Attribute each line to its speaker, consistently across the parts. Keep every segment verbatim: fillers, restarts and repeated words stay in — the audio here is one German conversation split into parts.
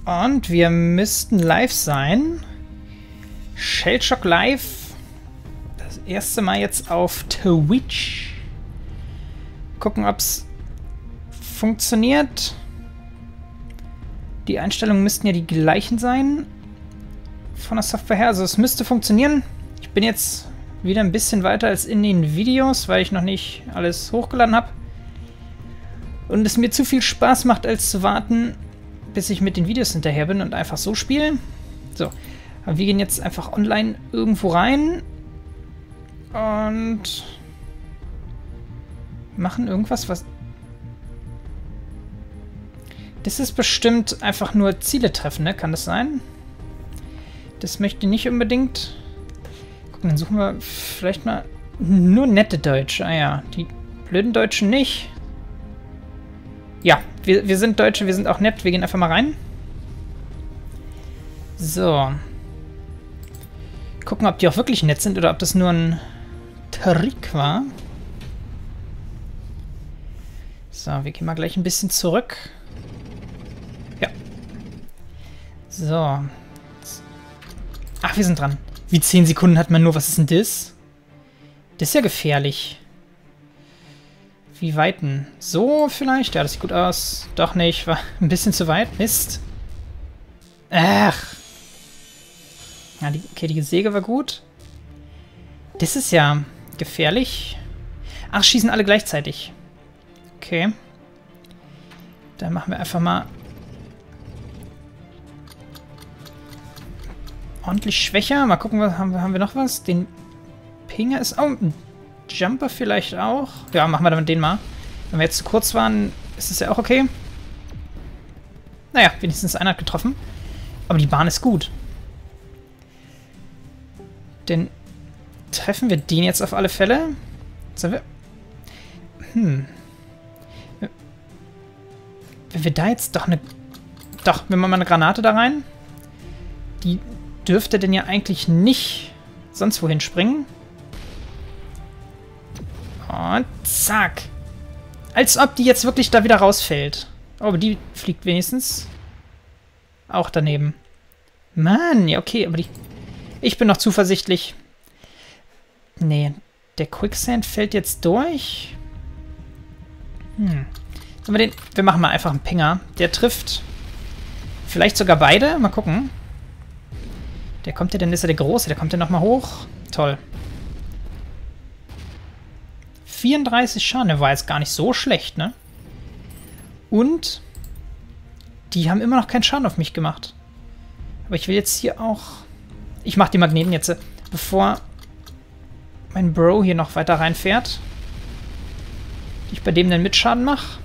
Speaker 1: Und wir müssten live sein. Shellshock Live. Das erste Mal jetzt auf Twitch. Gucken, ob es funktioniert. Die Einstellungen müssten ja die gleichen sein von der Software her. Also es müsste funktionieren. Ich bin jetzt wieder ein bisschen weiter als in den Videos, weil ich noch nicht alles hochgeladen habe. Und es mir zu viel Spaß macht, als zu warten, bis ich mit den Videos hinterher bin und einfach so spielen. So, aber wir gehen jetzt einfach online irgendwo rein und machen irgendwas, was... Das ist bestimmt einfach nur Ziele treffen, ne? Kann das sein? Das möchte ich nicht unbedingt. Gucken, dann suchen wir vielleicht mal nur nette Deutsche. Ah ja, die blöden Deutschen nicht. Ja, wir, wir sind Deutsche, wir sind auch nett. Wir gehen einfach mal rein. So. Gucken, ob die auch wirklich nett sind oder ob das nur ein Trick war. So, wir gehen mal gleich ein bisschen zurück. Ja. So. Ach, wir sind dran. Wie zehn Sekunden hat man nur. Was ist denn das? Das ist ja gefährlich. Wie weit denn? So vielleicht? Ja, das sieht gut aus. Doch nicht. War ein bisschen zu weit. Mist. Ach. Ja, die, okay, die Säge war gut. Das ist ja gefährlich. Ach, schießen alle gleichzeitig. Okay. Dann machen wir einfach mal ordentlich schwächer. Mal gucken, was haben wir, haben wir noch was? Den Pinger ist... Oh, ein Jumper vielleicht auch. Ja, machen wir dann den mal. Wenn wir jetzt zu kurz waren, ist es ja auch okay. Naja, wenigstens einer hat getroffen. Aber die Bahn ist gut. Denn treffen wir den jetzt auf alle Fälle? Sollen wir... Hm. Wenn wir da jetzt doch eine... Doch, wenn wir mal eine Granate da rein. Die dürfte denn ja eigentlich nicht sonst wohin springen. Und zack. Als ob die jetzt wirklich da wieder rausfällt. Oh, aber die fliegt wenigstens auch daneben. Mann, ja okay, aber die... Ich bin noch zuversichtlich. Nee, der Quicksand fällt jetzt durch. Hm. Sollen wir den... Wir machen mal einfach einen Pinger. Der trifft vielleicht sogar beide. Mal gucken. Der kommt ja, dann ist er der Große. Der kommt ja nochmal hoch. Toll. vierunddreißig Schaden. Der war jetzt gar nicht so schlecht, ne? Und die haben immer noch keinen Schaden auf mich gemacht. Aber ich will jetzt hier auch... Ich mache die Magneten jetzt, bevor mein Bro hier noch weiter reinfährt. Ich bei dem den Mitschaden mache.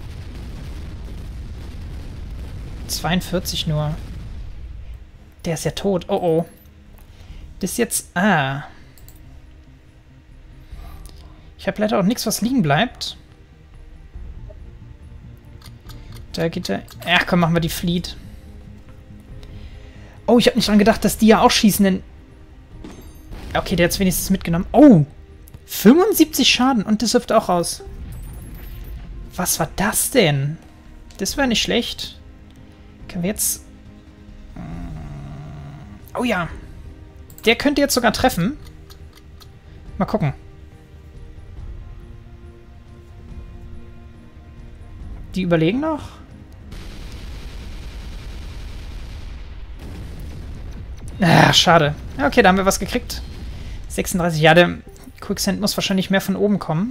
Speaker 1: zweiundvierzig nur. Der ist ja tot. Oh oh. Das ist jetzt... Ah. Ich habe leider auch nichts, was liegen bleibt. Da geht der... Ach komm, machen wir die Fleet. Oh, ich habe nicht dran gedacht, dass die ja auch schießen, denn... Okay, der hat es wenigstens mitgenommen. Oh! fünfundsiebzig Schaden und das hüpft auch raus. Was war das denn? Das wäre nicht schlecht. Können wir jetzt... Oh ja. Der könnte jetzt sogar treffen. Mal gucken. Die überlegen noch. Ah, schade. Okay, da haben wir was gekriegt. sechsunddreißig. Ja, der Quicksand muss wahrscheinlich mehr von oben kommen.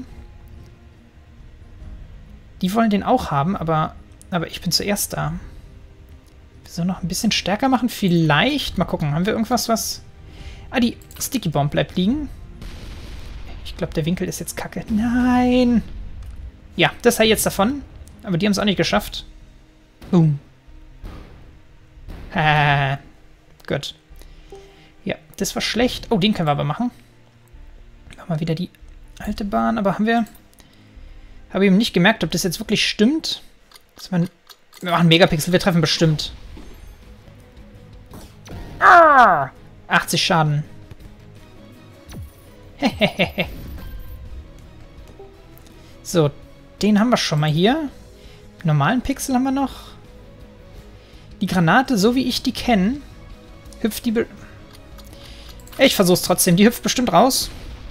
Speaker 1: Die wollen den auch haben, aber, aber ich bin zuerst da. Wir sollen noch ein bisschen stärker machen. Vielleicht. Mal gucken. Haben wir irgendwas, was... Ah, die Sticky Bomb bleibt liegen. Ich glaube, der Winkel ist jetzt kacke. Nein! Ja, das sei jetzt davon. Aber die haben es auch nicht geschafft. Boom. Ha. Gut. Ja, das war schlecht. Oh, den können wir aber machen. Machen wir wieder die alte Bahn. Aber haben wir... Habe ich eben nicht gemerkt, ob das jetzt wirklich stimmt. Das war ein, wir machen Megapixel. Wir treffen bestimmt. Ah! achtzig Schaden. Hehehe. So, den haben wir schon mal hier. Normalen Pixel haben wir noch. Die Granate, so wie ich die kenne, hüpft die... Be ich versuch's trotzdem. Die hüpft bestimmt raus.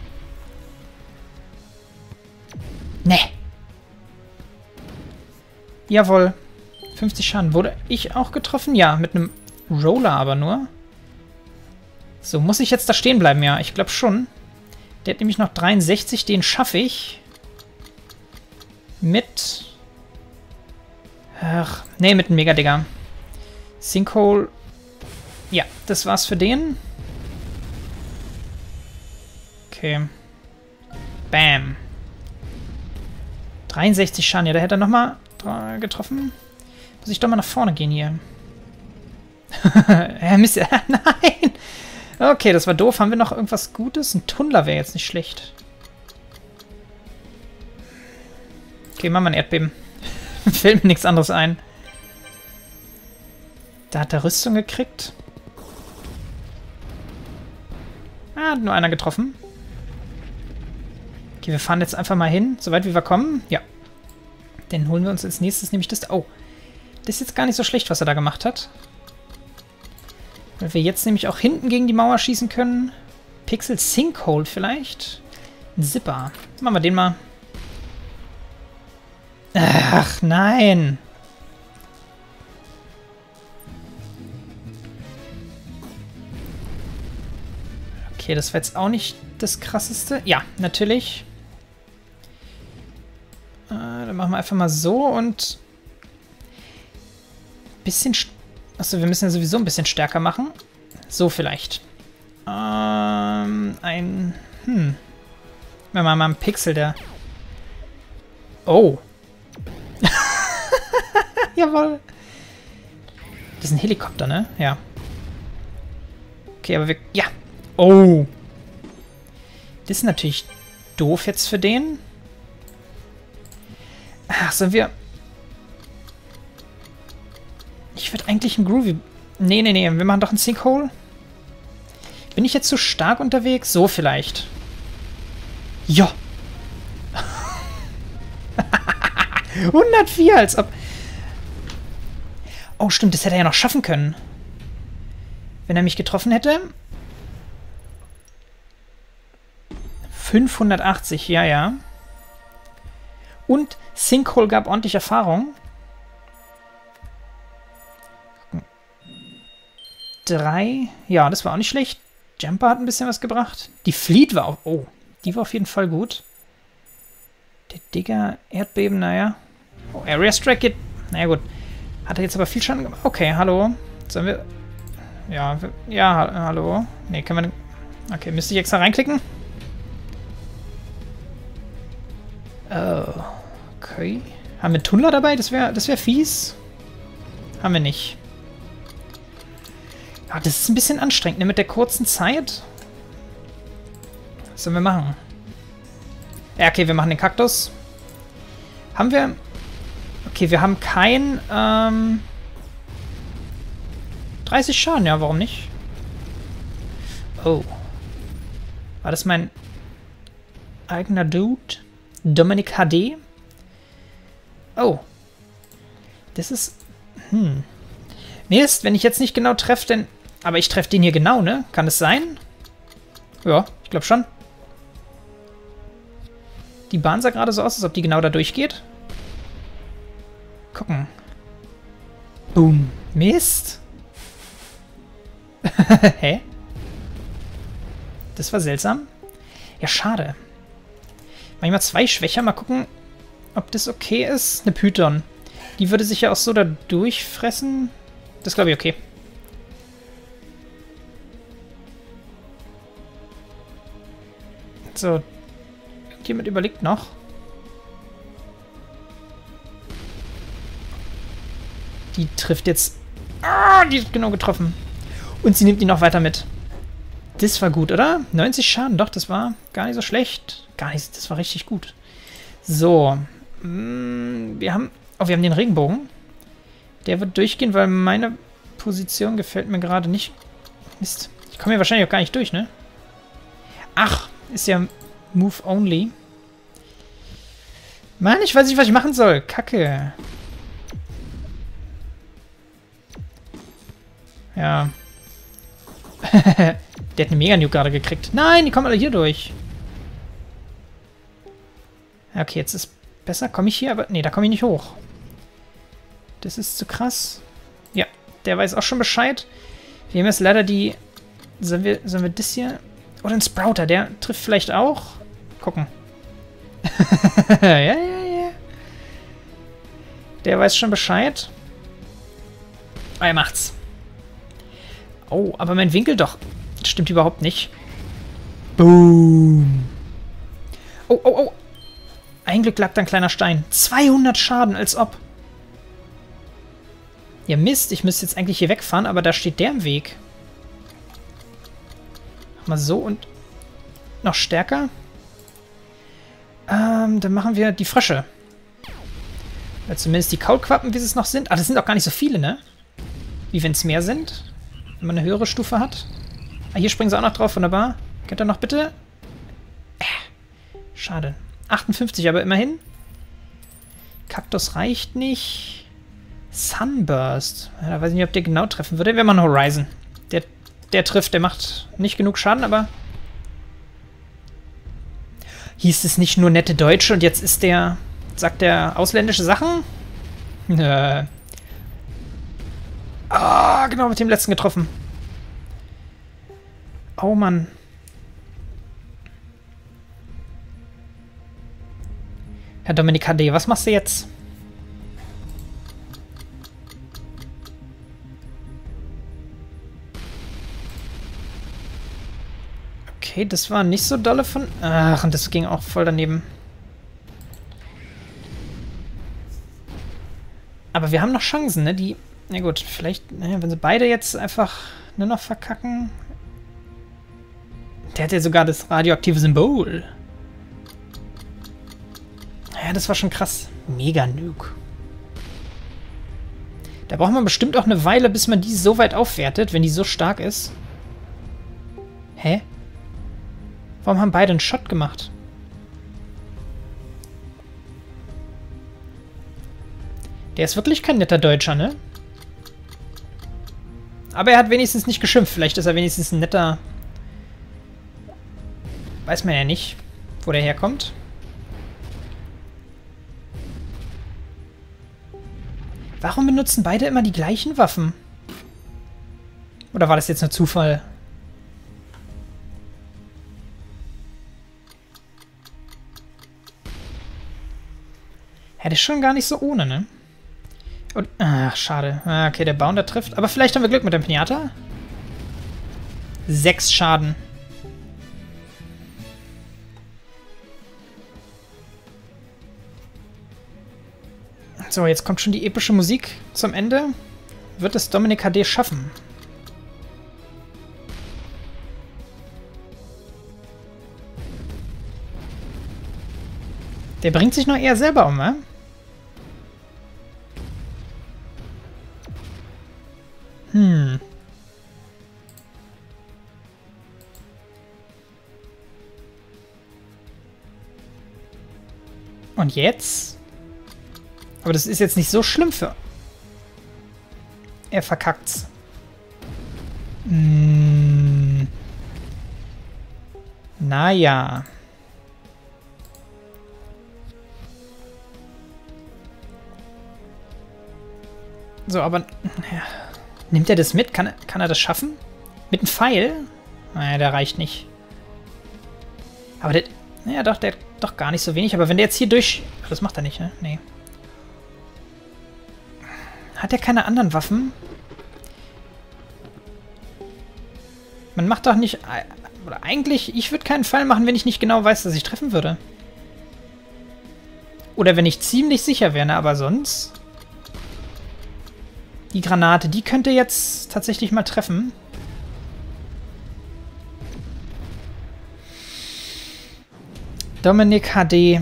Speaker 1: Nee. Jawohl. fünfzig Schaden. Wurde ich auch getroffen? Ja, mit einem Roller aber nur. So, muss ich jetzt da stehen bleiben? Ja, ich glaube schon. Der hat nämlich noch dreiundsechzig. Den schaffe ich. Mit... Ach, nee, mit einem Mega-Digger. Sinkhole. Ja, das war's für den. Okay. Bam. dreiundsechzig Schaden. Ja, da hätte er nochmal getroffen. Muss ich doch mal nach vorne gehen hier. Äh, Mist. Nein! Okay, das war doof. Haben wir noch irgendwas Gutes? Ein Tunnler wäre jetzt nicht schlecht. Okay, machen wir ein Erdbeben. Fällt mir nichts anderes ein. Da hat er Rüstung gekriegt. Ah, hat nur einer getroffen. Okay, wir fahren jetzt einfach mal hin, soweit wie wir kommen. Ja. Den holen wir uns als nächstes, nämlich das... Oh, das ist jetzt gar nicht so schlecht, was er da gemacht hat. Weil wir jetzt nämlich auch hinten gegen die Mauer schießen können. Pixel Sinkhole vielleicht. Ein Zipper. Machen wir den mal. Ach, nein. Okay, das war jetzt auch nicht das Krasseste. Ja, natürlich. Äh, dann machen wir einfach mal so und... Bisschen... Achso, wir müssen ja sowieso ein bisschen stärker machen. So vielleicht. Ähm, ein... Hm. Wir machen mal einen Pixel, der... Oh. Jawohl. Das ist ein Helikopter, ne? Ja. Okay, aber wir... Ja. Oh. Das ist natürlich doof jetzt für den. Ach, sollen wir... Ich würde eigentlich ein Groovy... Nee, nee, nee. Wir machen doch ein Sinkhole. Bin ich jetzt zu stark unterwegs? So vielleicht. Ja. hundertvier, als ob... Oh, stimmt. Das hätte er ja noch schaffen können. Wenn er mich getroffen hätte. fünfhundertachtzig, ja, ja. Und Sinkhole gab ordentlich Erfahrung. Drei. Ja, das war auch nicht schlecht. Jumper hat ein bisschen was gebracht. Die Fleet war auch... Oh, die war auf jeden Fall gut. Der Digger, Erdbeben, naja. Oh, Area Strike geht... Naja, gut. Hat er jetzt aber viel Schaden gemacht? Okay, hallo. Sollen wir... Ja, wir, ja, ha hallo. Nee, können wir... Okay, müsste ich extra reinklicken? Oh, okay. Haben wir einen Tunnler dabei? Das wäre das wär fies. Haben wir nicht. Ja, das ist ein bisschen anstrengend, ne? Mit der kurzen Zeit. Was sollen wir machen? Ja, okay, wir machen den Kaktus. Haben wir... Okay, wir haben kein... Ähm, dreißig Schaden, ja, warum nicht? Oh. War das mein eigener Dude? Dominik H D? Oh. Das ist... Hm. Mist, wenn ich jetzt nicht genau treffe, denn... Aber ich treffe den hier genau, ne? Kann es sein? Ja, ich glaube schon. Die Bahn sah gerade so aus, als ob die genau da durchgeht. Gucken. Boom. Mist. Hä? Das war seltsam. Ja, schade. Manchmal zwei Schwächer. Mal gucken, ob das okay ist. Eine Python. Die würde sich ja auch so da durchfressen. Das glaube ich okay. So. Jemand überlegt noch. Die trifft jetzt... Ah, die hat genau getroffen. Und sie nimmt ihn noch weiter mit. Das war gut, oder? neunzig Schaden, doch, das war gar nicht so schlecht. Gar nicht, das war richtig gut. So. Wir haben... Oh, wir haben den Regenbogen. Der wird durchgehen, weil meine Position gefällt mir gerade nicht. Mist. Ich komme hier wahrscheinlich auch gar nicht durch, ne? Ach, ist ja Move Only. Mann, ich weiß nicht, was ich machen soll. Kacke. Ja. Der hat eine Mega-Nuke gerade gekriegt. Nein, die kommen alle hier durch. Ja, okay, jetzt ist besser. Komme ich hier? Aber nee, da komme ich nicht hoch. Das ist zu krass. Ja, der weiß auch schon Bescheid. Wir haben jetzt leider die... Sollen wir, sollen wir das hier... Oder ein Sprouter, der trifft vielleicht auch. Gucken. ja, ja, ja. Der weiß schon Bescheid. Ah, er macht's. Oh, aber mein Winkel doch. Das stimmt überhaupt nicht. Boom. Oh, oh, oh. Ein Glück lag da ein kleiner Stein. zweihundert Schaden, als ob. Ja, Mist. Ich müsste jetzt eigentlich hier wegfahren, aber da steht der im Weg. Mal so und noch stärker. Ähm, dann machen wir die Frösche. Oder zumindest die Kaulquappen, wie sie es noch sind. Ah, das sind auch gar nicht so viele, ne? Wie wenn es mehr sind. Wenn man eine höhere Stufe hat. Ah, hier springen sie auch noch drauf. Wunderbar. Könnt ihr noch bitte? Äh, schade. achtundfünfzig, aber immerhin. Kaktus reicht nicht. Sunburst. Ja, da weiß ich nicht, ob der genau treffen würde. Wir machen Horizon. Der, der trifft, der macht nicht genug Schaden, aber... Hieß es nicht nur nette Deutsche und jetzt ist der... Sagt der ausländische Sachen? Nö. Ah, genau, mit dem letzten getroffen. Oh, Mann. Herr Dominik H D, was machst du jetzt? Okay, das war nicht so dolle von... Ach, und das ging auch voll daneben. Aber wir haben noch Chancen, ne? Die... Na gut, vielleicht... Naja, wenn sie beide jetzt einfach nur noch verkacken... Der hat ja sogar das radioaktive Symbol. Ja, das war schon krass. Mega-Nuke. Da braucht man bestimmt auch eine Weile, bis man die so weit aufwertet, wenn die so stark ist. Hä? Warum haben beide einen Shot gemacht? Der ist wirklich kein netter Deutscher, ne? Aber er hat wenigstens nicht geschimpft. Vielleicht ist er wenigstens ein netter... Weiß man ja nicht, wo der herkommt. Warum benutzen beide immer die gleichen Waffen? Oder war das jetzt nur Zufall? Ja, das ist schon gar nicht so ohne, ne? Und, ach, schade. Ah, okay, der Bounder trifft. Aber vielleicht haben wir Glück mit dem Pinata. Sechs Schaden. So, jetzt kommt schon die epische Musik zum Ende. Wird es Dominik H D schaffen? Der bringt sich noch eher selber um, ne? Hm. Und jetzt? Aber das ist jetzt nicht so schlimm für... Er verkackt's. Hm. Naja. So, aber... Ja. Nimmt er das mit? Kann, kann er das schaffen? Mit einem Pfeil? Naja, der reicht nicht. Aber der... Naja, doch, der hat doch gar nicht so wenig. Aber wenn der jetzt hier durch... Ach, das macht er nicht, ne? Nee. Hat er keine anderen Waffen? Man macht doch nicht... Oder eigentlich, ich würde keinen Fall machen, wenn ich nicht genau weiß, dass ich treffen würde. Oder wenn ich ziemlich sicher wäre, ne? Aber sonst... Die Granate, die könnte jetzt tatsächlich mal treffen. Dominik H D.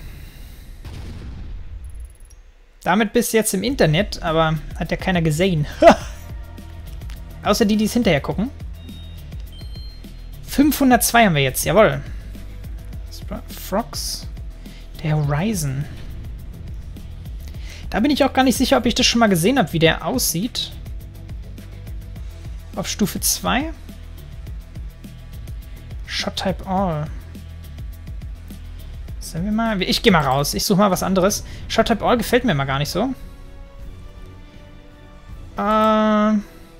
Speaker 1: Damit bis jetzt im Internet, aber hat ja keiner gesehen. Außer die, die es hinterher gucken. fünfhundertzwei haben wir jetzt, jawohl. Frogs. Der Horizon. Da bin ich auch gar nicht sicher, ob ich das schon mal gesehen habe, wie der aussieht. Auf Stufe zwei. Shot Type All. Sollen wir mal... Ich gehe mal raus. Ich suche mal was anderes. Shot Type All gefällt mir mal gar nicht so. Äh...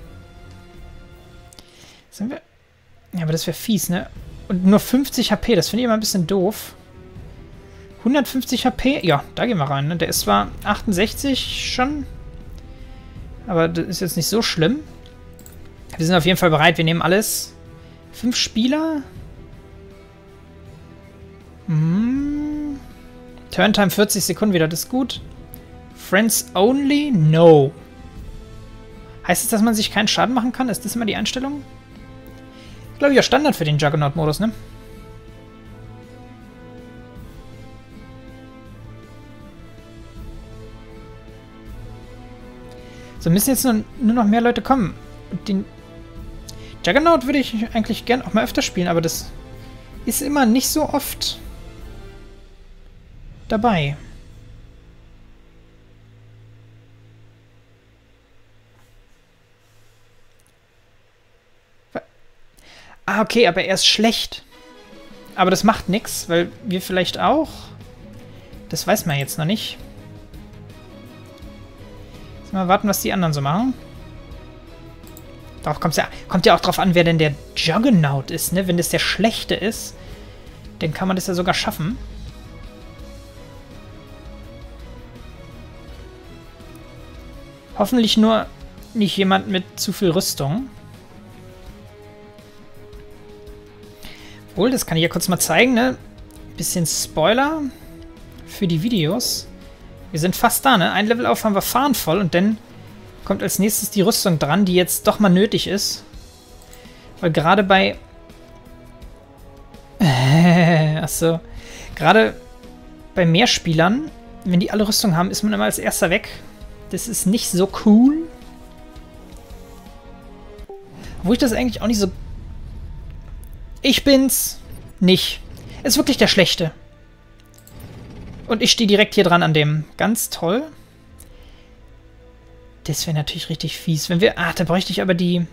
Speaker 1: Sind wir... Ja, aber das wäre fies, ne? Und nur fünfzig H P, das finde ich immer ein bisschen doof. hundertfünfzig H P? Ja, da gehen wir rein, ne? Der ist zwar achtundsechzig schon, aber das ist jetzt nicht so schlimm. Wir sind auf jeden Fall bereit, wir nehmen alles. Fünf Spieler. Hm. Turntime vierzig Sekunden wieder, das ist gut. Friends only? No. Heißt es, dass man sich keinen Schaden machen kann? Ist das immer die Einstellung? Glaube ich ja Standard für den Juggernaut-Modus, ne? So müssen jetzt nur, nur noch mehr Leute kommen. Den Juggernaut würde ich eigentlich gern auch mal öfter spielen, aber das ist immer nicht so oft dabei. Ah, okay, aber er ist schlecht. Aber das macht nichts, weil wir vielleicht auch... Das weiß man jetzt noch nicht. Jetzt mal warten, was die anderen so machen. Darauf kommt's ja, kommt ja auch drauf an, wer denn der Juggernaut ist, ne? Wenn das der Schlechte ist, dann kann man das ja sogar schaffen. Hoffentlich nur nicht jemand mit zu viel Rüstung. Obwohl, das kann ich ja kurz mal zeigen, ne? Bisschen Spoiler für die Videos. Wir sind fast da, ne? Ein Level auf haben wir Fahren voll und dann kommt als nächstes die Rüstung dran, die jetzt doch mal nötig ist. Weil gerade bei... Achso. Gerade bei Mehrspielern, wenn die alle Rüstung haben, ist man immer als erster weg. Das ist nicht so cool. Obwohl ich das eigentlich auch nicht so... Ich bin's nicht. Ist wirklich der Schlechte. Und ich stehe direkt hier dran an dem. Ganz toll. Das wäre natürlich richtig fies. Wenn wir... Ah, da bräuchte ich aber die...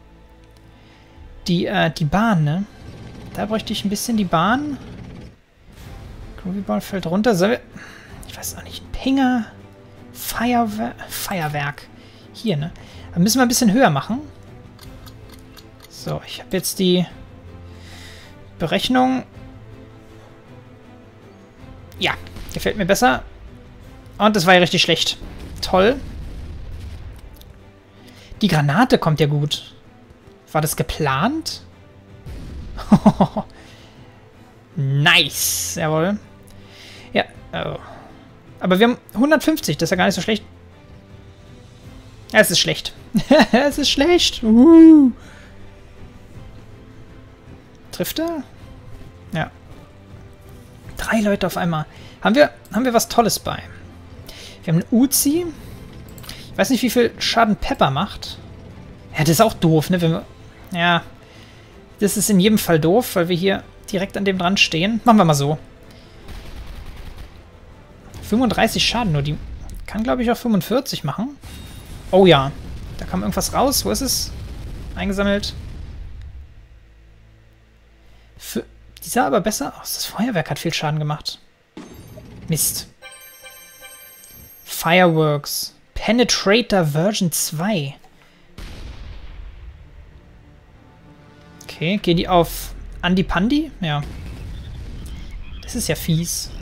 Speaker 1: Die, äh, die Bahn, ne? Da bräuchte ich ein bisschen die Bahn. Groovyball fällt runter. Sollen wir... Ich weiß auch nicht. Pinger... Feuerwer Feuerwerk. Hier, ne? Da müssen wir ein bisschen höher machen. So, ich habe jetzt die... Berechnung. Ja, gefällt mir besser. Und das war ja richtig schlecht. Toll. Die Granate kommt ja gut. War das geplant? Nice. Jawohl. Ja. Oh. Aber wir haben hundertfünfzig. Das ist ja gar nicht so schlecht. Ja, es ist schlecht. Es ist schlecht. Uh. Trifft er? Ja. Drei Leute auf einmal. Haben wir, haben wir was Tolles bei? Wir haben einen Uzi. Ich weiß nicht, wie viel Schaden Pepper macht. Ja, das ist auch doof, ne? Wenn wir, ja. Das ist in jedem Fall doof, weil wir hier direkt an dem dran stehen. Machen wir mal so. fünfunddreißig Schaden nur. Die kann, glaube ich, auch fünfundvierzig machen. Oh ja. Da kam irgendwas raus. Wo ist es? Eingesammelt. Für, die sah aber besser aus. Das Feuerwerk hat viel Schaden gemacht. Mist. Fireworks. Penetrator Version zwei. Okay, gehen die auf Andi Pandi? Ja. Das ist ja fies.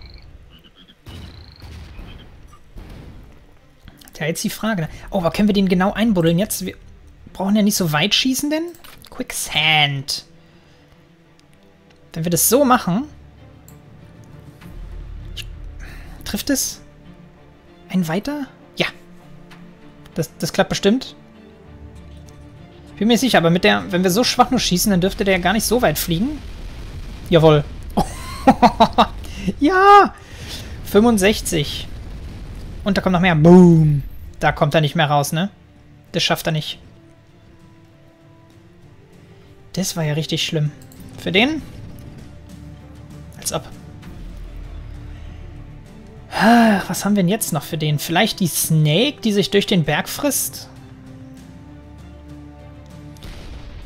Speaker 1: Ja, jetzt die Frage. Oh, aber können wir den genau einbuddeln jetzt? Wir brauchen ja nicht so weit schießen, denn? Quicksand. Wenn wir das so machen... Trifft es? Ein weiter? Ja. Das, das klappt bestimmt. Bin mir sicher, aber mit der, wenn wir so schwach nur schießen, dann dürfte der ja gar nicht so weit fliegen. Jawohl. Ja! fünfundsechzig. Und da kommt noch mehr. Boom. Da kommt er nicht mehr raus, ne? Das schafft er nicht. Das war ja richtig schlimm. Für den? Als ob. Was haben wir denn jetzt noch für den? Vielleicht die Snake, die sich durch den Berg frisst?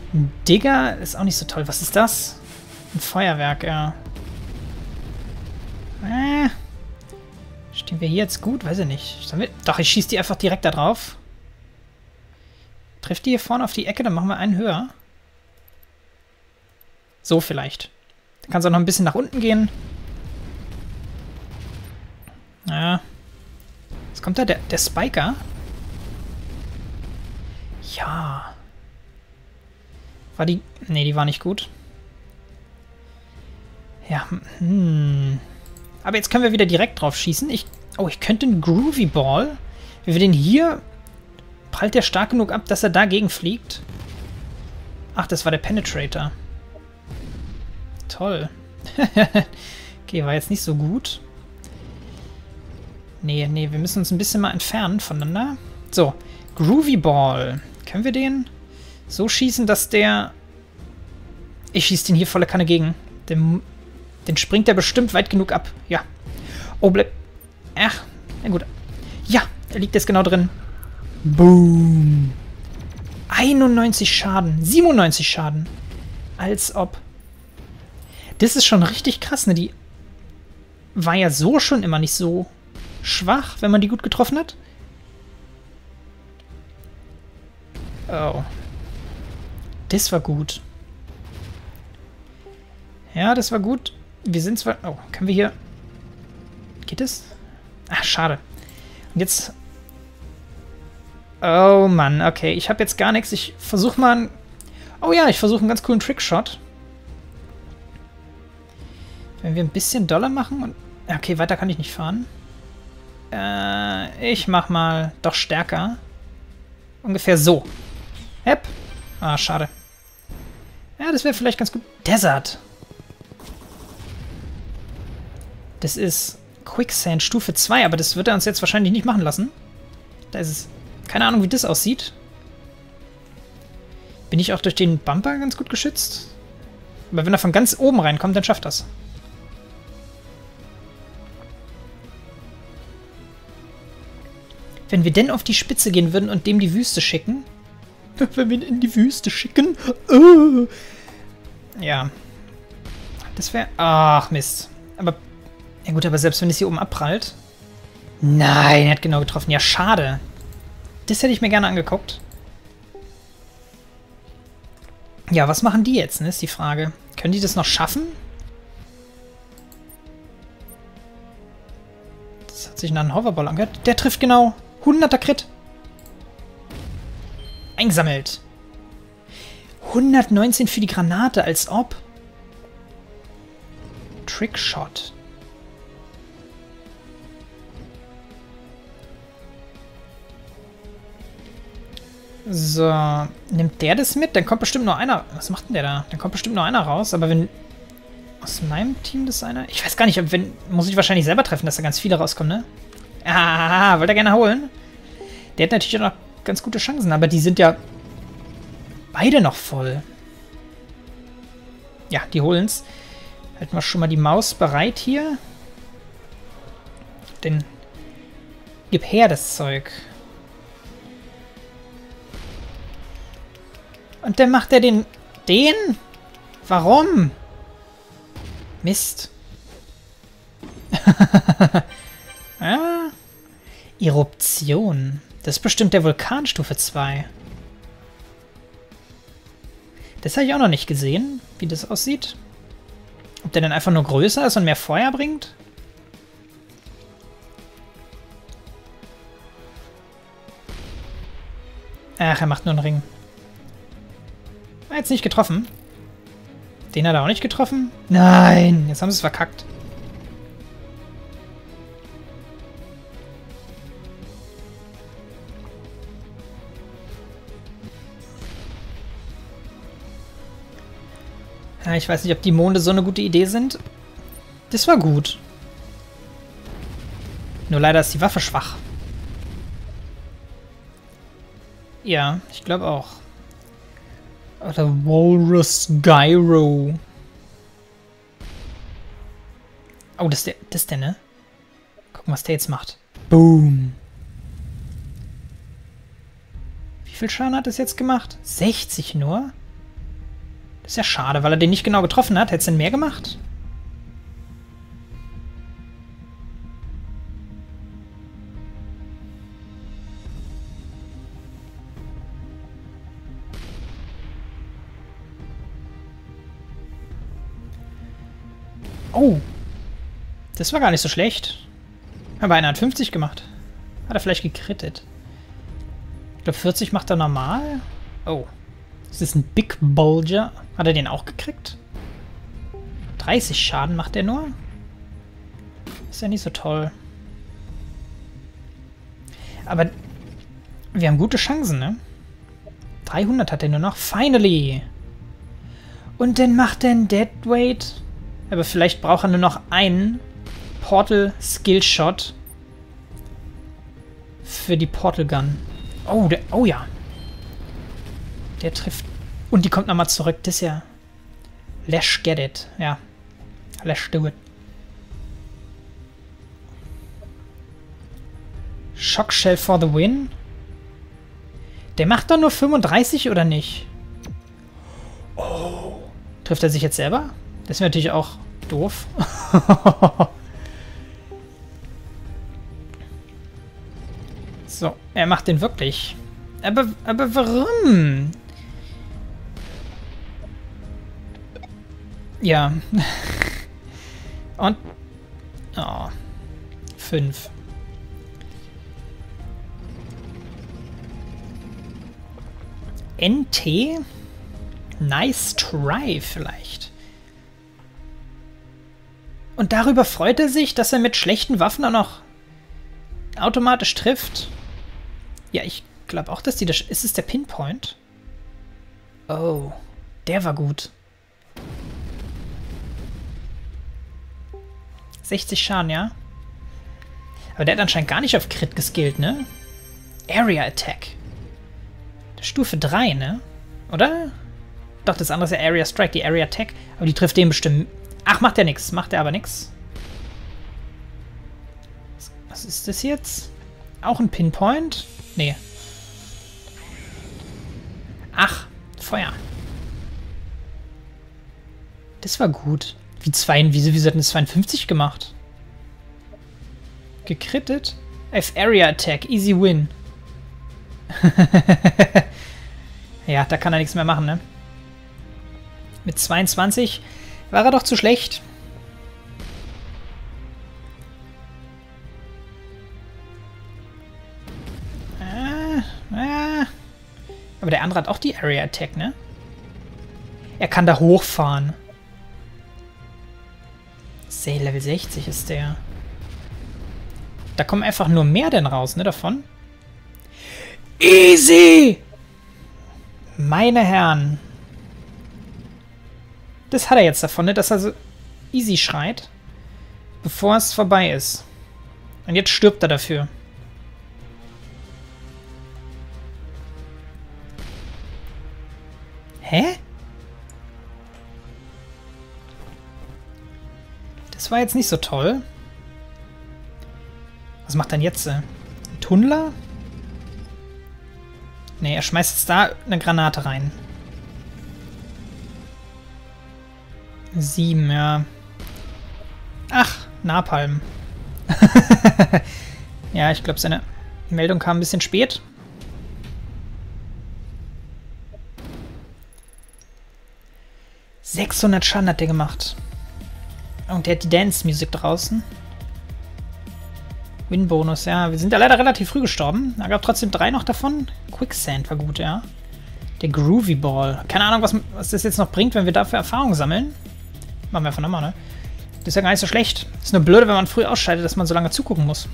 Speaker 1: Ein Digger ist auch nicht so toll. Was ist das? Ein Feuerwerk, ja. Äh. Stehen wir hier jetzt gut? Weiß ich nicht. Doch, ich schieße die einfach direkt da drauf. Trifft die hier vorne auf die Ecke, dann machen wir einen höher. So vielleicht. Dann kann es auch noch ein bisschen nach unten gehen. Ja. Was kommt da? Der, der Spiker? Ja. War die... Nee, die war nicht gut. Ja, hm. Aber jetzt können wir wieder direkt drauf schießen. Ich, oh, ich könnte einen Groovy Ball. Wenn wir den hier... Prallt der stark genug ab, dass er dagegen fliegt? Ach, das war der Penetrator. Toll. Okay, war jetzt nicht so gut. Nee, nee, wir müssen uns ein bisschen mal entfernen voneinander. So, Groovy Ball. Können wir den so schießen, dass der... Ich schieße den hier volle Kanne gegen. Den, den springt der bestimmt weit genug ab. Ja. Oh, bleib... Ach, na gut. Ja, der liegt jetzt genau drin. Boom. einundneunzig Schaden. siebenundneunzig Schaden. Als ob. Das ist schon richtig krass, ne? Die war ja so schon immer nicht so schwach, wenn man die gut getroffen hat. Oh. Das war gut. Ja, das war gut. Wir sind zwar... Oh, können wir hier... Geht es? Ach, schade. Und jetzt... Oh Mann, okay. Ich habe jetzt gar nichts. Ich versuche mal einen... Oh ja, ich versuche einen ganz coolen Trickshot. Wenn wir ein bisschen doller machen und... Okay, weiter kann ich nicht fahren. Äh, ich mach mal doch stärker. Ungefähr so. Hepp. Ah, schade. Ja, das wäre vielleicht ganz gut. Desert. Das ist Quicksand Stufe zwei, aber das wird er uns jetzt wahrscheinlich nicht machen lassen. Da ist es... Keine Ahnung, wie das aussieht. Bin ich auch durch den Bumper ganz gut geschützt? Aber wenn er von ganz oben reinkommt, dann schafft das. Wenn wir denn auf die Spitze gehen würden und dem die Wüste schicken. Wenn wir ihn in die Wüste schicken. Uh. Ja. Das wäre... Ach, Mist. Aber... Ja gut, aber selbst wenn es hier oben abprallt... Nein, er hat genau getroffen. Ja, schade. Das hätte ich mir gerne angeguckt. Ja, was machen die jetzt, ne, ist die Frage. Können die das noch schaffen? Das hat sich nach einem Hoverball angehört. Der trifft genau. hunderter Crit. Eingesammelt. hundertneunzehn für die Granate, als ob. Trickshot. So, nimmt der das mit? Dann kommt bestimmt nur einer... Was macht denn der da? Dann kommt bestimmt nur einer raus. Aber wenn... Aus meinem Team das einer... Ich weiß gar nicht, ob wenn... Muss ich wahrscheinlich selber treffen, dass da ganz viele rauskommen, ne? Ah, wollte er gerne holen. Der hat natürlich auch noch ganz gute Chancen, aber die sind ja... Beide noch voll. Ja, die holen's. Halten wir schon mal die Maus bereit hier. Denn... Gib her das Zeug. Und dann macht er den... Den? Warum? Mist. Ja. Eruption. Das ist bestimmt der Vulkan Stufe zwei. Das habe ich auch noch nicht gesehen, wie das aussieht. Ob der dann einfach nur größer ist und mehr Feuer bringt? Ach, er macht nur einen Ring. War jetzt nicht getroffen. Den hat er auch nicht getroffen. Nein, jetzt haben sie es verkackt. Ja, ich weiß nicht, ob die Monde so eine gute Idee sind. Das war gut. Nur leider ist die Waffe schwach. Ja, ich glaube auch. Oder Walrus Gyro. Oh, das ist der, das ist der, ne? Gucken, was der jetzt macht. Boom. Wie viel Schaden hat das jetzt gemacht? sechzig nur? Ist ja schade, weil er den nicht genau getroffen hat. Hätte es denn mehr gemacht? Oh. Das war gar nicht so schlecht. Aber einer hat fünfzig gemacht. Hat er vielleicht gekrittet. Ich glaube, vierzig macht er normal. Oh. Das ist ein Big Bulger. Hat er den auch gekriegt? dreißig Schaden macht er nur. Ist ja nicht so toll. Aber wir haben gute Chancen, ne? dreihundert hat er nur noch. Finally! Und dann macht er einen Deadweight. Aber vielleicht braucht er nur noch einen Portal Skill Shot für die Portal Gun. Oh, der, oh ja. Der trifft. Und die kommt nochmal zurück. Das ist ja... Let's get it. Ja. Let's do it. Shock Shell for the win. Der macht doch nur fünfunddreißig, oder nicht? Oh. Trifft er sich jetzt selber? Das wäre natürlich auch doof. So, er macht den wirklich. Aber, aber warum? Ja. Und... Oh. Fünf. N T? Nice try vielleicht. Und darüber freut er sich, dass er mit schlechten Waffen auch noch automatisch trifft. Ja, ich glaube auch, dass die das... Ist es der Pinpoint? Oh, der war gut. sechzig Schaden, ja? Aber der hat anscheinend gar nicht auf Crit geskillt, ne? Area Attack. Das ist Stufe drei, ne? Oder? Doch, das andere ist ja Area Strike, die Area Attack. Aber die trifft den bestimmt... Ach, macht er nix. Macht er aber nix. Was ist das jetzt? Auch ein Pinpoint? Nee. Ach, Feuer. Das war gut. Wie zwei, wieso, wieso hat das zweiundfünfzig gemacht? Gekrittet? F Area Attack, easy win. Ja, da kann er nichts mehr machen, ne? Mit zweiundzwanzig war er doch zu schlecht. Ah, ah. Aber der andere hat auch die Area Attack, ne? Er kann da hochfahren. Say, Level sechzig ist der. Da kommen einfach nur mehr denn raus, ne, davon? Easy! Meine Herren. Das hat er jetzt davon, ne, dass er so easy schreit, bevor es vorbei ist. Und jetzt stirbt er dafür. Hä? Das war jetzt nicht so toll. Was macht dann jetzt? Ein Tunnler? Ne, er schmeißt jetzt da eine Granate rein. Sieben, ja. Ach, Napalm. Ja, ich glaube, seine Meldung kam ein bisschen spät. sechshundert Schaden hat der gemacht. Und der hat die Dance-Musik draußen. Win-Bonus, ja. Wir sind ja leider relativ früh gestorben. Da gab trotzdem drei noch davon. Quicksand war gut, ja. Der Groovy Ball. Keine Ahnung, was, was das jetzt noch bringt, wenn wir dafür Erfahrung sammeln. Machen wir einfach nochmal, ne? Das ist ja gar nicht so schlecht. Ist nur blöd, wenn man früh ausscheidet, dass man so lange zugucken muss.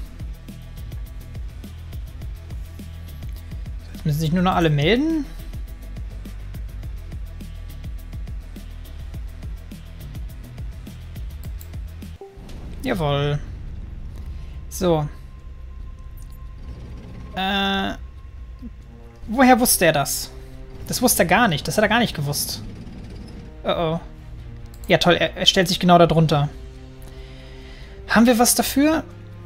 Speaker 1: Jetzt müssen sich nur noch alle melden. Jawohl. So. Äh. Woher wusste er das? Das wusste er gar nicht. Das hat er gar nicht gewusst. Oh oh. Ja, toll. Er, er stellt sich genau da drunter. Haben wir was dafür?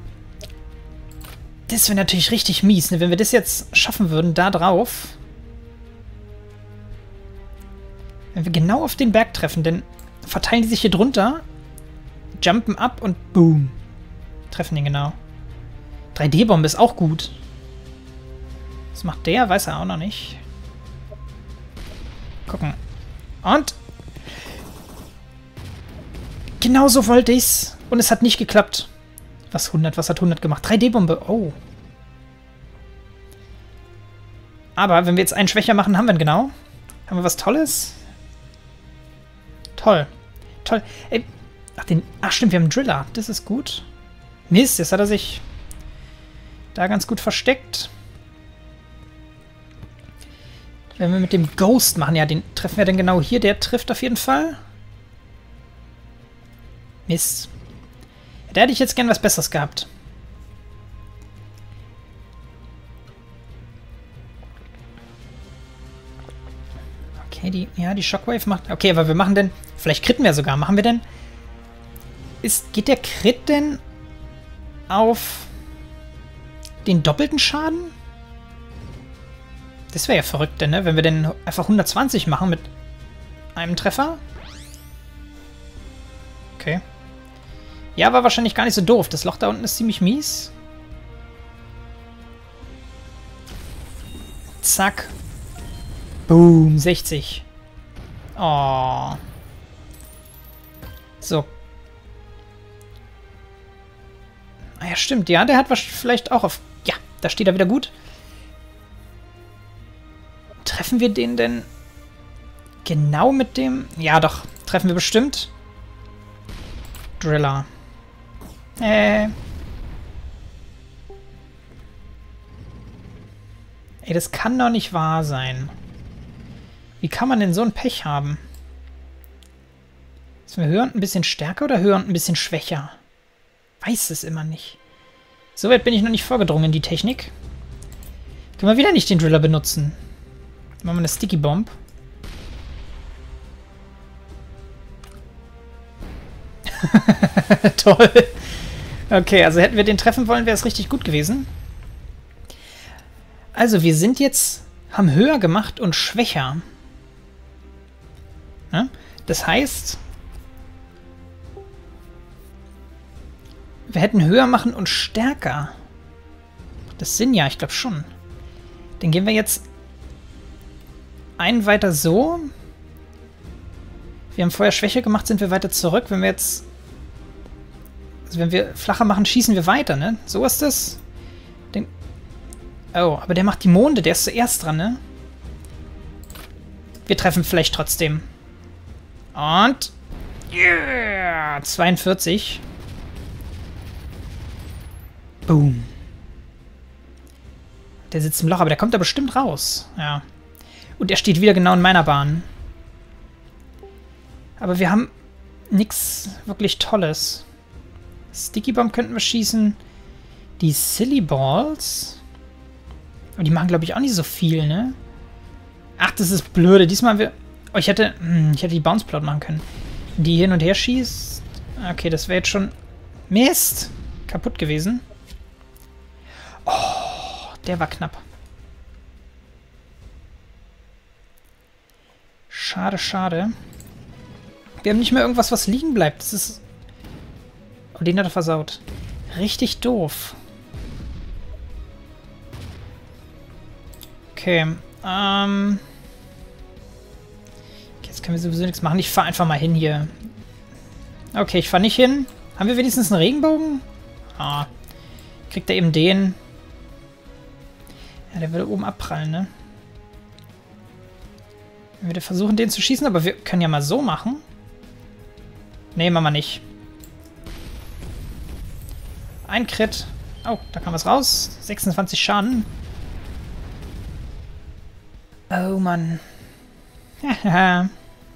Speaker 1: Das wäre natürlich richtig mies, ne? Wenn wir das jetzt schaffen würden, da drauf. Wenn wir genau auf den Berg treffen, dann verteilen die sich hier drunter, jumpen ab und boom. Treffen den genau. drei D-Bombe ist auch gut. Was macht der? Weiß er auch noch nicht. Gucken. Und? Genau so wollte ich's. Und es hat nicht geklappt. Was hundert? Was hat hundert gemacht? drei D-Bombe. Oh. Aber wenn wir jetzt einen schwächer machen, haben wir ihn genau. Haben wir was Tolles? Toll. Toll. Ey. Ach, den, ach stimmt, wir haben einen Driller. Das ist gut. Mist, jetzt hat er sich da ganz gut versteckt. Wenn wir mit dem Ghost machen, ja, den treffen wir dann genau hier. Der trifft auf jeden Fall. Mist. Da hätte ich jetzt gern was Besseres gehabt. Okay, die, ja, die Shockwave macht... Okay, aber wir machen denn... Vielleicht kritten wir sogar. Machen wir denn... Ist, geht der Crit denn auf den doppelten Schaden? Das wäre ja verrückt, denn, ne? Wenn wir denn einfach hundertzwanzig machen mit einem Treffer. Okay. Ja, war wahrscheinlich gar nicht so doof. Das Loch da unten ist ziemlich mies. Zack. Boom, sechzig. Oh. So. Ah ja, stimmt. Ja, der hat vielleicht auch auf... Ja, da steht er wieder gut. Treffen wir den denn genau mit dem... Ja, doch. Treffen wir bestimmt. Driller. Äh. Ey, das kann doch nicht wahr sein. Wie kann man denn so ein Pech haben? Ist wir höher und ein bisschen stärker oder höher und ein bisschen schwächer? Weiß es immer nicht. So weit bin ich noch nicht vorgedrungen in die Technik. Können wir wieder nicht den Driller benutzen. Machen wir eine Sticky Bomb. Toll. Okay, also hätten wir den treffen wollen, wäre es richtig gut gewesen. Also, wir sind jetzt... haben höher gemacht und schwächer. Ja? Das heißt... Wir hätten höher machen und stärker. Das Sinn ja, ich glaube schon. Dann gehen wir jetzt einen weiter so. Wir haben vorher Schwäche gemacht, sind wir weiter zurück. Wenn wir jetzt... Also wenn wir flacher machen, schießen wir weiter, ne? So ist das. Den, oh, aber der macht die Monde, der ist zuerst dran, ne? Wir treffen vielleicht trotzdem. Und... Yeah! zweiundvierzig. Boom. Der sitzt im Loch, aber der kommt da bestimmt raus. Ja. Und er steht wieder genau in meiner Bahn. Aber wir haben nichts wirklich Tolles. Sticky Bomb könnten wir schießen. Die Silly Balls. Aber die machen, glaube ich, auch nicht so viel, ne? Ach, das ist blöde. Diesmal haben wir... Oh, ich hätte... Hm, ich hätte die Bounce Plot machen können. Die hin und her schießt. Okay, das wäre jetzt schon... Mist! Kaputt gewesen. Oh, der war knapp. Schade, schade. Wir haben nicht mehr irgendwas, was liegen bleibt. Das ist... Oh, den hat er versaut. Richtig doof. Okay. Ähm... Okay, jetzt können wir sowieso nichts machen. Ich fahre einfach mal hin hier. Okay, ich fahre nicht hin. Haben wir wenigstens einen Regenbogen? Ah. Kriegt er eben den. Ja, der würde oben abprallen, ne? Wir würden versuchen, den zu schießen, aber wir können ja mal so machen. Nee, machen wir nicht. Ein Crit. Oh, da kam was raus. sechsundzwanzig Schaden. Oh, Mann. Haha.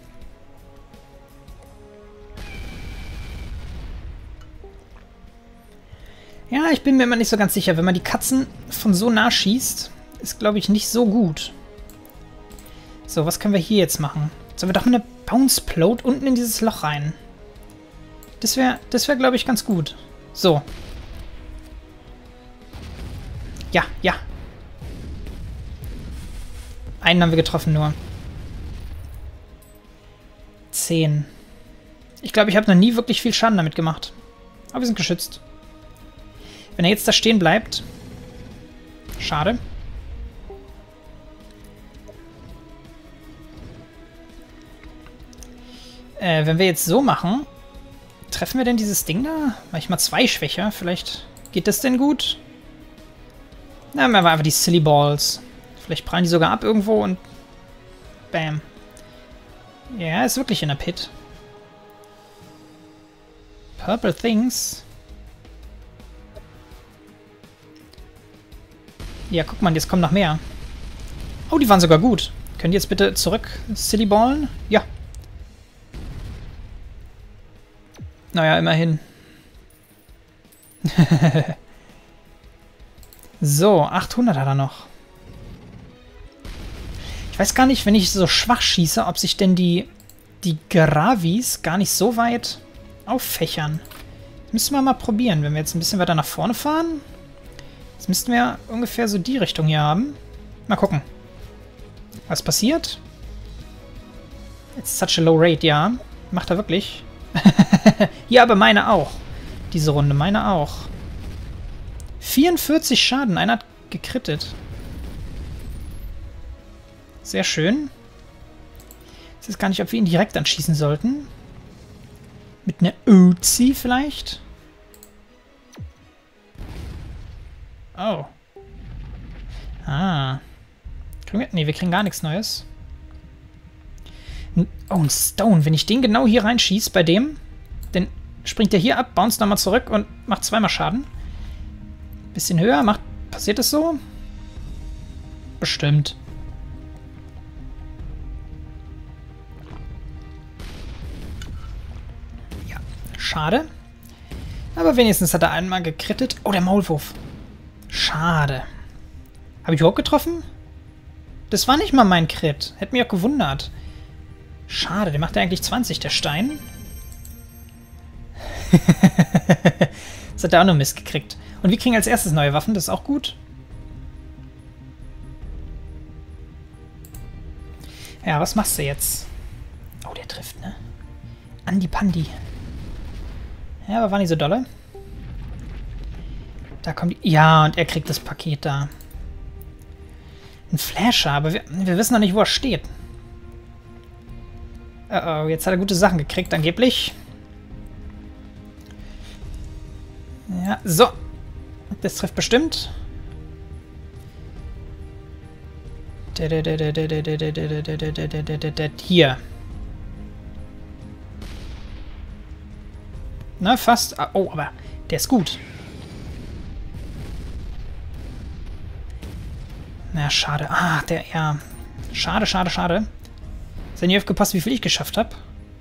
Speaker 1: Ja, ich bin mir immer nicht so ganz sicher. Wenn man die Katzen von so nah schießt, ist, glaube ich, nicht so gut. So, was können wir hier jetzt machen? Sollen wir doch mal eine Bounce Plot unten in dieses Loch rein? Das wäre, das wäre, glaube ich, ganz gut. So. Ja, ja. Einen haben wir getroffen nur. zehn. Ich glaube, ich habe noch nie wirklich viel Schaden damit gemacht. Aber wir sind geschützt. Wenn er jetzt da stehen bleibt... Schade. Äh, wenn wir jetzt so machen... Treffen wir denn dieses Ding da? Manchmal zwei Schwächer. Vielleicht geht das denn gut? Na, machen wir einfach die Silly Balls. Vielleicht prallen die sogar ab irgendwo und... Bam. Ja, ist wirklich in der Pit. Purple Things. Ja, guck mal, jetzt kommen noch mehr. Oh, die waren sogar gut. Können die jetzt bitte zurück Silly Ballen? Ja. Naja, immerhin. So, achthundert hat er noch. Ich weiß gar nicht, wenn ich so schwach schieße, ob sich denn die, die Gravis gar nicht so weit auffächern. Das müssen wir mal probieren. Wenn wir jetzt ein bisschen weiter nach vorne fahren, jetzt müssten wir ungefähr so die Richtung hier haben. Mal gucken. Was passiert? It's such a low rate, ja. Macht er wirklich. Ja, aber meine auch. Diese Runde, meine auch. vierundvierzig Schaden. Einer hat gekrittet. Sehr schön. Ich weiß gar nicht, ob wir ihn direkt anschießen sollten. Mit einer Uzi vielleicht? Oh. Ah. Kriegen wir? Nee, wir kriegen gar nichts Neues. Oh, ein Stone. Wenn ich den genau hier reinschieße bei dem, dann springt der hier ab, bounce nochmal zurück und macht zweimal Schaden. Bisschen höher. Macht, passiert das so? Bestimmt. Ja, schade. Aber wenigstens hat er einmal gekrittet. Oh, der Maulwurf. Schade. Habe ich überhaupt getroffen? Das war nicht mal mein Crit. Hätte mich auch gewundert. Schade, der macht ja eigentlich zwanzig, der Stein. Das hat er auch nur Mist gekriegt. Und wir kriegen als erstes neue Waffen, das ist auch gut. Ja, was machst du jetzt? Oh, der trifft, ne? Andi Pandi. Ja, aber war nicht so dolle. Da kommt die... Ja, und er kriegt das Paket da. Ein Flasher, aber wir, wir wissen noch nicht, wo er steht. Oh, oh, jetzt hat er gute Sachen gekriegt, angeblich. Ja, so. Das trifft bestimmt. Hier. Na, fast. Oh, aber der ist gut. Na, schade. Ah, der, ja. Schade, schade, schade. Ist ja nie aufgepasst, wie viel ich geschafft habe.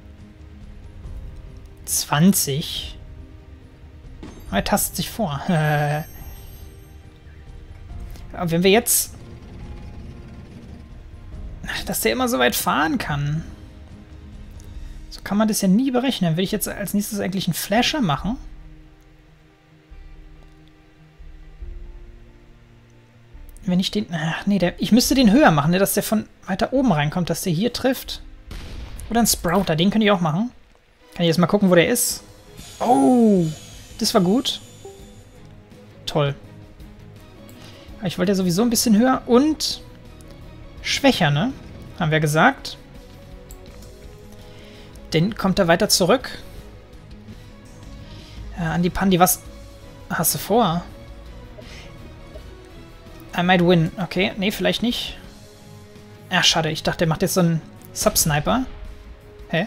Speaker 1: zwanzig. Er tastet sich vor. Aber wenn wir jetzt... Dass der immer so weit fahren kann. So kann man das ja nie berechnen. Will ich jetzt als nächstes eigentlich einen Flasher machen? Wenn ich den... Ach, nee, der, ich müsste den höher machen, ne, dass der von weiter oben reinkommt, dass der hier trifft. Oder ein Sprouter, den könnte ich auch machen. Kann ich jetzt mal gucken, wo der ist. Oh, das war gut. Toll. Aber ich wollte ja sowieso ein bisschen höher und schwächer, ne? Haben wir gesagt. Dann kommt er weiter zurück. Äh, Andi Pandi, was hast du vor? I might win. Okay, nee, vielleicht nicht. Ach, schade. Ich dachte, der macht jetzt so einen Sub-Sniper. Hä?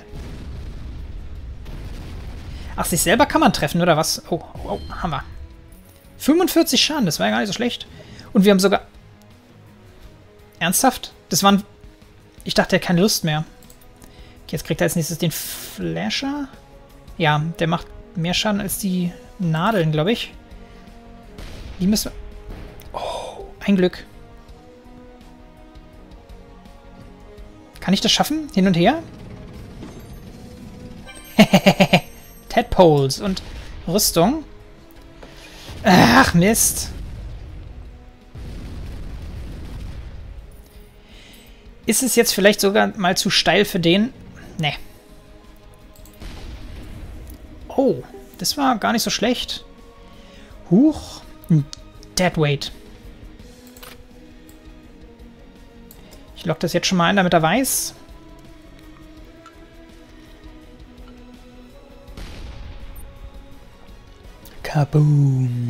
Speaker 1: Ach, sich selber kann man treffen, oder was? Oh, oh, oh, haben wir. fünfundvierzig Schaden, das war ja gar nicht so schlecht. Und wir haben sogar... Ernsthaft? Das waren... Ich dachte, er hat keine Lust mehr. Okay, jetzt kriegt er als nächstes den Flasher. Ja, der macht mehr Schaden als die Nadeln, glaube ich. Die müssen wir... Oh, ein Glück. Kann ich das schaffen? Hin und her? Tadpoles und Rüstung. Ach, Mist. Ist es jetzt vielleicht sogar mal zu steil für den? Nee. Oh, das war gar nicht so schlecht. Huch. Deadweight. Ich lock das jetzt schon mal ein, damit er weiß. Kaboom.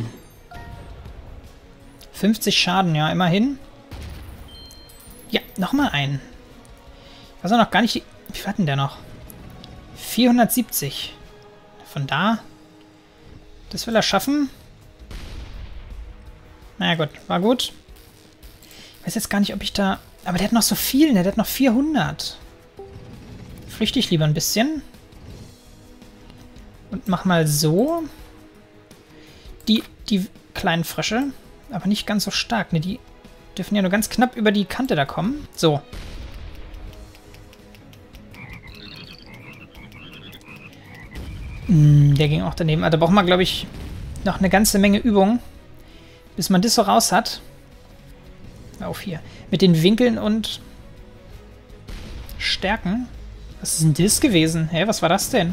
Speaker 1: fünfzig Schaden, ja, immerhin. Ja, nochmal einen. Ich weiß auch noch gar nicht, wie viel hat denn der noch? vierhundertsiebzig. Von da. Das will er schaffen. Naja gut, war gut. Ich weiß jetzt gar nicht, ob ich da... Aber der hat noch so viel, ne? Der hat noch vierhundert. Flüchte ich lieber ein bisschen. Und mach mal so. Die, die kleinen Frösche. Aber nicht ganz so stark, ne? Die dürfen ja nur ganz knapp über die Kante da kommen. So. Hm, der ging auch daneben. Also da braucht man, glaube ich, noch eine ganze Menge Übung, bis man das so raus hat. Auf hier. Mit den Winkeln und Stärken. Was ist denn das gewesen? Hä, was war das denn?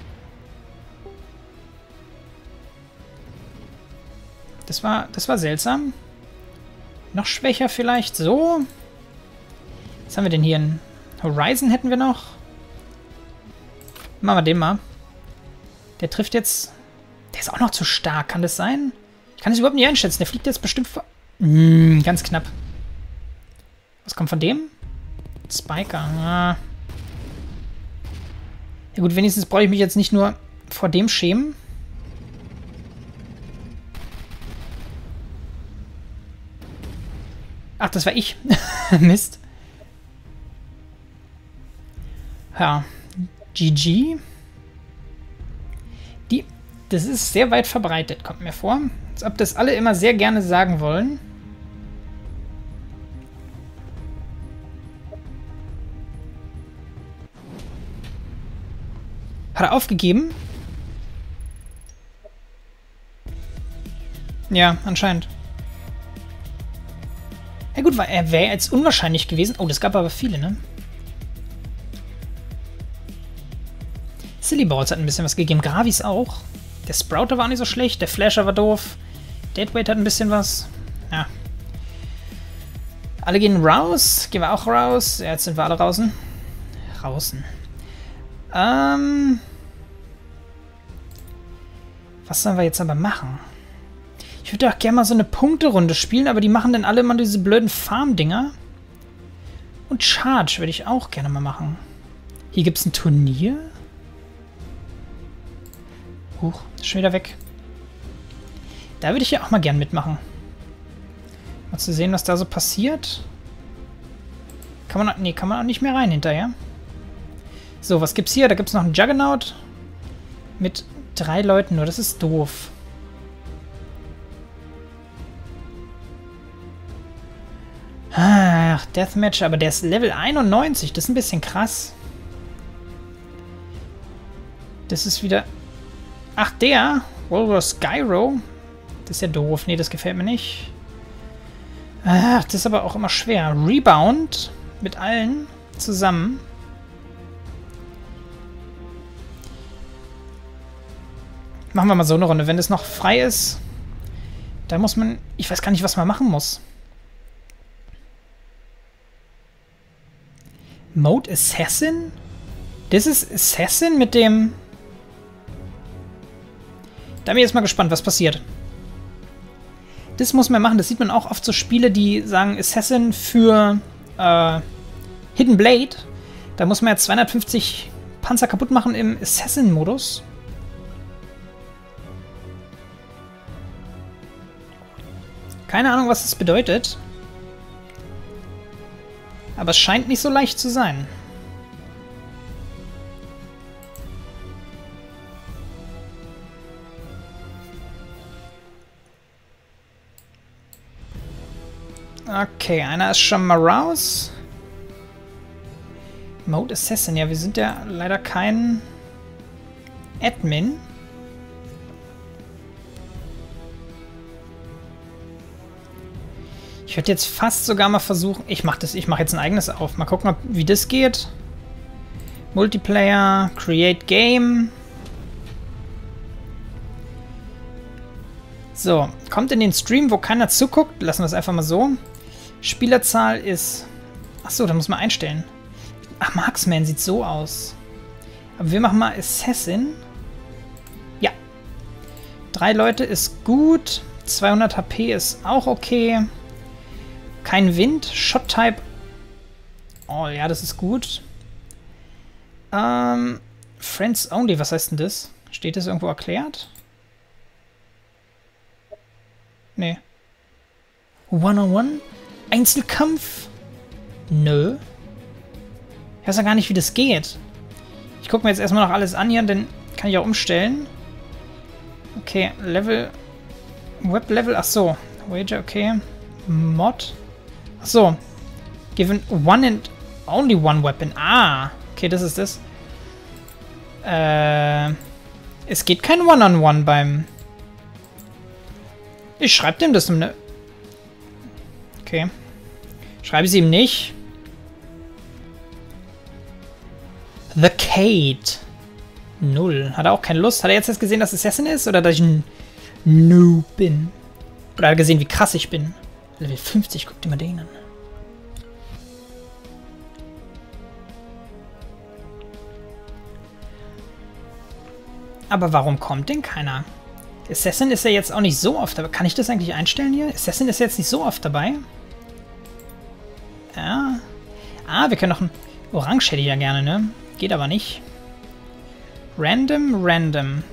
Speaker 1: Das war, das war seltsam. Noch schwächer vielleicht. So. Was haben wir denn hier? Ein Horizon hätten wir noch. Machen wir den mal. Der trifft jetzt... Der ist auch noch zu stark. Kann das sein? Ich kann es überhaupt nicht einschätzen. Der fliegt jetzt bestimmt vor... Hm, ganz knapp. Was kommt von dem? Spiker. Ah. Ja gut, wenigstens brauche ich mich jetzt nicht nur vor dem schämen. Ach, das war ich. Mist. Ja. G G. Die, das ist sehr weit verbreitet, kommt mir vor. Als ob das alle immer sehr gerne sagen wollen. Hat er aufgegeben? Ja, anscheinend. Ja gut, er wäre jetzt unwahrscheinlich gewesen. Oh, das gab aber viele, ne? Silly Balls hat ein bisschen was gegeben. Gravis auch. Der Sprouter war nicht so schlecht. Der Flasher war doof. Deadweight hat ein bisschen was. Ja. Alle gehen raus. Gehen wir auch raus. Ja, jetzt sind wir alle draußen. Draußen. Ähm. Was sollen wir jetzt aber machen? Ich würde auch gerne mal so eine Punkterunde spielen, aber die machen dann alle immer diese blöden Farm-Dinger. Und Charge würde ich auch gerne mal machen. Hier gibt es ein Turnier. Huch, ist schon wieder weg. Da würde ich ja auch mal gern mitmachen. Mal zu sehen, was da so passiert. Kann man, nee, kann man auch nicht mehr rein hinterher. So, was gibt's hier? Da gibt's noch einen Juggernaut. Mit drei Leuten nur. Das ist doof. Ach, Deathmatch. Aber der ist Level einundneunzig. Das ist ein bisschen krass. Das ist wieder... Ach, der. Walrus Gyro. Das ist ja doof. Nee, das gefällt mir nicht. Ach, das ist aber auch immer schwer. Rebound. Mit allen zusammen. Machen wir mal so eine Runde. Wenn das noch frei ist, da muss man... Ich weiß gar nicht, was man machen muss. Mode Assassin? Das ist Assassin mit dem... Da bin ich jetzt mal gespannt, was passiert. Das muss man machen. Das sieht man auch oft so Spiele, die sagen Assassin für äh, Hidden Blade. Da muss man ja zweihundertfünfzig Panzer kaputt machen im Assassin-Modus. Keine Ahnung, was das bedeutet. Aber es scheint nicht so leicht zu sein. Okay, einer ist schon mal raus. Mode Assassin, ja, wir sind ja leider kein Admin. Ich würde jetzt fast sogar mal versuchen... Ich mache das, ich mache jetzt ein eigenes auf. Mal gucken, ob, wie das geht. Multiplayer, Create Game. So, kommt in den Stream, wo keiner zuguckt. Lassen wir es einfach mal so. Spielerzahl ist... Achso, da muss man einstellen. Ach, Marksman sieht so aus. Aber wir machen mal Assassin. Ja. Drei Leute ist gut. zweihundert H P ist auch okay. Kein Wind. Shot-Type. Oh ja, das ist gut. Ähm, Friends Only, was heißt denn das? Steht das irgendwo erklärt? Nee. One-on-one? Einzelkampf? Nö. Ich weiß ja gar nicht, wie das geht. Ich gucke mir jetzt erstmal noch alles an hier, denn kann ich auch umstellen. Okay, Level... Web-Level, ach so. Wager, okay. Mod. Ach so. Given one and only one weapon. Ah, okay, das ist das. Äh... Es geht kein One-on-One beim... Ich schreibe dem das... Ne okay. Schreibe sie ihm nicht. The Kate. Null. Hat er auch keine Lust? Hat er jetzt erst gesehen, dass Assassin ist? Oder dass ich ein Noob bin? Oder hat er gesehen, wie krass ich bin? Level fünfzig, guck dir mal den an. Aber warum kommt denn keiner? Assassin ist ja jetzt auch nicht so oft dabei. Kann ich das eigentlich einstellen hier? Assassin ist jetzt nicht so oft dabei. Ja. Ah, wir können noch ein... Orange hätte ich ja gerne, ne? Geht aber nicht. Random, random.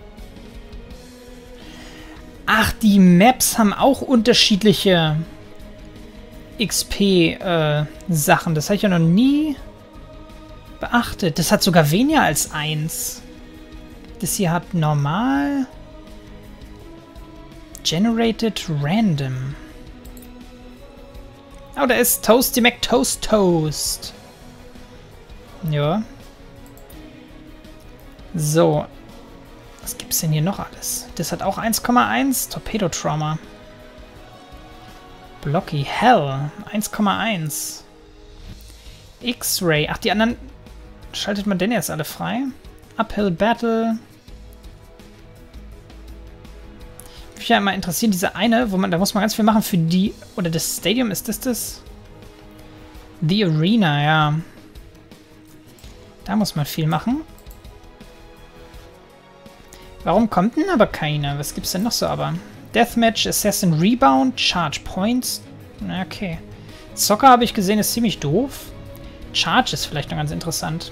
Speaker 1: Ach, die Maps haben auch unterschiedliche X P-Sachen. Äh, das habe ich ja noch nie beachtet. Das hat sogar weniger als eins. Das hier hat normal... Generated Random. Oh, da ist Toasty McToast Toast. Ja. So. Was gibt's denn hier noch alles? Das hat auch eins Komma eins. Torpedo Trauma. Blocky Hell. eins Komma eins. X-Ray. Ach, die anderen schaltet man denn jetzt alle frei? Uphill Battle. Mich ja immer interessieren, diese eine, wo man, da muss man ganz viel machen für die, oder das Stadium, ist das das? The Arena, ja. Da muss man viel machen. Warum kommt denn aber keiner? Was gibt's denn noch so aber? Deathmatch, Assassin Rebound, Charge Points. Na, okay. Soccer habe ich gesehen, ist ziemlich doof. Charge ist vielleicht noch ganz interessant.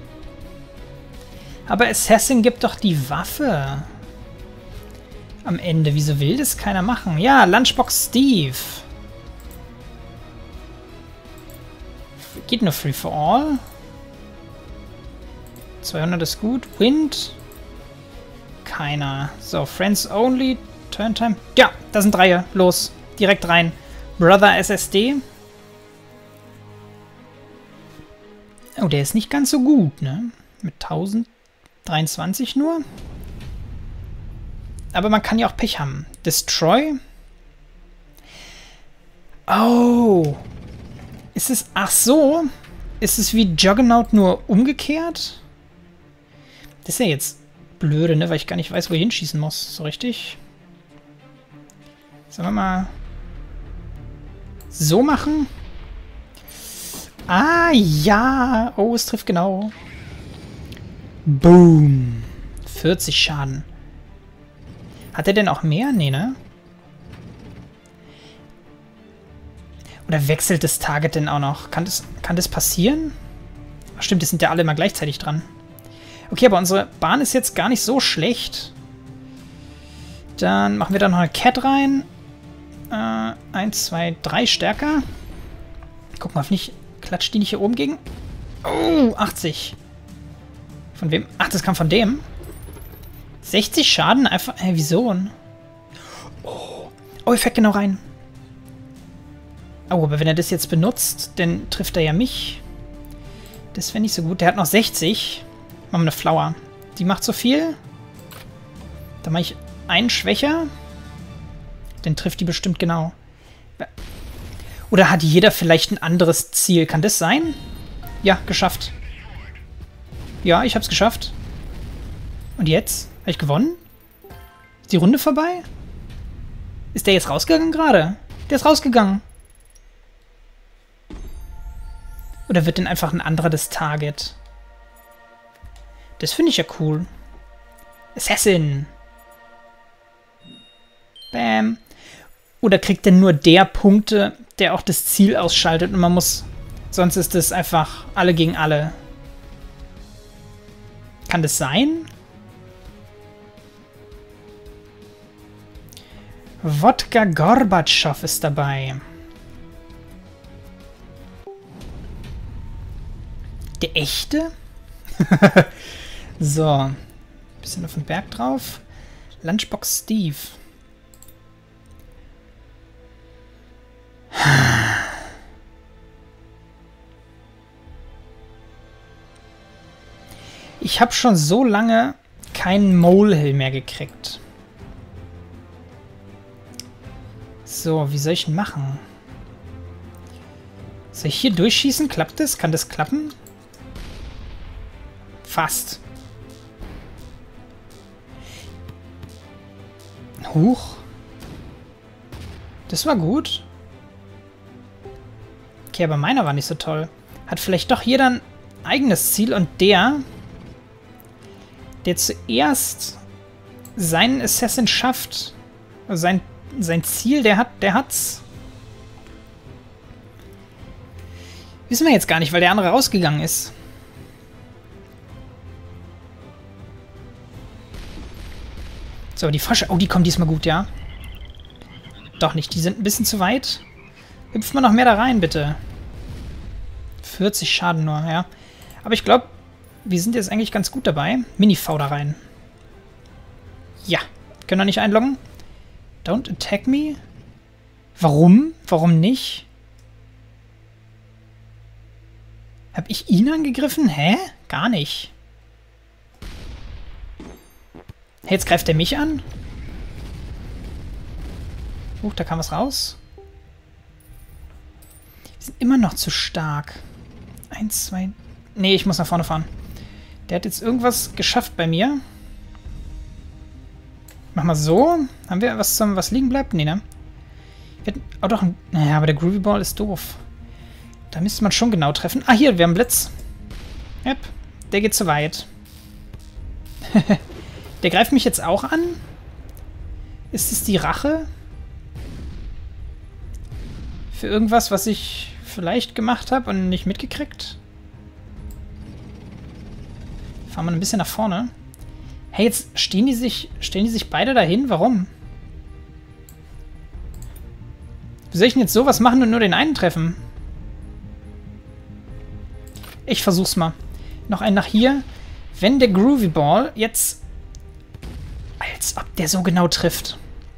Speaker 1: Aber Assassin gibt doch die Waffe. Am Ende. Wieso will das keiner machen? Ja, Lunchbox Steve. Geht nur Free for All. zweihundert ist gut. Wind. Keiner. So, Friends Only. Turn Time. Ja, da sind drei. Los. Direkt rein. Brother S S D. Oh, der ist nicht ganz so gut, ne? Mit tausenddreiundzwanzig nur. Aber man kann ja auch Pech haben. Destroy. Oh. Ist es... Ach so. Ist es wie Juggernaut nur umgekehrt? Das ist ja jetzt blöde, ne? Weil ich gar nicht weiß, wo ich hinschießen muss. So richtig. Sollen wir mal... so machen? Ah, ja. Oh, es trifft genau. Boom. vierzig Schaden. Hat er denn auch mehr? Nee, ne? Oder wechselt das Target denn auch noch? Kann das, kann das passieren? Ach stimmt, die sind ja alle immer gleichzeitig dran. Okay, aber unsere Bahn ist jetzt gar nicht so schlecht. Dann machen wir da noch eine Cat rein. Äh, eins, zwei, drei stärker. Guck mal, auf nicht... Klatscht die nicht hier oben gegen? Oh, achtzig. Von wem? Ach, das kam von dem. sechzig Schaden? Einfach... Hä, wieso? Oh, oh, er fährt genau rein. Oh, aber wenn er das jetzt benutzt, dann trifft er ja mich. Das wäre nicht so gut. Der hat noch sechzig. Machen wir eine Flower. Die macht so viel. Dann mache ich einen schwächer. Dann trifft die bestimmt genau. Oder hat jeder vielleicht ein anderes Ziel? Kann das sein? Ja, geschafft. Ja, ich hab's geschafft. Und jetzt? Habe ich gewonnen? Ist die Runde vorbei? Ist der jetzt rausgegangen gerade? Der ist rausgegangen. Oder wird denn einfach ein anderer das Target? Das finde ich ja cool. Assassin. Bam. Oder kriegt denn nur der Punkte, der auch das Ziel ausschaltet und man muss... Sonst ist es einfach alle gegen alle. Kann das sein? Wodka Gorbatschow ist dabei. Der echte? So. Bisschen auf den Berg drauf. Lunchbox Steve. Ich habe schon so lange keinen Molehill mehr gekriegt. So, wie soll ich ihn machen? Soll ich hier durchschießen? Klappt das? Kann das klappen? Fast. Huch. Das war gut. Okay, aber meiner war nicht so toll. Hat vielleicht doch jeder ein eigenes Ziel und der... der zuerst seinen Assassin schafft, also sein, sein Ziel, der hat, der hat's. Wissen wir jetzt gar nicht, weil der andere rausgegangen ist. So, die Frösche, oh, die kommen diesmal gut, ja? Doch nicht, die sind ein bisschen zu weit. Hüpft mal noch mehr da rein, bitte. vierzig Schaden nur, ja. Aber ich glaube, wir sind jetzt eigentlich ganz gut dabei. Mini-V da rein. Ja. Können wir nicht einloggen? Don't attack me? Warum? Warum nicht? Hab ich ihn angegriffen? Hä? Gar nicht. Hey, jetzt greift er mich an? Huch, da kam was raus. Wir sind immer noch zu stark. Eins, zwei... Nee, ich muss nach vorne fahren. Der hat jetzt irgendwas geschafft bei mir. Mach mal so. Haben wir was zum was liegen bleibt? Nee, ne? Wir hatten, oh doch, ein, naja, aber der Groovy Ball ist doof. Da müsste man schon genau treffen. Ah, hier, wir haben Blitz. Yep, der geht zu weit. Der greift mich jetzt auch an? Ist es die Rache? Für irgendwas, was ich vielleicht gemacht habe und nicht mitgekriegt? Fahren wir ein bisschen nach vorne. Hey, jetzt stehen die sich, stehen die sich beide dahin? Warum? Wie soll ich denn jetzt sowas machen und nur den einen treffen? Ich versuch's mal. Noch einen nach hier. Wenn der Groovy Ball jetzt... Als ob der so genau trifft.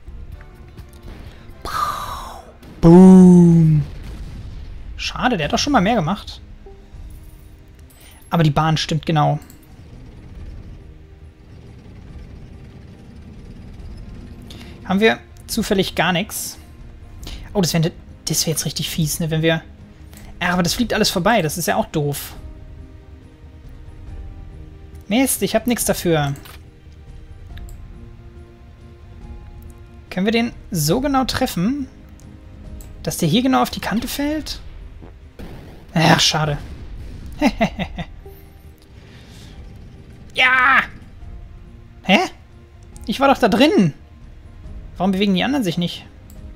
Speaker 1: Boom. Schade, der hat doch schon mal mehr gemacht. Aber die Bahn stimmt genau. Haben wir zufällig gar nichts. Oh, das wäre das wär jetzt richtig fies, ne, wenn wir... Ja, aber das fliegt alles vorbei, das ist ja auch doof. Mist, ich habe nichts dafür. Können wir den so genau treffen, dass der hier genau auf die Kante fällt? Ach, schade. Ja! Hä? Ich war doch da drin. Warum bewegen die anderen sich nicht?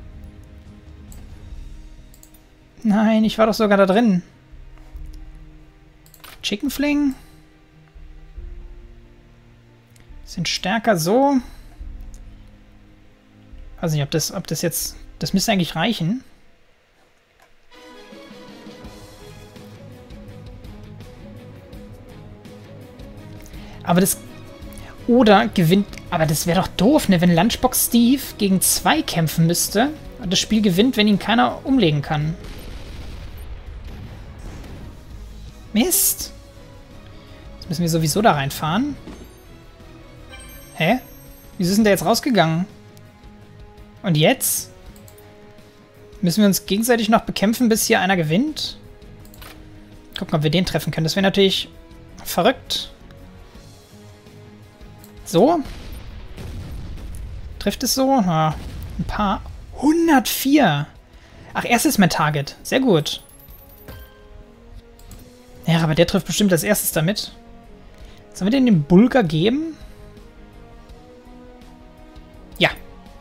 Speaker 1: Nein, ich war doch sogar da drin. Chicken Fling. Sind stärker so. Weiß nicht, ob das, ob das jetzt... Das müsste eigentlich reichen. Aber das... Oder gewinnt... Aber das wäre doch doof, ne? Wenn Lunchbox Steve gegen zwei kämpfen müsste und das Spiel gewinnt, wenn ihn keiner umlegen kann. Mist. Jetzt müssen wir sowieso da reinfahren. Hä? Wieso ist denn der jetzt rausgegangen? Und jetzt? Müssen wir uns gegenseitig noch bekämpfen, bis hier einer gewinnt? Gucken, ob wir den treffen können. Das wäre natürlich verrückt. So. Trifft es so? Ja, ein paar. hundertvier. Ach, erstes ist mein Target. Sehr gut. Ja, aber der trifft bestimmt als erstes damit. Sollen wir den den Bulgar geben? Ja.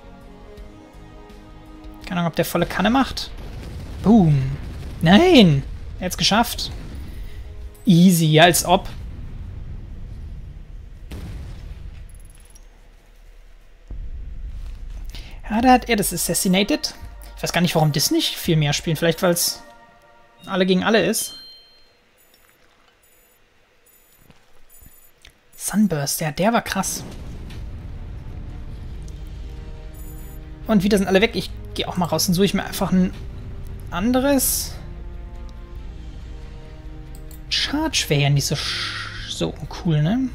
Speaker 1: Keine Ahnung, ob der volle Kanne macht. Boom. Nein. Er hat es geschafft. Easy, als ob. Ja, da hat er das Assassinated. Ich weiß gar nicht, warum das nicht viel mehr spielen. Vielleicht, weil es alle gegen alle ist. Sunburst, ja, der war krass. Und wieder sind alle weg. Ich gehe auch mal raus und suche ich mir einfach ein anderes. Charge wäre ja nicht so, so cool, ne?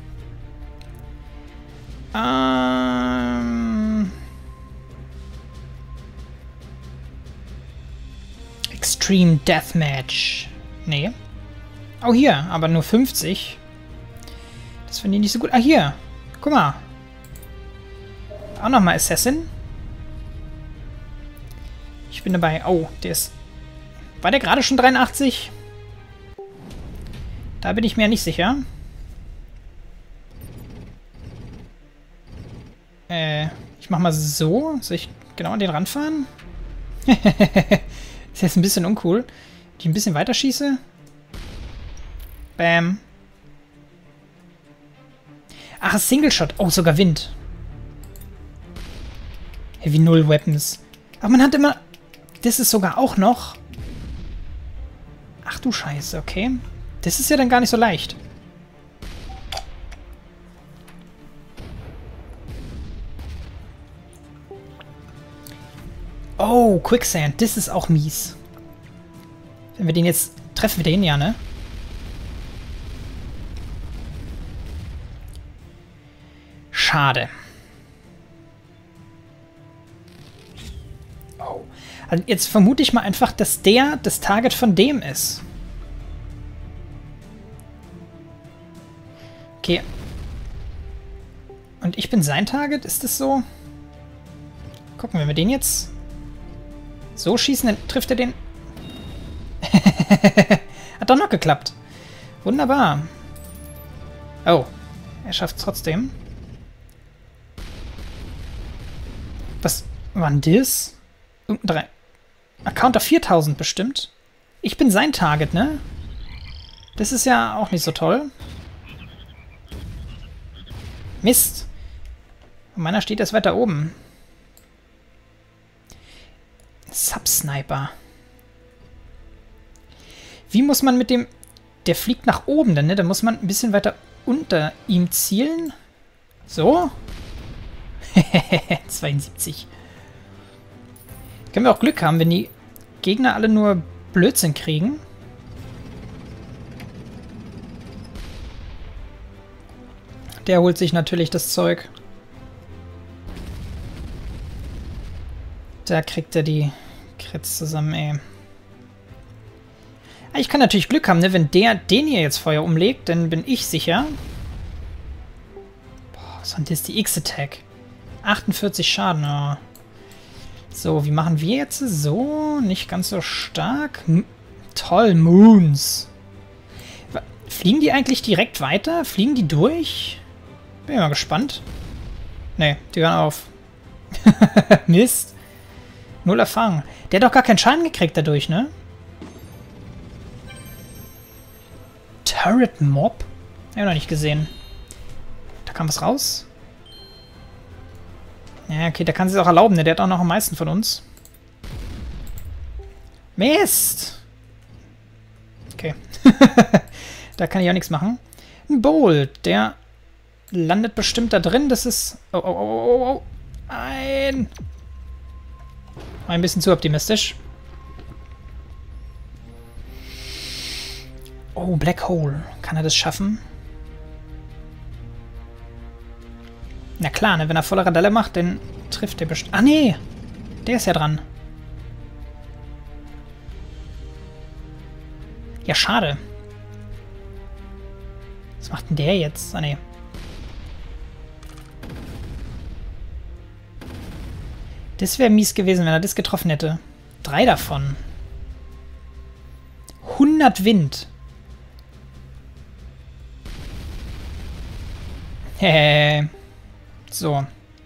Speaker 1: Ähm... Extreme Deathmatch. Nee. Oh, hier, aber nur fünfzig. Das finde ich nicht so gut. Ah, hier. Guck mal. Auch nochmal Assassin. Ich bin dabei. Oh, der ist... War der gerade schon dreiundachtzig? Da bin ich mir nicht sicher. Äh, ich mach mal so. Soll ich genau an den Rand fahren? Ist jetzt ein bisschen uncool. Die ein bisschen weiter schieße. Bam. Ach, Single Shot. Oh, sogar Wind. Heavy Null Weapons. Aber man hat immer... Das ist sogar auch noch... Ach du Scheiße, okay. Das ist ja dann gar nicht so leicht. Oh, Quicksand. Das ist auch mies. Wenn wir den jetzt... Treffen wir den, ja, ne? Schade. Oh. Also jetzt vermute ich mal einfach, dass der das Target von dem ist. Okay. Und ich bin sein Target? Ist das so? Gucken, wenn wir den jetzt so schießen, dann trifft er den. Hat doch noch geklappt. Wunderbar. Oh. Er schafft es trotzdem. Was war denn das? Irgendein drei. Account auf viertausend bestimmt. Ich bin sein Target, ne? Das ist ja auch nicht so toll. Mist. Und meiner steht erst weiter oben. Subsniper. Wie muss man mit dem... Der fliegt nach oben, dann, ne? Da muss man ein bisschen weiter unter ihm zielen. So. zweiundsiebzig. Können wir auch Glück haben, wenn die Gegner alle nur Blödsinn kriegen. Der holt sich natürlich das Zeug. Da kriegt er die Crits zusammen, ey. Ich kann natürlich Glück haben, ne? Wenn der den hier jetzt Feuer umlegt, dann bin ich sicher. Boah, was war denn das? Die X-Attack. achtundvierzig Schaden, oh. So, wie machen wir jetzt? So, nicht ganz so stark. M Toll, Moons. Fliegen die eigentlich direkt weiter? Fliegen die durch? Bin mal gespannt. Ne, die hören auf. Mist. Null Erfahrung. Der hat doch gar keinen Schaden gekriegt dadurch, ne? Turret Mob? Ja, noch nicht gesehen. Da kam was raus. Ja, okay, der kann sich auch erlauben, ne? Der hat auch noch am meisten von uns. Mist! Okay. Da kann ich auch nichts machen. Ein Bolt, der landet bestimmt da drin. Das ist... Oh, oh, oh, oh, oh. Nein! War ein bisschen zu optimistisch. Oh, Black Hole. Kann er das schaffen? Na klar, ne? Wenn er volle Radalle macht, dann trifft er bestimmt... Ah, nee! Der ist ja dran. Ja, schade. Was macht denn der jetzt? Ah, nee. Das wäre mies gewesen, wenn er das getroffen hätte. Drei davon. hundert Wind. Hehe. So.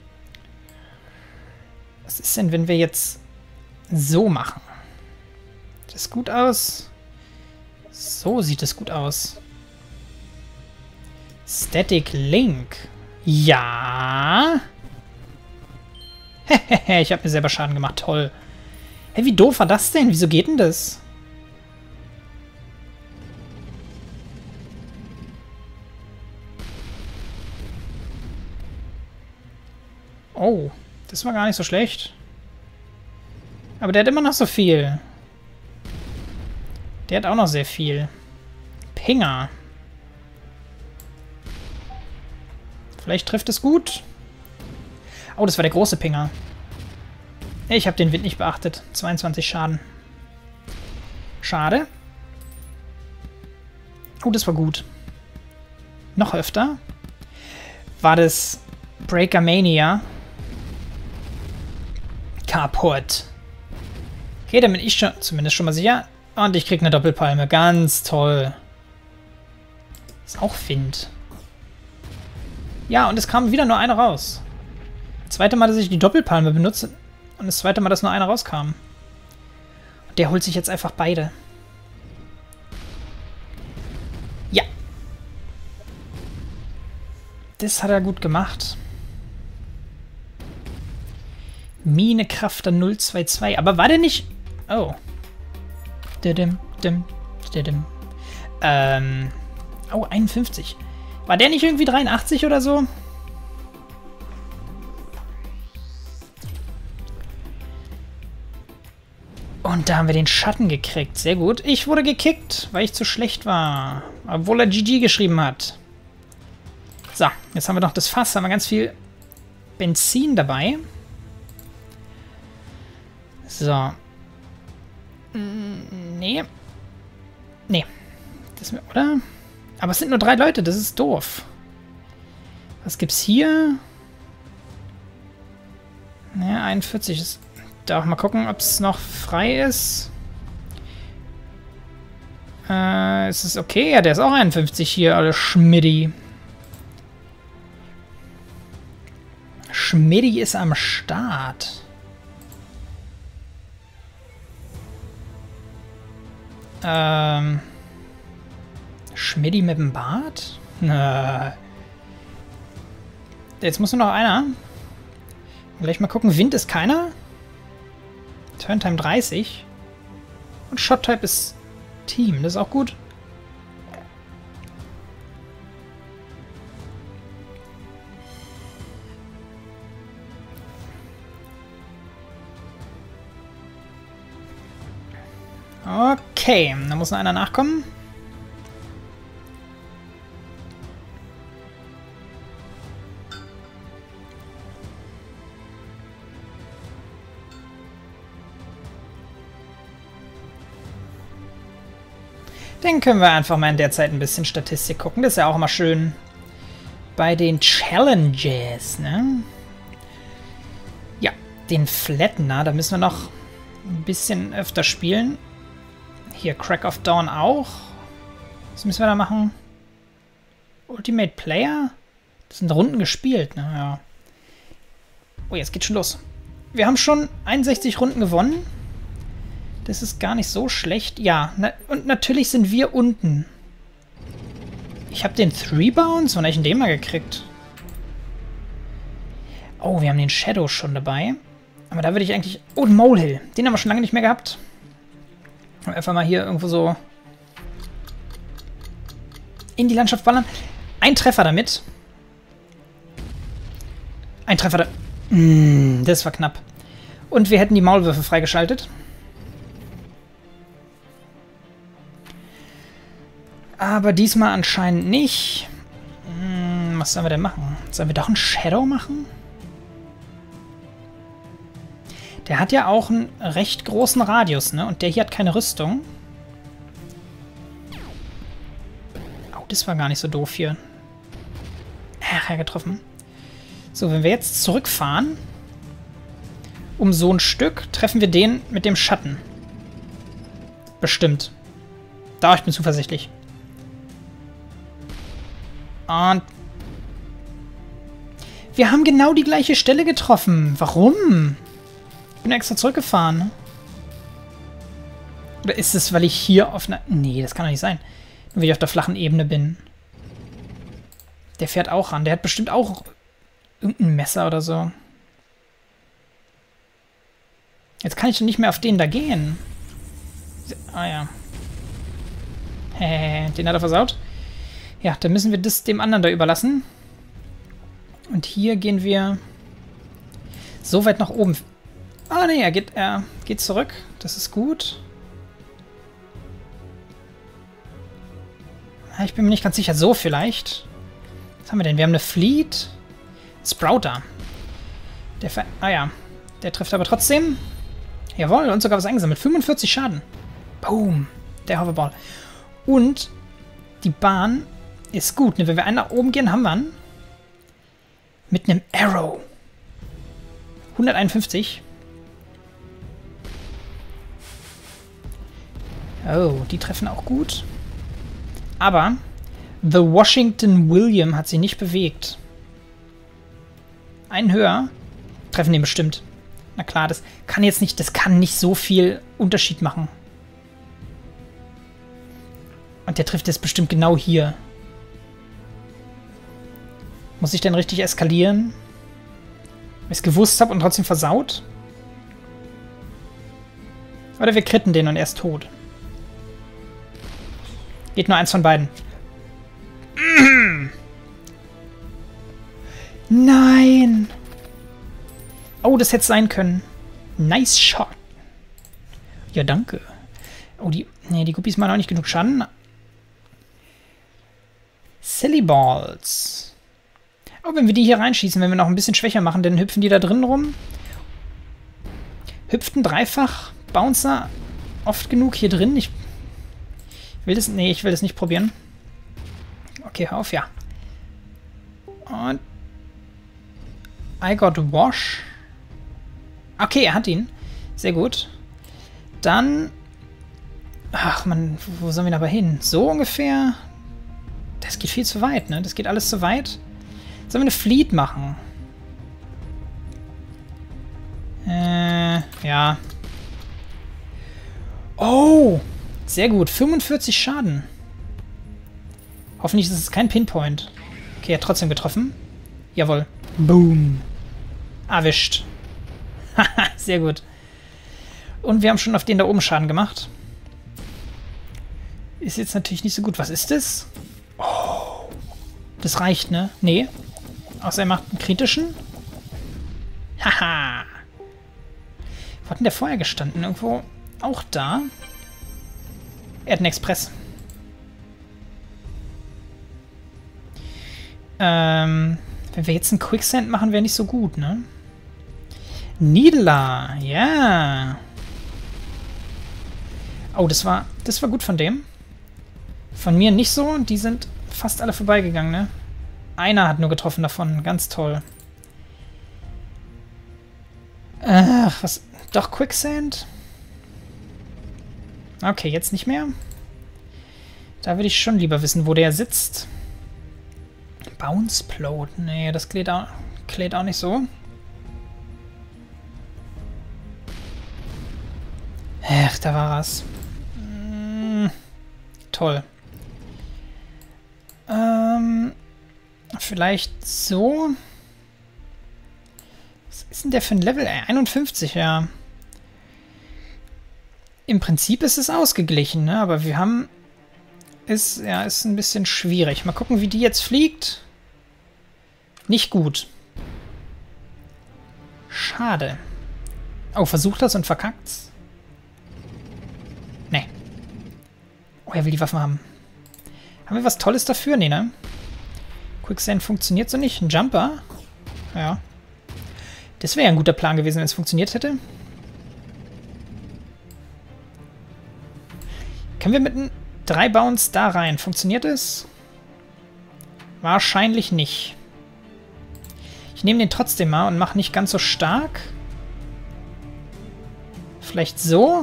Speaker 1: Was ist denn, wenn wir jetzt so machen? Sieht das gut aus? So sieht es gut aus. Static Link. Ja. Hehehe, ich habe mir selber Schaden gemacht. Toll. Hey, wie doof war das denn? Wieso geht denn das? Oh, das war gar nicht so schlecht. Aber der hat immer noch so viel. Der hat auch noch sehr viel. Pinger. Vielleicht trifft es gut. Oh, das war der große Pinger. Ich habe den Wind nicht beachtet. zweiundzwanzig Schaden. Schade. Oh, das war gut. Noch öfter. War das Breaker Mania? Kaputt. Okay, dann bin ich schon, zumindest schon mal sicher. Und ich krieg eine Doppelpalme. Ganz toll. Ist auch Wind. Ja, und es kam wieder nur eine raus. Das zweite Mal, dass ich die Doppelpalme benutze. Und das zweite Mal, dass nur einer rauskam. Und der holt sich jetzt einfach beide. Ja. Das hat er gut gemacht. Minekrafter null zwei zwei. Aber war der nicht... Oh. Didim, dim, didim. Ähm... Oh, einundfünfzig. War der nicht irgendwie dreiundachtzig oder so? Und da haben wir den Schatten gekriegt. Sehr gut. Ich wurde gekickt, weil ich zu schlecht war. Obwohl er G G geschrieben hat. So, jetzt haben wir noch das Fass. Haben wir ganz viel Benzin dabei. So. Nee. Nee. Das, oder? Aber es sind nur drei Leute. Das ist doof. Was gibt's hier? Ja, einundvierzig ist... Darf mal gucken, ob es noch frei ist. Äh, ist es okay? Ja, der ist auch einundfünfzig hier, alle Schmidti. Schmidti ist am Start. Ähm... Schmidti mit dem Bart? Äh, jetzt muss nur noch einer. Gleich mal gucken. Wind ist keiner. Turntime dreißig. Und Shot-Type ist Team. Das ist auch gut. Okay, da muss noch einer nachkommen. Dann können wir einfach mal in der Zeit ein bisschen Statistik gucken. Das ist ja auch immer schön bei den Challenges, ne? Ja, den Flattener, da müssen wir noch ein bisschen öfter spielen. Hier, Crack of Dawn auch. Was müssen wir da machen? Ultimate Player? Das sind Runden gespielt, ne? Ja. Oh, jetzt geht's schon los. Wir haben schon einundsechzig Runden gewonnen. Das ist gar nicht so schlecht. Ja, na, und natürlich sind wir unten. Ich habe den Three Bounce. Wann habe ich denn den mal gekriegt? Oh, wir haben den Shadow schon dabei. Aber da würde ich eigentlich... Oh, den Molehill. Den haben wir schon lange nicht mehr gehabt. Einfach mal hier irgendwo so in die Landschaft ballern. Ein Treffer damit. Ein Treffer da... Mm, das war knapp. Und wir hätten die Maulwürfe freigeschaltet. Aber diesmal anscheinend nicht. Hm, was sollen wir denn machen? Sollen wir doch einen Shadow machen? Der hat ja auch einen recht großen Radius, ne? Und der hier hat keine Rüstung. Oh, das war gar nicht so doof hier. Ach, ja, getroffen. So, wenn wir jetzt zurückfahren um so ein Stück treffen wir den mit dem Schatten. Bestimmt. Da, ich bin zuversichtlich. Und wir haben genau die gleiche Stelle getroffen. Warum? Ich bin extra zurückgefahren. Oder ist es, weil ich hier auf einer... Nee, das kann doch nicht sein. Nur weil ich auf der flachen Ebene bin. Der fährt auch ran. Der hat bestimmt auch irgendein Messer oder so. Jetzt kann ich doch nicht mehr auf den da gehen. Ah ja. Hä, den hat er versaut. Ja, dann müssen wir das dem anderen da überlassen. Und hier gehen wir so weit nach oben. Ah, nee, er geht, er geht zurück. Das ist gut. Ich bin mir nicht ganz sicher. So vielleicht. Was haben wir denn? Wir haben eine Fleet. Sprouter. Der Ver ah ja. Der trifft aber trotzdem. Jawohl, und sogar was eingesammelt. fünfundvierzig Schaden. Boom. Der Hoverball. Und die Bahn ist gut. Ne? Wenn wir einen nach oben gehen, haben wir einen. Mit einem Arrow. hunderteinundfünfzig. Oh, die treffen auch gut. Aber The Washington William hat sich nicht bewegt. Einen höher. Treffen den bestimmt. Na klar, das kann jetzt nicht, das kann nicht so viel Unterschied machen. Und der trifft jetzt bestimmt genau hier. Muss ich denn richtig eskalieren? Weil ich es gewusst habe und trotzdem versaut? Oder wir kritten den und er ist tot. Geht nur eins von beiden. Nein! Oh, das hätte sein können. Nice shot. Ja, danke. Oh, die... Nee, die Guppies machen auch nicht genug Schaden. Silly Balls. Oh, wenn wir die hier reinschießen, wenn wir noch ein bisschen schwächer machen, dann hüpfen die da drin rum. Hüpften dreifach Bouncer oft genug hier drin. Ich will das... Nee, ich will das nicht probieren. Okay, hör auf, ja. Und... I got wash. Okay, er hat ihn. Sehr gut. Dann... Ach man, wo sollen wir aber hin? So ungefähr? Das geht viel zu weit, ne? Das geht alles zu weit. Sollen wir eine Fleet machen? Äh, ja. Oh! Sehr gut. fünfundvierzig Schaden. Hoffentlich ist es kein Pinpoint. Okay, er hat trotzdem getroffen. Jawohl. Boom. Erwischt. Haha, sehr gut. Und wir haben schon auf den da oben Schaden gemacht. Ist jetzt natürlich nicht so gut. Was ist das? Oh. Das reicht, ne? Nee. Außer er macht einen kritischen. Haha. Wo hat denn der vorher gestanden? Irgendwo auch da. Er hat einen Express. Ähm, wenn wir jetzt einen Quicksand machen, wäre nicht so gut, ne? Niedler, ja. Oh, das war, das war gut von dem. Von mir nicht so. Die sind fast alle vorbeigegangen, ne? Einer hat nur getroffen davon. Ganz toll. Ach, was? Doch Quicksand? Okay, jetzt nicht mehr. Da würde ich schon lieber wissen, wo der sitzt. Bounce Plot. Nee, das klärt auch, klärt auch nicht so. Ach, da war es. Hm, toll. Ähm, vielleicht so. Was ist denn der für ein Level? einundfünfzig, ja. Im Prinzip ist es ausgeglichen, ne? Aber wir haben... Ist, ja, ist ein bisschen schwierig. Mal gucken, wie die jetzt fliegt. Nicht gut. Schade. Oh, versucht das und verkackt's. Nee. Oh, er will die Waffen haben. Haben wir was Tolles dafür? Nee, ne? Quicksand funktioniert so nicht. Ein Jumper? Ja. Das wäre ja ein guter Plan gewesen, wenn es funktioniert hätte. Können wir mit einem drei Bounce da rein? Funktioniert es? Wahrscheinlich nicht. Ich nehme den trotzdem mal und mache nicht ganz so stark. Vielleicht so?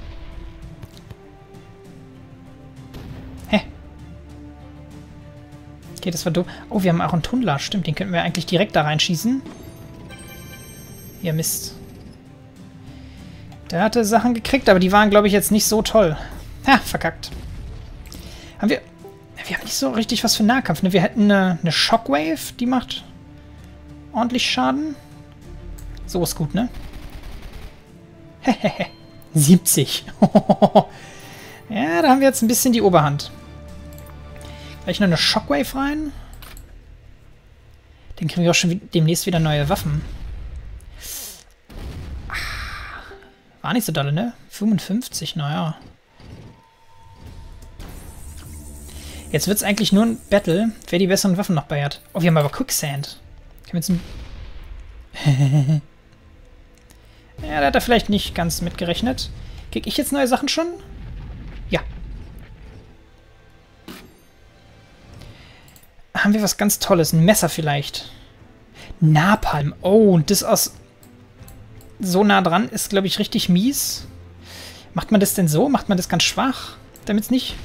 Speaker 1: Hä? Okay, das war doof. Oh, wir haben auch einen Tunnler. Stimmt, den könnten wir eigentlich direkt da reinschießen. Ja, Mist. Der hatte Sachen gekriegt, aber die waren, glaube ich, jetzt nicht so toll. Ha, verkackt. Haben wir... Wir haben nicht so richtig was für Nahkampf, ne? Wir hätten eine, eine Shockwave, die macht ordentlich Schaden. So ist gut, ne? Hehehe. siebzig. Ja, da haben wir jetzt ein bisschen die Oberhand. Gleich noch eine Shockwave rein. Dann kriegen wir auch schon demnächst wieder neue Waffen. War nicht so dolle, ne? fünfundfünfzig, naja. Jetzt wird es eigentlich nur ein Battle, wer die besseren Waffen noch bei hat. Oh, wir haben aber Quicksand. Können wir jetzt ein... Ja, da hat er vielleicht nicht ganz mitgerechnet. Krieg ich jetzt neue Sachen schon? Ja. Haben wir was ganz Tolles? Ein Messer vielleicht. Napalm. Oh, und das aus... so nah dran ist, glaube ich, richtig mies. Macht man das denn so? Macht man das ganz schwach? Damit es nicht...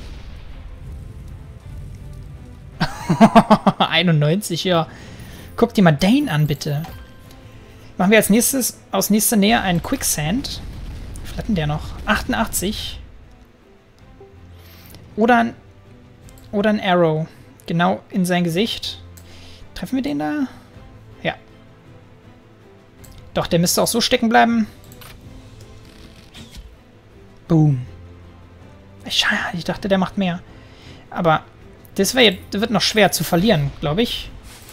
Speaker 1: einundneunzig, ja. Guck dir mal Dane an, bitte. Machen wir als nächstes aus nächster Nähe einen Quicksand. Wie viel hat denn der noch? achtundachtzig. Oder ein, oder ein Arrow. Genau in sein Gesicht. Treffen wir den da? Ja. Doch, der müsste auch so stecken bleiben. Boom. Ich, ich dachte, der macht mehr. Aber... Das, wär, das wird noch schwer zu verlieren, glaube ich.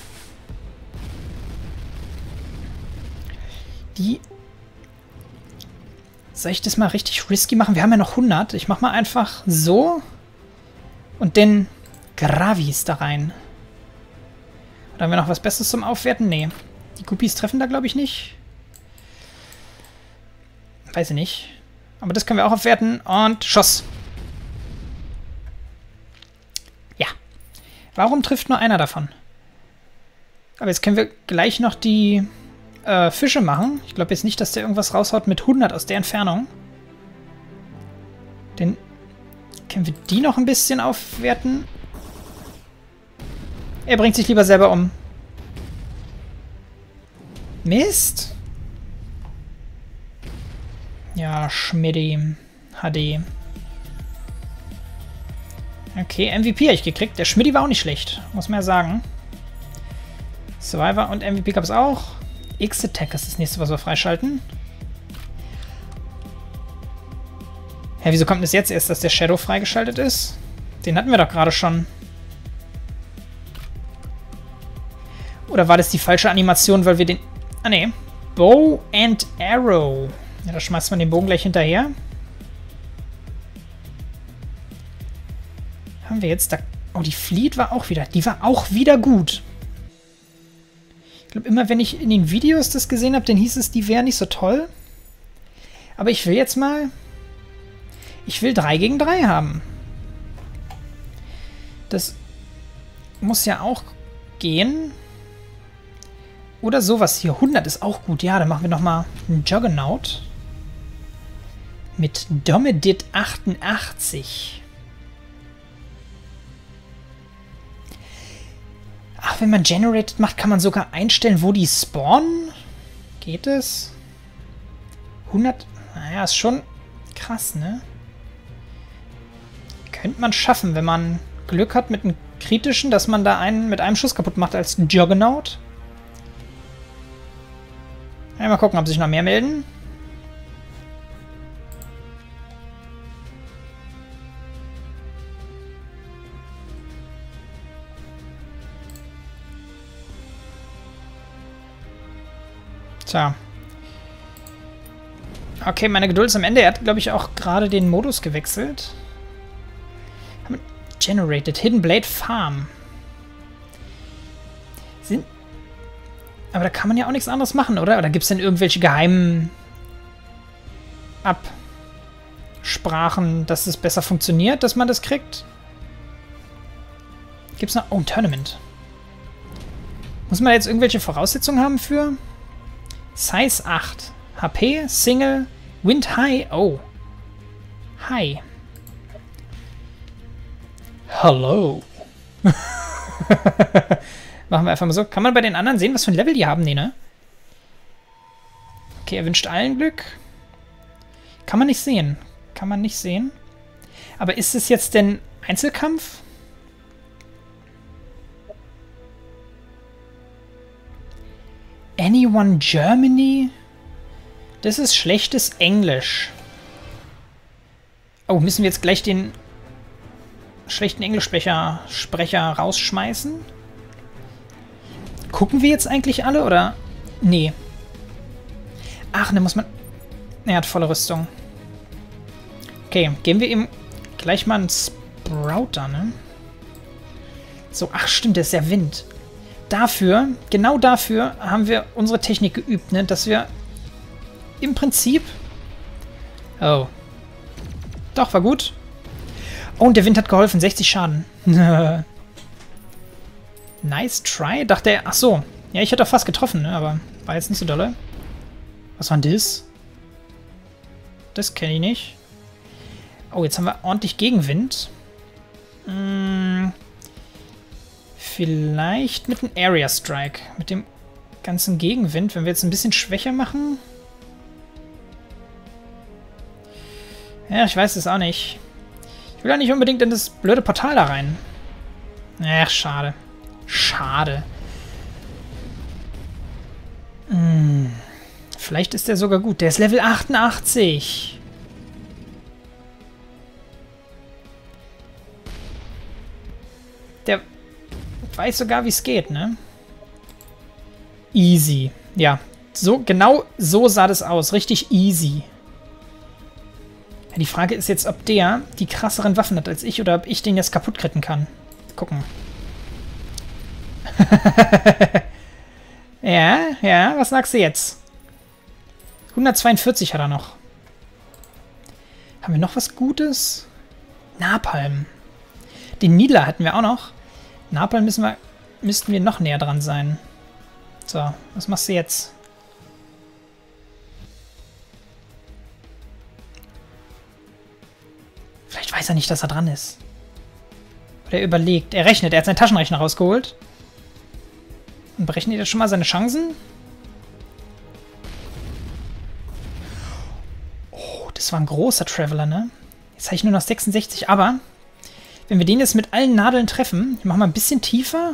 Speaker 1: Die... Soll ich das mal richtig risky machen? Wir haben ja noch hundert. Ich mache mal einfach so. Und den Gravis da rein. Oder haben wir noch was Besseres zum Aufwerten? Nee. Die Guppies treffen da, glaube ich, nicht. Weiß ich nicht. Aber das können wir auch aufwerten. Und Schuss. Warum trifft nur einer davon? Aber jetzt können wir gleich noch die äh, Fische machen. Ich glaube jetzt nicht, dass der irgendwas raushaut mit hundert aus der Entfernung. Dann können wir die noch ein bisschen aufwerten. Er bringt sich lieber selber um. Mist. Ja, Schmidti. H D. Okay, M V P habe ich gekriegt. Der Schmidti war auch nicht schlecht, muss man ja sagen. Survivor und M V P gab es auch. X-Attack ist das nächste, was wir freischalten. Hä, wieso kommt es jetzt erst, dass der Shadow freigeschaltet ist? Den hatten wir doch gerade schon. Oder war das die falsche Animation, weil wir den... Ah, ne. Bow and Arrow. Ja, da schmeißt man den Bogen gleich hinterher. Haben wir jetzt da... Oh, die Fleet war auch wieder... Die war auch wieder gut. Ich glaube, immer wenn ich in den Videos das gesehen habe, dann hieß es, die wäre nicht so toll. Aber ich will jetzt mal... Ich will drei gegen drei haben. Das muss ja auch gehen. Oder sowas hier. hundert ist auch gut. Ja, dann machen wir nochmal einen Juggernaut. Mit Domedit achtundachtzig. Ach, wenn man Generated macht, kann man sogar einstellen, wo die spawnen. Geht es? hundert? Naja, ist schon krass, ne? Könnte man schaffen, wenn man Glück hat mit einem kritischen, dass man da einen mit einem Schuss kaputt macht als Juggernaut. Ja, mal gucken, ob sich noch mehr melden. Tja. Okay, meine Geduld ist am Ende. Er hat, glaube ich, auch gerade den Modus gewechselt. Generated. Hidden Blade Farm. Sind... Aber da kann man ja auch nichts anderes machen, oder? Oder gibt es denn irgendwelche geheimen Absprachen, dass es besser funktioniert, dass man das kriegt? Gibt es noch... Oh, ein Tournament. Muss man jetzt irgendwelche Voraussetzungen haben für... Size acht. H P, Single, Wind High. Oh. Hi. Hello. Machen wir einfach mal so. Kann man bei den anderen sehen, was für ein Level die haben? Nee, ne? Okay, er wünscht allen Glück. Kann man nicht sehen. Kann man nicht sehen. Aber ist es jetzt denn Einzelkampf? Anyone Germany? Das ist schlechtes Englisch. Oh, müssen wir jetzt gleich den schlechten Englischsprecher Sprecher rausschmeißen? Gucken wir jetzt eigentlich alle, oder? Nee. Ach, ne, muss man... Er hat volle Rüstung. Okay, geben wir ihm gleich mal einen Sprout da, ne? So, ach stimmt, das ist ja Wind. Dafür, genau dafür haben wir unsere Technik geübt, ne? Dass wir im Prinzip... Oh. Doch, war gut. Oh, und der Wind hat geholfen. sechzig Schaden. Nice try. Dachte er... Ach so. Ja, ich hätte doch fast getroffen, ne? Aber war jetzt nicht so dolle. Was war denn das? Das kenne ich nicht. Oh, jetzt haben wir ordentlich Gegenwind. Hm, vielleicht mit einem Area Strike. Mit dem ganzen Gegenwind. Wenn wir jetzt ein bisschen schwächer machen... Ja, ich weiß es auch nicht. Ich will ja nicht unbedingt in das blöde Portal da rein. Ach, schade. Schade. Hm. Vielleicht ist der sogar gut. Der ist Level achtundachtzig. Der weiß sogar, wie es geht, ne? Easy. Ja, so, genau so sah das aus. Richtig easy. Die Frage ist jetzt, ob der die krasseren Waffen hat als ich oder ob ich den jetzt kaputt kritten kann. Gucken. Ja, ja, was sagst du jetzt? hundertzweiundvierzig hat er noch. Haben wir noch was Gutes? Napalm. Den Nidler hatten wir auch noch. Napalm müssen wir, müssten wir noch näher dran sein. So, was machst du jetzt? Vielleicht weiß er nicht, dass er dran ist. Oder er überlegt. Er rechnet. Er hat seinen Taschenrechner rausgeholt. Und berechnet er schon mal seine Chancen? Oh, das war ein großer Traveler, ne? Jetzt habe ich nur noch sechsundsechzig. Aber wenn wir den jetzt mit allen Nadeln treffen, machen wir ein bisschen tiefer,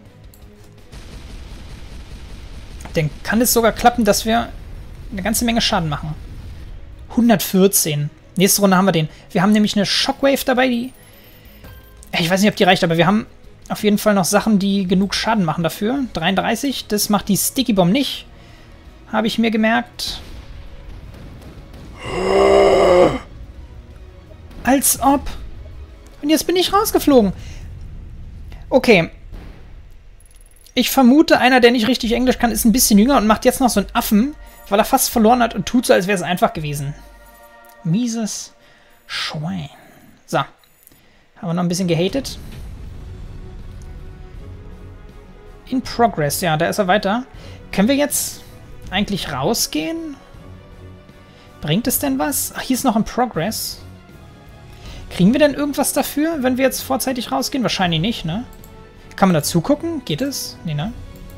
Speaker 1: dann kann es sogar klappen, dass wir eine ganze Menge Schaden machen. hundertvierzehn. Nächste Runde haben wir den. Wir haben nämlich eine Shockwave dabei, die... Ich weiß nicht, ob die reicht, aber wir haben auf jeden Fall noch Sachen, die genug Schaden machen dafür. dreiunddreißig, das macht die Sticky Bomb nicht. Habe ich mir gemerkt. Als ob. Und jetzt bin ich rausgeflogen. Okay. Ich vermute, einer, der nicht richtig Englisch kann, ist ein bisschen jünger und macht jetzt noch so einen Affen, weil er fast verloren hat und tut so, als wäre es einfach gewesen. Mieses Schwein. So. Haben wir noch ein bisschen gehatet. In progress. Ja, da ist er weiter. Können wir jetzt eigentlich rausgehen? Bringt es denn was? Ach, hier ist noch ein Progress. Kriegen wir denn irgendwas dafür, wenn wir jetzt vorzeitig rausgehen? Wahrscheinlich nicht, ne? Kann man da zugucken? Geht es? Nee, ne?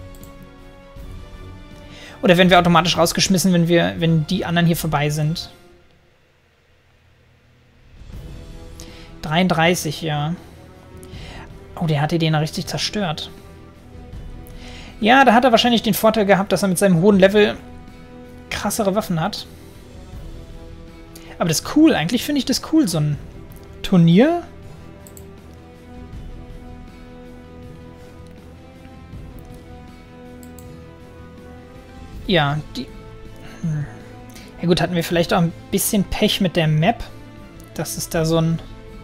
Speaker 1: Oder werden wir automatisch rausgeschmissen, wenn wir, wenn die anderen hier vorbei sind? dreiunddreißig, ja. Oh, der hatte den richtig zerstört. Ja, da hat er wahrscheinlich den Vorteil gehabt, dass er mit seinem hohen Level krassere Waffen hat. Aber das ist cool. Eigentlich finde ich das cool, so ein Turnier. Ja, die... Hm. Ja gut, hatten wir vielleicht auch ein bisschen Pech mit der Map, dass es da so ein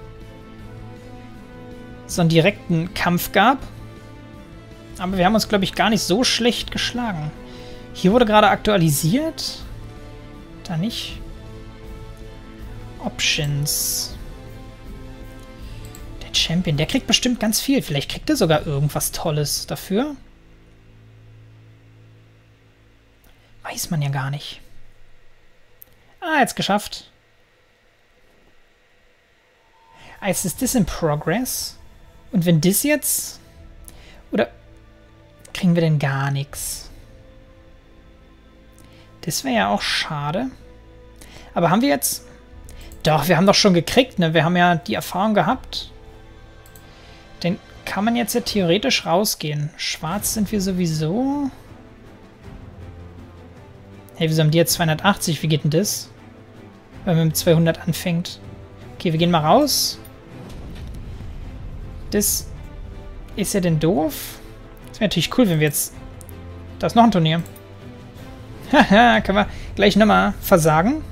Speaker 1: so einen direkten Kampf gab. Aber wir haben uns, glaube ich, gar nicht so schlecht geschlagen. Hier wurde gerade aktualisiert. Da nicht. Options. Der Champion, der kriegt bestimmt ganz viel. Vielleicht kriegt er sogar irgendwas Tolles dafür. Weiß man ja gar nicht. Ah, jetzt geschafft. Ah, jetzt ist das in Progress. Und wenn das jetzt... Oder kriegen wir denn gar nichts? Das wäre ja auch schade. Aber haben wir jetzt... Doch, wir haben doch schon gekriegt, ne? Wir haben ja die Erfahrung gehabt. Dann kann man jetzt ja theoretisch rausgehen. Schwarz sind wir sowieso. Hey, wieso haben die jetzt zweihundertachtzig? Wie geht denn das? Wenn man mit zweihundert anfängt. Okay, wir gehen mal raus. Das ist ja denn doof. Das wäre natürlich cool, wenn wir jetzt... Da ist noch ein Turnier. Haha, können wir gleich nochmal versagen.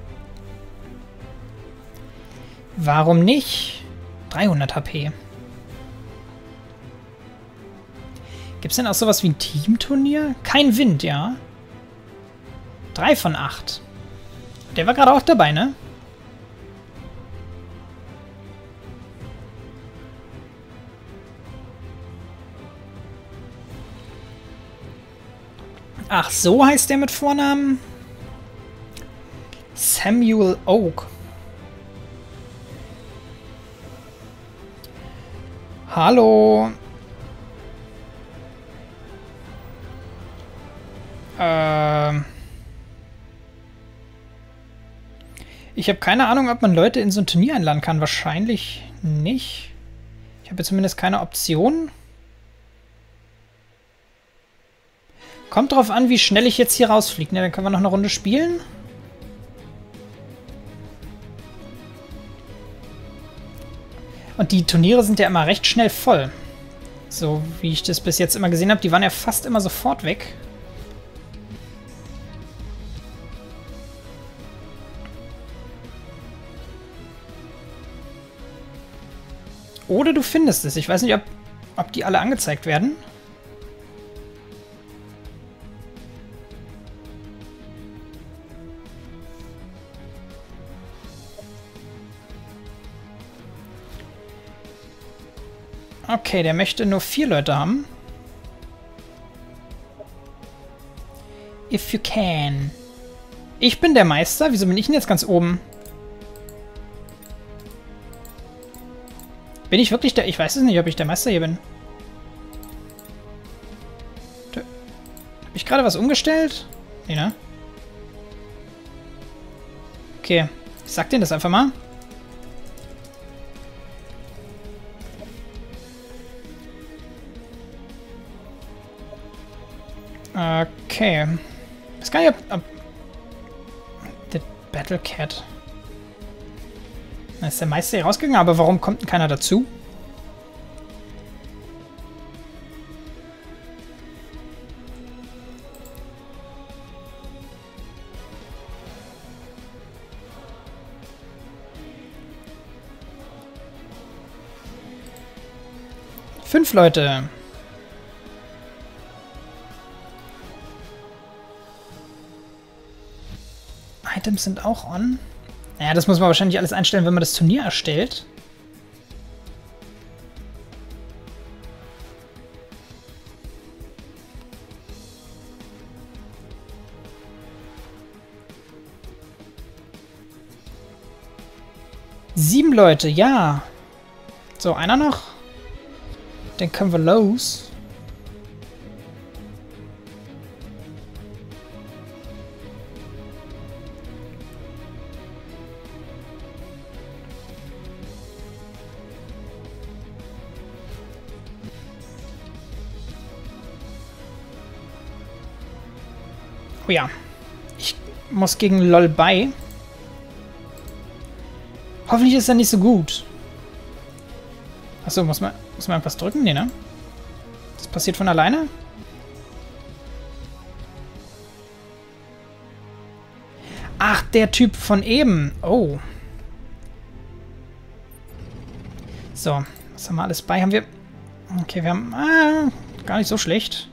Speaker 1: Warum nicht? dreihundert H P. Gibt es denn auch sowas wie ein Teamturnier? Kein Wind, ja. drei von acht. Der war gerade auch dabei, ne? Ach, so heißt der mit Vornamen? Samuel Oak. Hallo. Ähm. Ich habe keine Ahnung, ob man Leute in so ein Turnier einladen kann. Wahrscheinlich nicht. Ich habe zumindest keine Option. Kommt drauf an, wie schnell ich jetzt hier rausfliege. Ne, dann können wir noch eine Runde spielen. Und die Turniere sind ja immer recht schnell voll. So wie ich das bis jetzt immer gesehen habe. Die waren ja fast immer sofort weg. Oder du findest es. Ich weiß nicht, ob, ob die alle angezeigt werden. Okay, der möchte nur vier Leute haben. If you can. Ich bin der Meister. Wieso bin ich denn jetzt ganz oben? Bin ich wirklich der... Ich weiß es nicht, ob ich der Meister hier bin. Habe ich gerade was umgestellt? Nee, ne? Okay. Ich sag denen das einfach mal. Okay. Ich weiß gar nicht, ob... ob The Battle Cat. Da ist der Meister hier rausgegangen, aber warum kommt denn keiner dazu? Fünf Leute. Items sind auch on. Naja, das muss man wahrscheinlich alles einstellen, wenn man das Turnier erstellt. Sieben Leute, ja. So, einer noch. Den können wir los. Oh ja. Ich muss gegen LOL bei. Hoffentlich ist er nicht so gut. Achso, muss man, muss man irgendwas drücken? Nee, ne? Das passiert von alleine? Ach, der Typ von eben. Oh. So, was haben wir alles bei? Haben wir... Okay, wir haben... Ah, gar nicht so schlecht.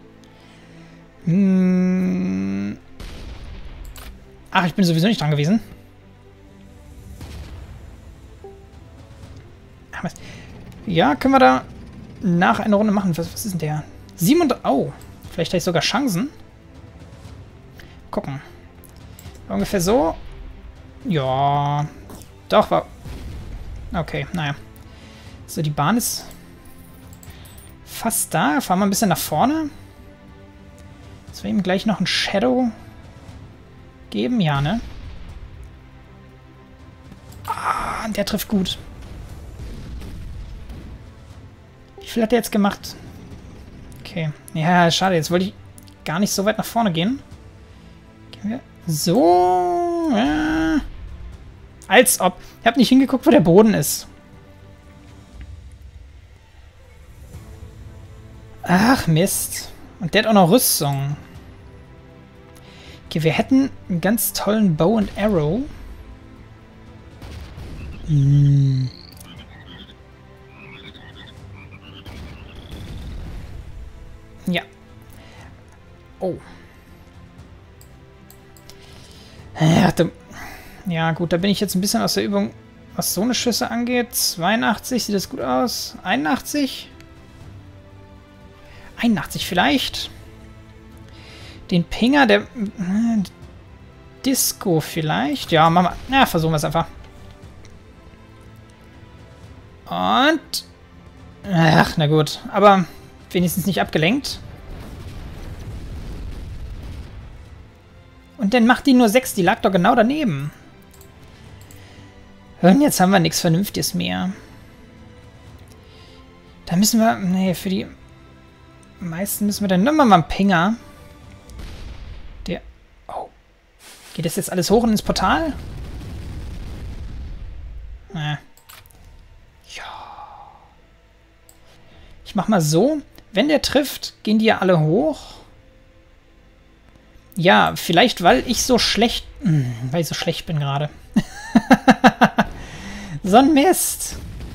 Speaker 1: Hm. Ach, ich bin sowieso nicht dran gewesen. Ja, können wir da nach einer Runde machen. Was, was ist denn der? sieben und... Oh, vielleicht habe ich sogar Chancen. Gucken. Ungefähr so. Ja. Doch, war... Okay, naja. So, die Bahn ist fast da. Fahren wir ein bisschen nach vorne. Dass wir ihm gleich noch ein Shadow geben. Ja, ne? Ah, der trifft gut. Wie viel hat der jetzt gemacht? Okay. Ja, schade. Jetzt wollte ich gar nicht so weit nach vorne gehen. Gehen wir so. Ja. Als ob. Ich habe nicht hingeguckt, wo der Boden ist. Ach, Mist. Und der hat auch noch Rüstung. Okay, wir hätten einen ganz tollen Bow and Arrow. Hm. Ja. Oh. Ja, da, ja, gut, da bin ich jetzt ein bisschen aus der Übung, was so eine Schüsse angeht. zweiundachtzig, sieht das gut aus? einundachtzig? einundachtzig vielleicht. Den Pinger, der... Äh, Disco vielleicht. Ja, machen wir... Ja, versuchen wir es einfach. Und... Ach, na gut. Aber wenigstens nicht abgelenkt. Und dann macht die nur sechs. Die lag doch genau daneben. Und jetzt haben wir nichts Vernünftiges mehr. Da müssen wir... Nee, für die... meisten müssen wir dann nochmal mal einen Pinger. Der... Oh. Geht das jetzt alles hoch ins Portal? Äh. Ja. Ich mach mal so. Wenn der trifft, gehen die ja alle hoch. Ja, vielleicht, weil ich so schlecht... Mh, weil ich so schlecht bin gerade. So ein Mist.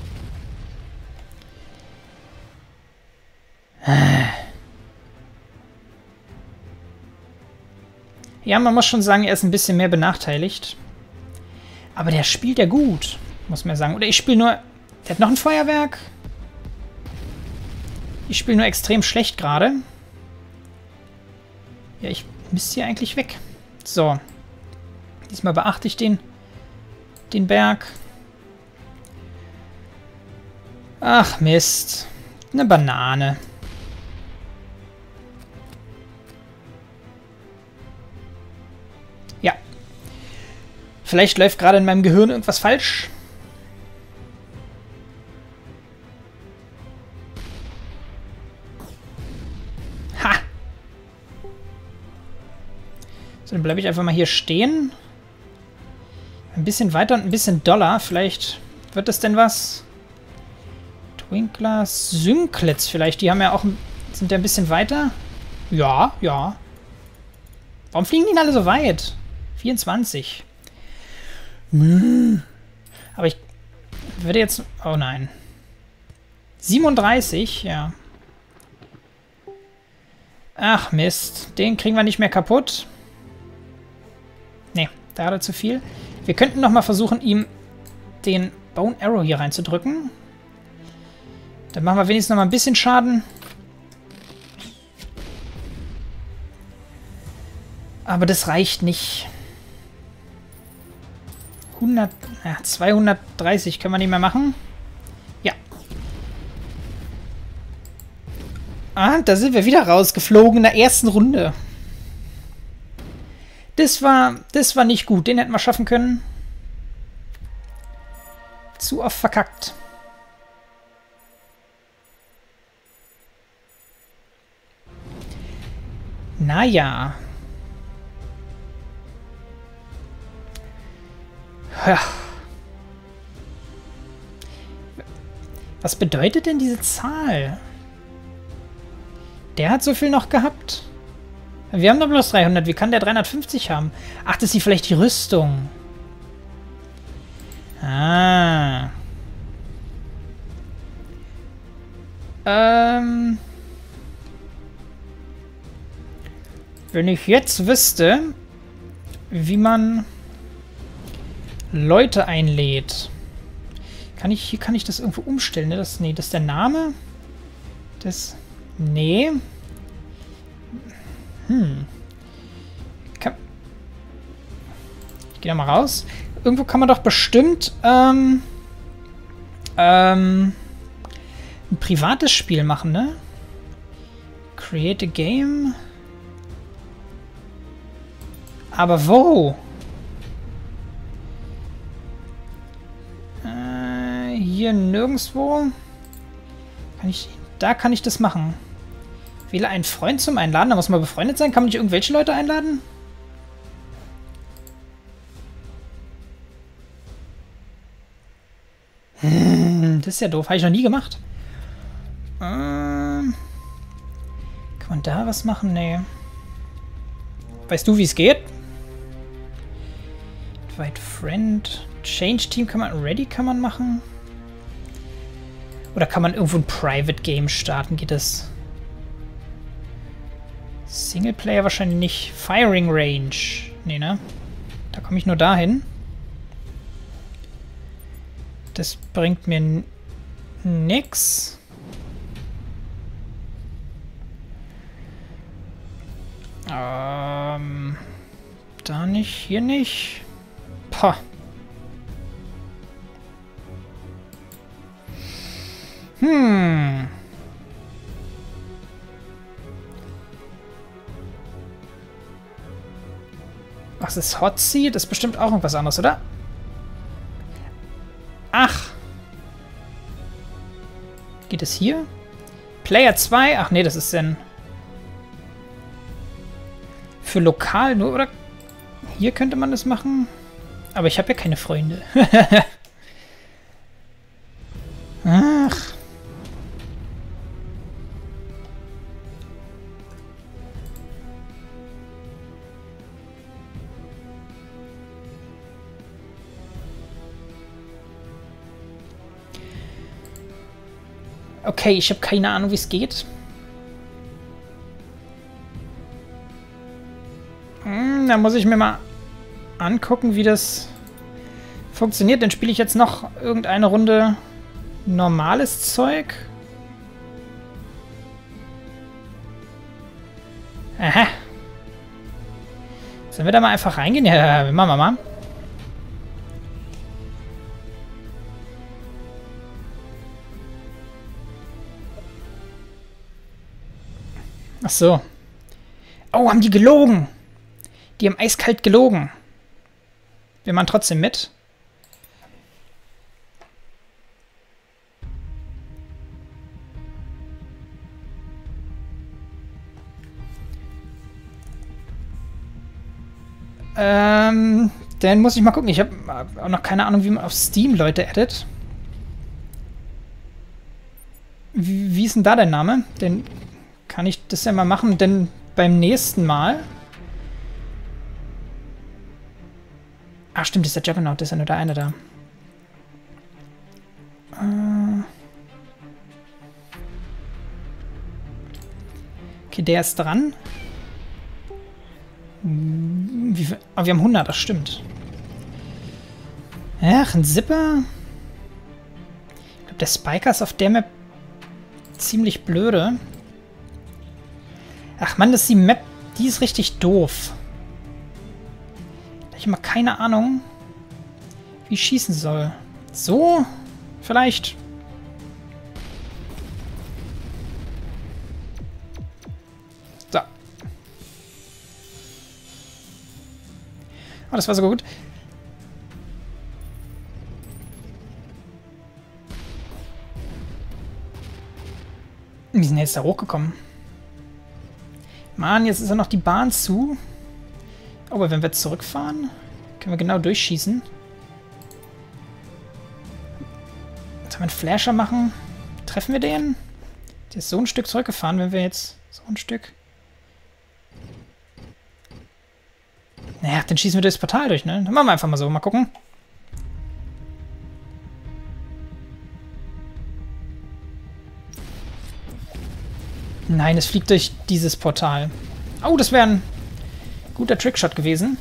Speaker 1: Ja, man muss schon sagen, er ist ein bisschen mehr benachteiligt. Aber der spielt ja gut, muss man sagen. Oder ich spiele nur... Der hat noch ein Feuerwerk. Ich spiele nur extrem schlecht gerade. Ja, ich müsste hier eigentlich weg. So. Diesmal beachte ich den, den Berg. Ach, Mist. Eine Banane. Ja. Vielleicht läuft gerade in meinem Gehirn irgendwas falsch. Ha! So, dann bleibe ich einfach mal hier stehen. Ein bisschen weiter und ein bisschen doller. Vielleicht wird das denn was. Twinkler, Synklets vielleicht. Die haben ja auch ein, sind ja ein bisschen weiter. Ja, ja. Warum fliegen die denn alle so weit? vierundzwanzig. Aber ich würde jetzt... Oh nein. siebenunddreißig, ja. Ach Mist. Den kriegen wir nicht mehr kaputt. Nee, da hat er zu viel. Wir könnten noch mal versuchen, ihm den Bone Arrow hier reinzudrücken. Dann machen wir wenigstens noch mal ein bisschen Schaden. Aber das reicht nicht. hundert, ja, zweihundertdreißig können wir nicht mehr machen. Ja. Ah, da sind wir wieder rausgeflogen in der ersten Runde. Das war, das war nicht gut. Den hätten wir schaffen können. Zu oft verkackt. Naja. Ja. Was bedeutet denn diese Zahl? Der hat so viel noch gehabt. Wir haben doch bloß dreihundert. Wie kann der dreihundertfünfzig haben? Ach, das ist die vielleicht die Rüstung. Ah. Ähm... Wenn ich jetzt wüsste, wie man Leute einlädt. Kann ich, hier kann ich das irgendwo umstellen, ne? Das, nee, das ist der Name. Das, nee. Hm. Kann, Ich gehe da mal raus. Irgendwo kann man doch bestimmt ähm, ähm, ein privates Spiel machen, ne? Create a game. Aber wo? Äh, hier nirgendwo. Kann ich, da kann ich das machen. Wähle einen Freund zum Einladen. Da muss man befreundet sein. Kann man nicht irgendwelche Leute einladen? Hm, das ist ja doof. Habe ich noch nie gemacht. Ähm, kann man da was machen? Nee. Weißt du, wie es geht? Invite Friend. Change Team kann man. Ready kann man machen. Oder kann man irgendwo ein Private Game starten? Geht das? Singleplayer wahrscheinlich nicht. Firing Range. Nee, ne? Da komme ich nur dahin. Das bringt mir nix. Ähm, da nicht, hier nicht. Pah. Hm. Was ist Hot Seat? Das ist bestimmt auch irgendwas anderes, oder? Ach. Geht es hier? Player zwei? Ach nee, das ist denn für lokal nur, oder? Hier könnte man das machen. Aber ich habe ja keine Freunde. Ach. Okay, ich habe keine Ahnung, wie es geht. Hm, da muss ich mir mal angucken, wie das funktioniert. Dann spiele ich jetzt noch irgendeine Runde normales Zeug. Aha. Sollen wir da mal einfach reingehen? Ja, machen wir mal. Ach so. Oh, haben die gelogen? Die haben eiskalt gelogen. Wir machen trotzdem mit. Ähm, dann muss ich mal gucken. Ich habe auch noch keine Ahnung, wie man auf Steam Leute addet. Wie, wie ist denn da dein Name? Denn kann ich das ja mal machen, denn beim nächsten Mal... Ach stimmt, das ist der Juggernaut, das ist ja nur der eine da. Okay, der ist dran. Wie viel? Oh, wir haben hundert, das stimmt. Ach, ein Zipper. Ich glaube, der Spiker ist auf der Map ziemlich blöde. Ach man, das ist die Map, die ist richtig doof. Ich habe mal keine Ahnung, wie ich schießen soll. So? Vielleicht. So. Oh, das war so gut. Wie sind jetzt da hochgekommen? Mann, jetzt ist ja noch die Bahn zu. Aber wenn wir zurückfahren, können wir genau durchschießen. Sollen wir einen Flasher machen? Treffen wir den? Der ist so ein Stück zurückgefahren, wenn wir jetzt so ein Stück... Naja, dann schießen wir durchs Portal durch, ne? Dann machen wir einfach mal so. Mal gucken. Nein, es fliegt durch dieses Portal. Oh, das wäre ein guter Trickshot gewesen.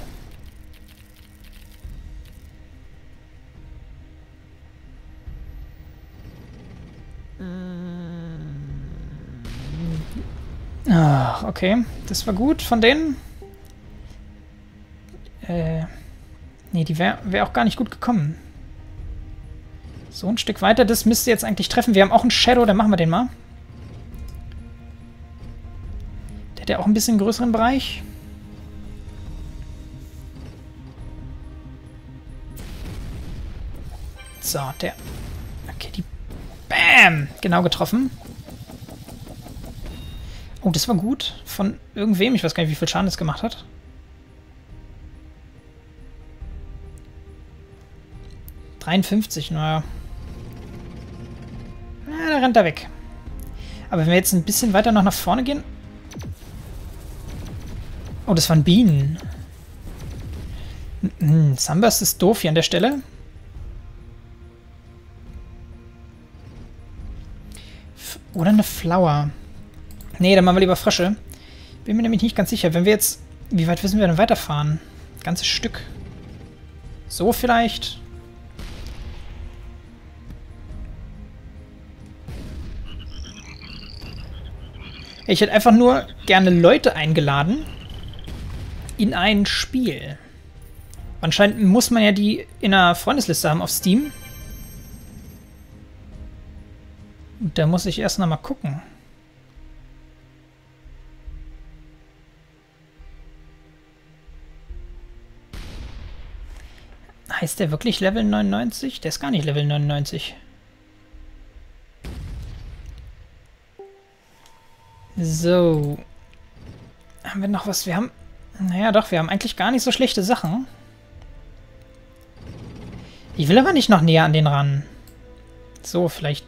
Speaker 1: Ach, okay. Das war gut von denen. Äh, Nee, die wäre wär auch gar nicht gut gekommen. So ein Stück weiter, das müsste jetzt eigentlich treffen. Wir haben auch einen Shadow, dann machen wir den mal. Der hat ja auch ein bisschen größeren Bereich. So, der... Okay, die... Bam! Genau getroffen. Oh, das war gut. Von irgendwem. Ich weiß gar nicht, wie viel Schaden das gemacht hat. dreiundfünfzig, naja. Ja, da rennt er weg. Aber wenn wir jetzt ein bisschen weiter noch nach vorne gehen... Oh, das waren Bienen. Hm, Sunburst ist doof hier an der Stelle. F- Oder eine Flower. Nee, dann machen wir lieber Frösche. Bin mir nämlich nicht ganz sicher. Wenn wir jetzt... Wie weit müssen wir denn weiterfahren? Ganzes Stück. So vielleicht... Ich hätte einfach nur gerne Leute eingeladen in ein Spiel. Anscheinend muss man ja die in einer Freundesliste haben auf Steam. Und da muss ich erst noch mal gucken. Heißt der wirklich Level neunundneunzig? Der ist gar nicht Level neunundneunzig. So. Haben wir noch was? Wir haben... Naja, doch, wir haben eigentlich gar nicht so schlechte Sachen. Ich will aber nicht noch näher an den ran. So, vielleicht...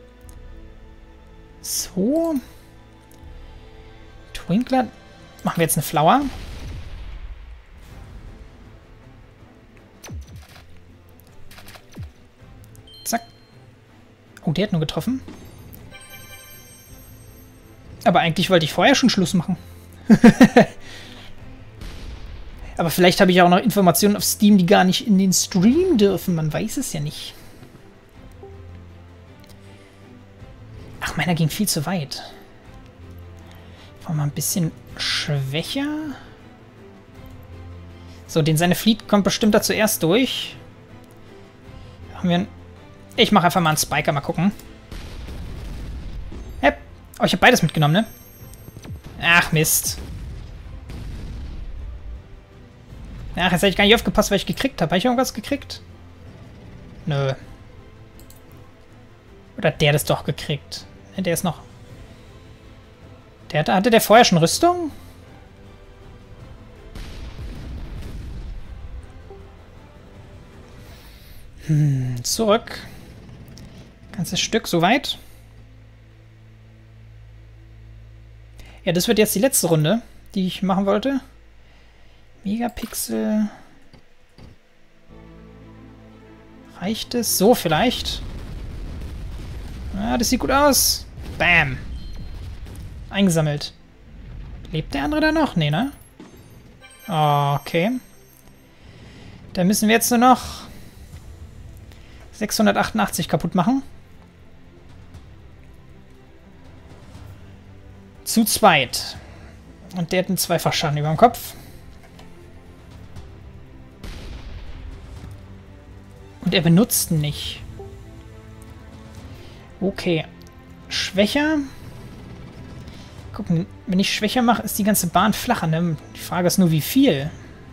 Speaker 1: So. Twinkler. Machen wir jetzt eine Flower. Zack. Oh, der hat nur getroffen. Aber eigentlich wollte ich vorher schon Schluss machen. Aber vielleicht habe ich auch noch Informationen auf Steam, die gar nicht in den Stream dürfen. Man weiß es ja nicht. Ach, meiner ging viel zu weit. Wollen wir mal ein bisschen schwächer? So, den seine Fleet kommt bestimmt da zuerst durch. Haben wir einen... Ich mache einfach mal einen Spiker, mal gucken. Hep. Oh, ich habe beides mitgenommen, ne? Ach, Mist. Ach, jetzt habe ich gar nicht aufgepasst, was ich gekriegt habe. Habe ich irgendwas gekriegt? Nö. Oder hat der das doch gekriegt? Der ist noch... Der hatte, hatte der vorher schon Rüstung? Hm, zurück. Ganzes Stück, soweit. Ja, das wird jetzt die letzte Runde, die ich machen wollte. Megapixel. Reicht es? So vielleicht. Ja, das sieht gut aus. Bam. Eingesammelt. Lebt der andere da noch? Nee, ne? Okay. Da müssen wir jetzt nur noch sechshundertachtundachtzig kaputt machen. Zu zweit. Und der hat einen Zweifachschaden über dem Kopf. Und er benutzt ihn nicht. Okay. Schwächer. Gucken, wenn ich schwächer mache, ist die ganze Bahn flacher. Ne? Die Frage ist nur, wie viel.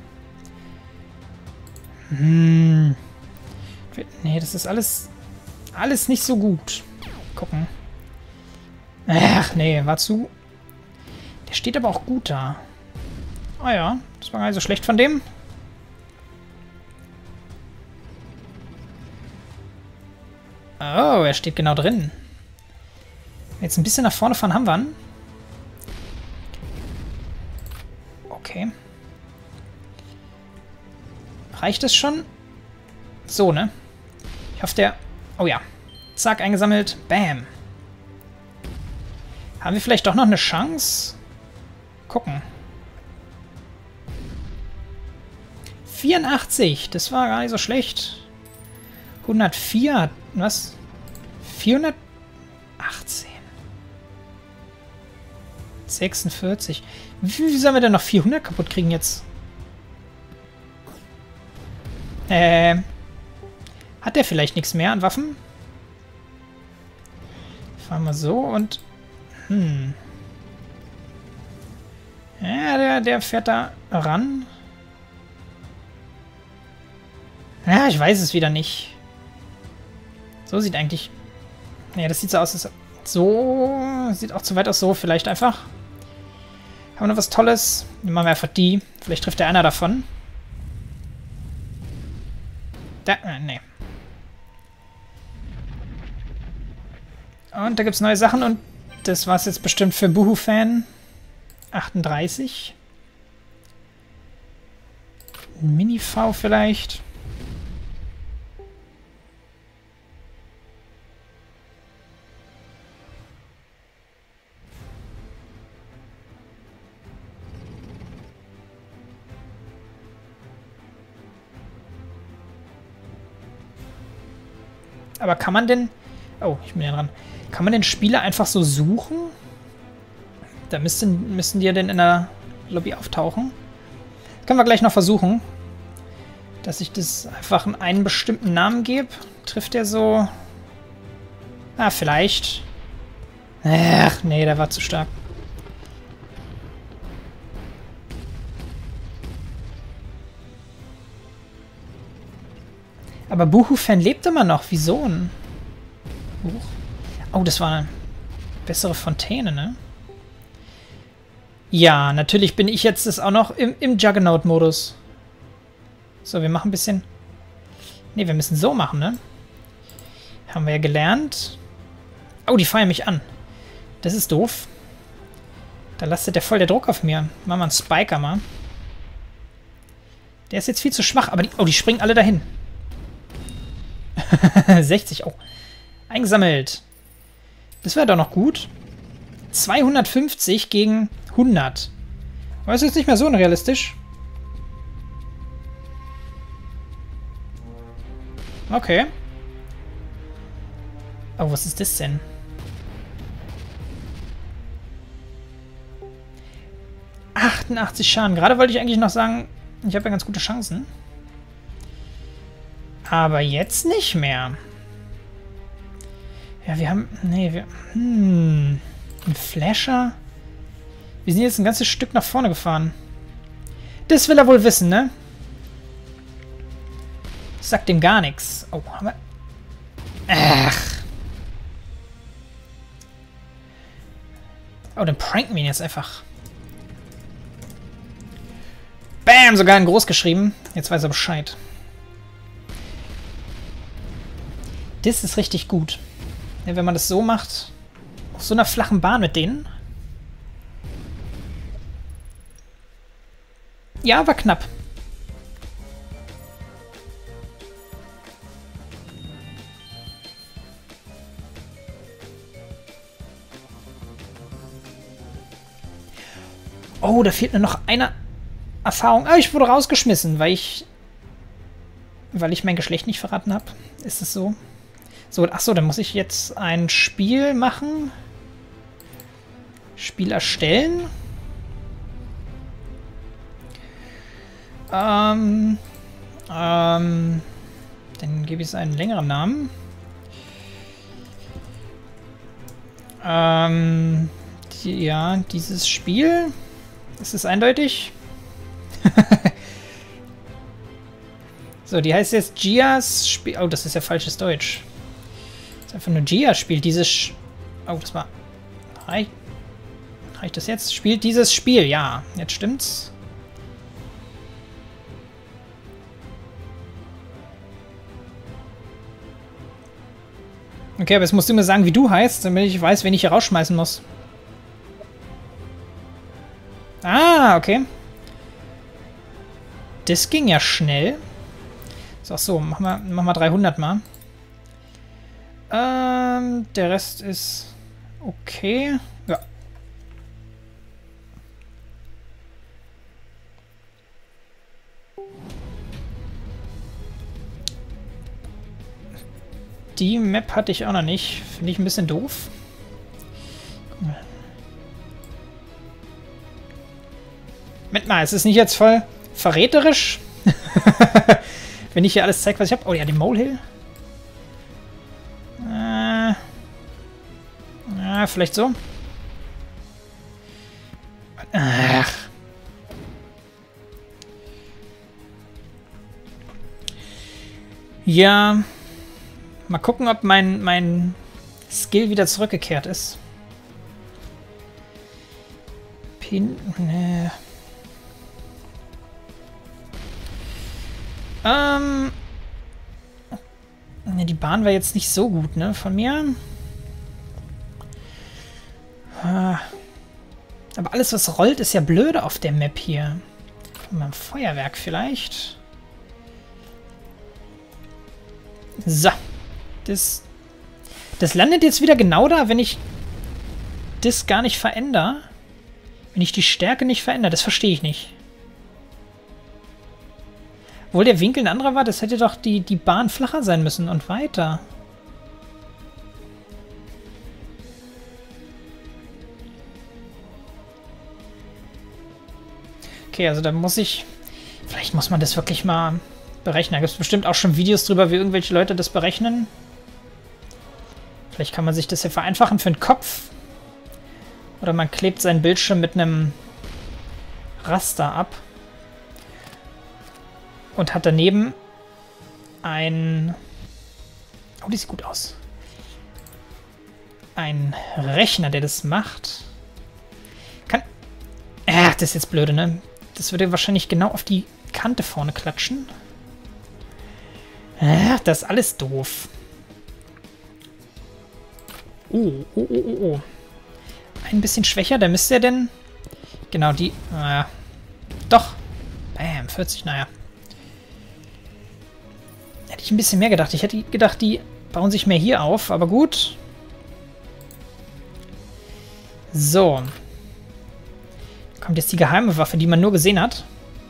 Speaker 1: Hm. Nee, das ist alles... Alles nicht so gut. Gucken. Ach, nee, war zu... Der steht aber auch gut da. Ah oh ja, das war gar nicht so schlecht von dem. Oh, er steht genau drin. Jetzt ein bisschen nach vorne fahren haben wir ihn. Okay. Reicht das schon? So, ne? Ich hoffe, der... Oh ja. Zack, eingesammelt. Bam. Haben wir vielleicht doch noch eine Chance? Gucken. vierundachtzig. Das war gar nicht so schlecht. hundertvier. Was? vierhundertachtzehn. sechsundvierzig. Wie viel sollen wir denn noch vierhundert kaputt kriegen jetzt? Ähm. Hat der vielleicht nichts mehr an Waffen? Fahren wir so und... Hm. Ja, der, der fährt da ran. Ja, ich weiß es wieder nicht. So sieht eigentlich... Ja, das sieht so aus, als... So... Sieht auch zu weit aus. So vielleicht einfach. Haben wir noch was Tolles? Dann machen wir einfach die. Vielleicht trifft der einer davon. Da... Äh, nee. Und da gibt es neue Sachen und das war es jetzt bestimmt für Buhu-Fan. achtunddreißig. Mini-V vielleicht. Aber kann man denn... Oh, ich bin ja dran. Kann man den Spieler einfach so suchen? Da müssten, müssten die ja denn in der Lobby auftauchen. Das können wir gleich noch versuchen. Dass ich das einfach einen bestimmten Namen gebe. Trifft der so... Ah, vielleicht. Ach, nee, der war zu stark. Aber Buhu-Fan lebt immer noch. Wieso? Huch. Oh, das war eine bessere Fontäne, ne? Ja, natürlich bin ich jetzt das auch noch im, im Juggernaut-Modus. So, wir machen ein bisschen... Ne, wir müssen so machen, ne? Haben wir ja gelernt. Oh, die feuern mich an. Das ist doof. Da lastet der voll der Druck auf mir. Machen wir einen Spiker mal. Der ist jetzt viel zu schwach, aber die... Oh, die springen alle dahin. sechzig, oh. Eingesammelt. Das wäre doch noch gut. zweihundertfünfzig gegen hundert. Aber ist jetzt nicht mehr so unrealistisch. Okay. Oh, was ist das denn? achtundachtzig Schaden. Gerade wollte ich eigentlich noch sagen, ich habe ja ganz gute Chancen. Aber jetzt nicht mehr. Ja, wir haben... Nee, wir... Hm... Ein Flasher? Wir sind jetzt ein ganzes Stück nach vorne gefahren. Das will er wohl wissen, ne? Das sagt dem gar nichts. Oh, haben wir... Ach. Oh, dann pranken wir ihn jetzt einfach. Bam! Sogar in groß geschrieben. Jetzt weiß er Bescheid. Das ist richtig gut. Ja, wenn man das so macht, auf so einer flachen Bahn mit denen. Ja, war knapp. Oh, da fehlt mir noch eine Erfahrung. Ah, ich wurde rausgeschmissen, weil ich... Weil ich mein Geschlecht nicht verraten habe. Ist es so? So, achso, dann muss ich jetzt ein Spiel machen. Spiel erstellen. Ähm, ähm, dann gebe ich es einen längeren Namen. Ähm, die, ja, dieses Spiel. Ist es eindeutig? So, die heißt jetzt Gias Spiel. Oh, das ist ja falsches Deutsch. Das ist einfach nur Gia spielt dieses... Sch oh, das war... Reicht... Reicht das jetzt? Spielt dieses Spiel, ja. Jetzt stimmt's. Okay, aber jetzt musst du mir sagen, wie du heißt, damit ich weiß, wen ich hier rausschmeißen muss. Ah, okay. Das ging ja schnell. So, so, machen wir, machen wir dreihundert mal. Ähm, der Rest ist okay. Ja. Die Map hatte ich auch noch nicht. Finde ich ein bisschen doof. Moment mal, ist es nicht jetzt voll verräterisch? Wenn ich hier alles zeige, was ich habe. Oh ja, den Molehill. Äh, ja, vielleicht so. Ach. Ja. Mal gucken, ob mein, mein Skill wieder zurückgekehrt ist. Pin... Nee. Ähm... Ne, die Bahn war jetzt nicht so gut, ne, von mir. Aber alles, was rollt, ist ja blöde auf der Map hier. Mal ein Feuerwerk vielleicht. So. Das, das landet jetzt wieder genau da, wenn ich das gar nicht verändere. Wenn ich die Stärke nicht verändere. Das verstehe ich nicht. Obwohl der Winkel ein anderer war, das hätte doch die, die Bahn flacher sein müssen und weiter. Okay, also da muss ich... Vielleicht muss man das wirklich mal berechnen. Da gibt es bestimmt auch schon Videos drüber, wie irgendwelche Leute das berechnen. Vielleicht kann man sich das hier vereinfachen für den Kopf. Oder man klebt seinen Bildschirm mit einem Raster ab. Und hat daneben ein... Oh, die sieht gut aus. Ein Rechner, der das macht. Kann... Ach, das ist jetzt blöde, ne? Das würde wahrscheinlich genau auf die Kante vorne klatschen. Ach, das ist alles doof. Oh, oh, oh, oh, oh. Ein bisschen schwächer, da müsste er denn... Genau, die... Naja. Doch. Bam, vierzig, naja. Hätte ich ein bisschen mehr gedacht. Ich hätte gedacht, die bauen sich mehr hier auf, aber gut. So. Kommt jetzt die geheime Waffe, die man nur gesehen hat.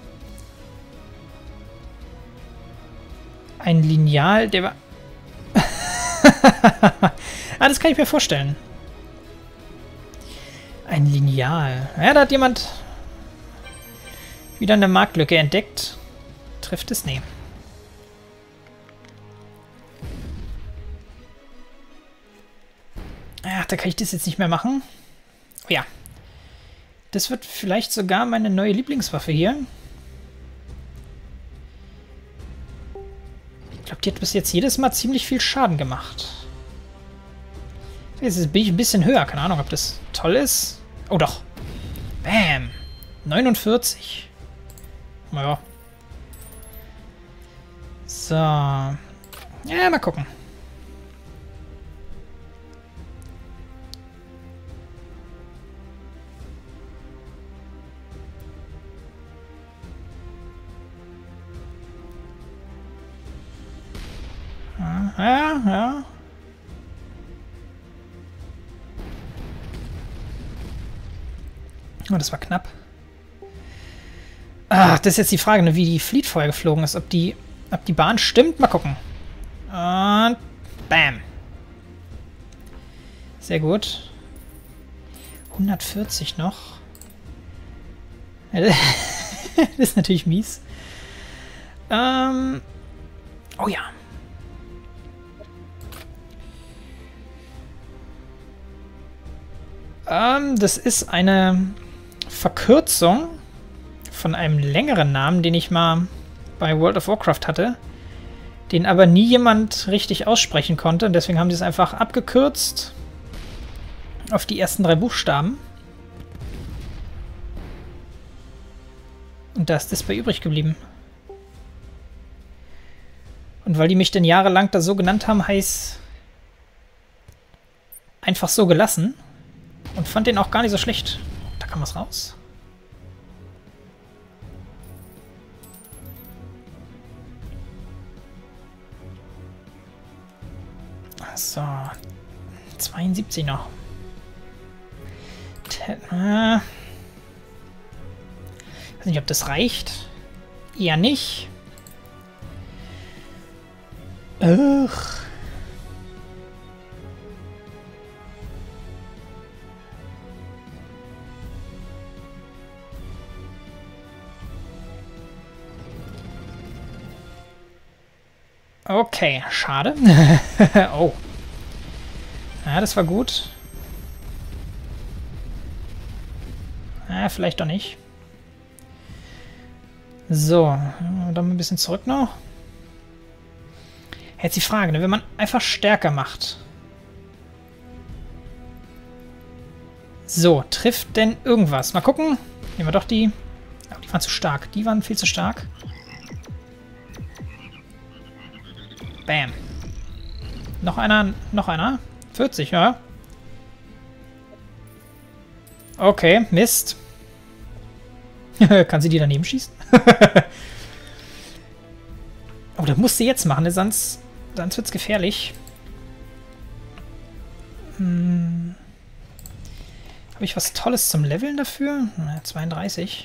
Speaker 1: Ein Lineal, der war... Ah, das kann ich mir vorstellen. Ein Lineal. Ja, da hat jemand wieder eine Marktlücke entdeckt. Trifft es? Nee. Ach, da kann ich das jetzt nicht mehr machen. Oh ja. Das wird vielleicht sogar meine neue Lieblingswaffe hier. Ich glaube, die hat bis jetzt jedes Mal ziemlich viel Schaden gemacht. Jetzt bin ich ein bisschen höher. Keine Ahnung, ob das toll ist. Oh doch. Bam. neunundvierzig. Naja. So. Ja, mal gucken. Ja, ja. Oh, das war knapp. Ah, das ist jetzt die Frage, ne, wie die Fleet vorher geflogen ist. Ob die, ob die Bahn stimmt. Mal gucken. Und bam. Sehr gut. hundertvierzig noch. Das ist natürlich mies. Ähm. Oh ja. Ähm, das ist eine Verkürzung von einem längeren Namen, den ich mal bei World of Warcraft hatte, den aber nie jemand richtig aussprechen konnte. Und deswegen haben sie es einfach abgekürzt auf die ersten drei Buchstaben. Und da ist das bei übrig geblieben. Und weil die mich dann jahrelang da so genannt haben, heißt einfach so gelassen. Und fand den auch gar nicht so schlecht. Da kam was raus. So. zweiundsiebzig noch. Ich weiß nicht, ob das reicht. Eher nicht. Ugh. Okay, schade. Oh. Ja, das war gut. Ja, vielleicht doch nicht. So, dann ein bisschen zurück noch. Jetzt die Frage, ne? Wenn man einfach stärker macht. So, trifft denn irgendwas? Mal gucken. Nehmen wir doch die. Oh, die waren zu stark. Die waren viel zu stark. Bam. Noch einer, noch einer. vierzig, ja. Okay, Mist. Kann sie die daneben schießen? Oh, das musst du jetzt machen, ne? sonst, sonst wird es gefährlich. Hm. Habe ich was Tolles zum Leveln dafür? Na, zweiunddreißig.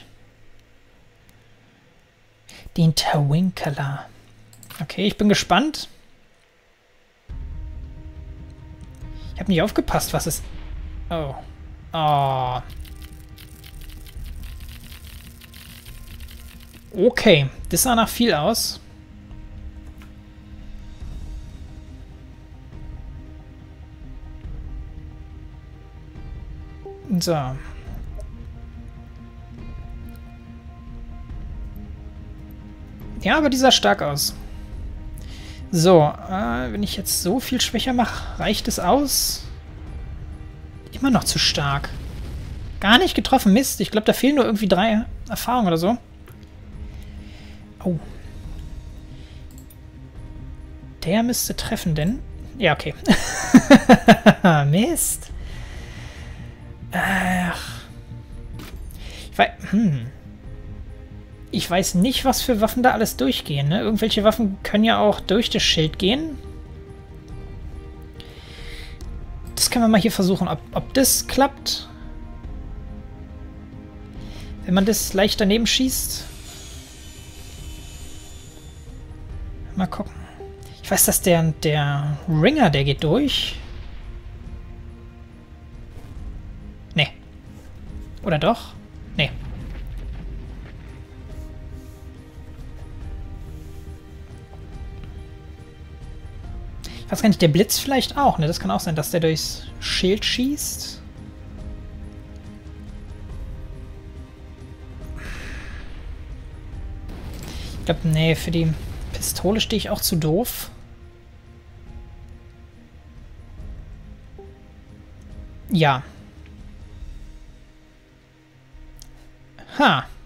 Speaker 1: Den Twinkler. Okay, ich bin gespannt. Ich habe nicht aufgepasst, was es... Oh. Oh. Okay, das sah nach viel aus. So. Ja, aber die sah stark aus. So, äh, wenn ich jetzt so viel schwächer mache, reicht es aus? Immer noch zu stark. Gar nicht getroffen, Mist. Ich glaube, da fehlen nur irgendwie drei Erfahrungen oder so. Oh. Der müsste treffen, denn... Ja, okay. Mist. Ach. Ich weiß... Hm. Ich weiß nicht, was für Waffen da alles durchgehen, ne? Irgendwelche Waffen können ja auch durch das Schild gehen. Das können wir mal hier versuchen, ob, ob das klappt. Wenn man das leicht daneben schießt. Mal gucken. Ich weiß, dass der, der Ringer, der geht durch. Nee. Oder doch? Nee. Ich weiß gar nicht, der Blitz vielleicht auch, ne? Das kann auch sein, dass der durchs Schild schießt. Ich glaube, nee, für die Pistole stehe ich auch zu doof. Ja. Ha.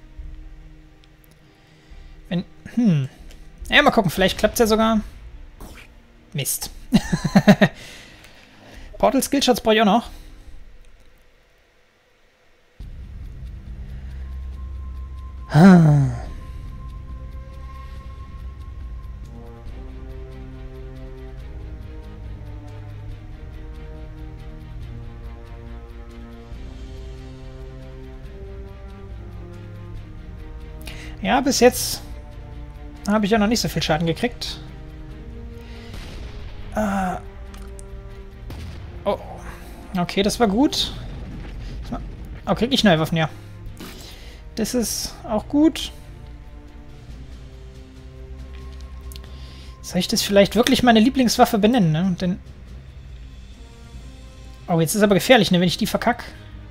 Speaker 1: Wenn, hm. Ja, mal gucken, vielleicht klappt es ja sogar. Mist. Portal Skillshots brauche ich auch noch. Ja, bis jetzt habe ich ja noch nicht so viel Schaden gekriegt. Uh, oh, okay, das war gut. Oh, krieg ich neue Waffen, ja. Das ist auch gut. Soll ich das vielleicht wirklich meine Lieblingswaffe benennen, ne? Denn oh, jetzt ist aber gefährlich, ne, wenn ich die verkack.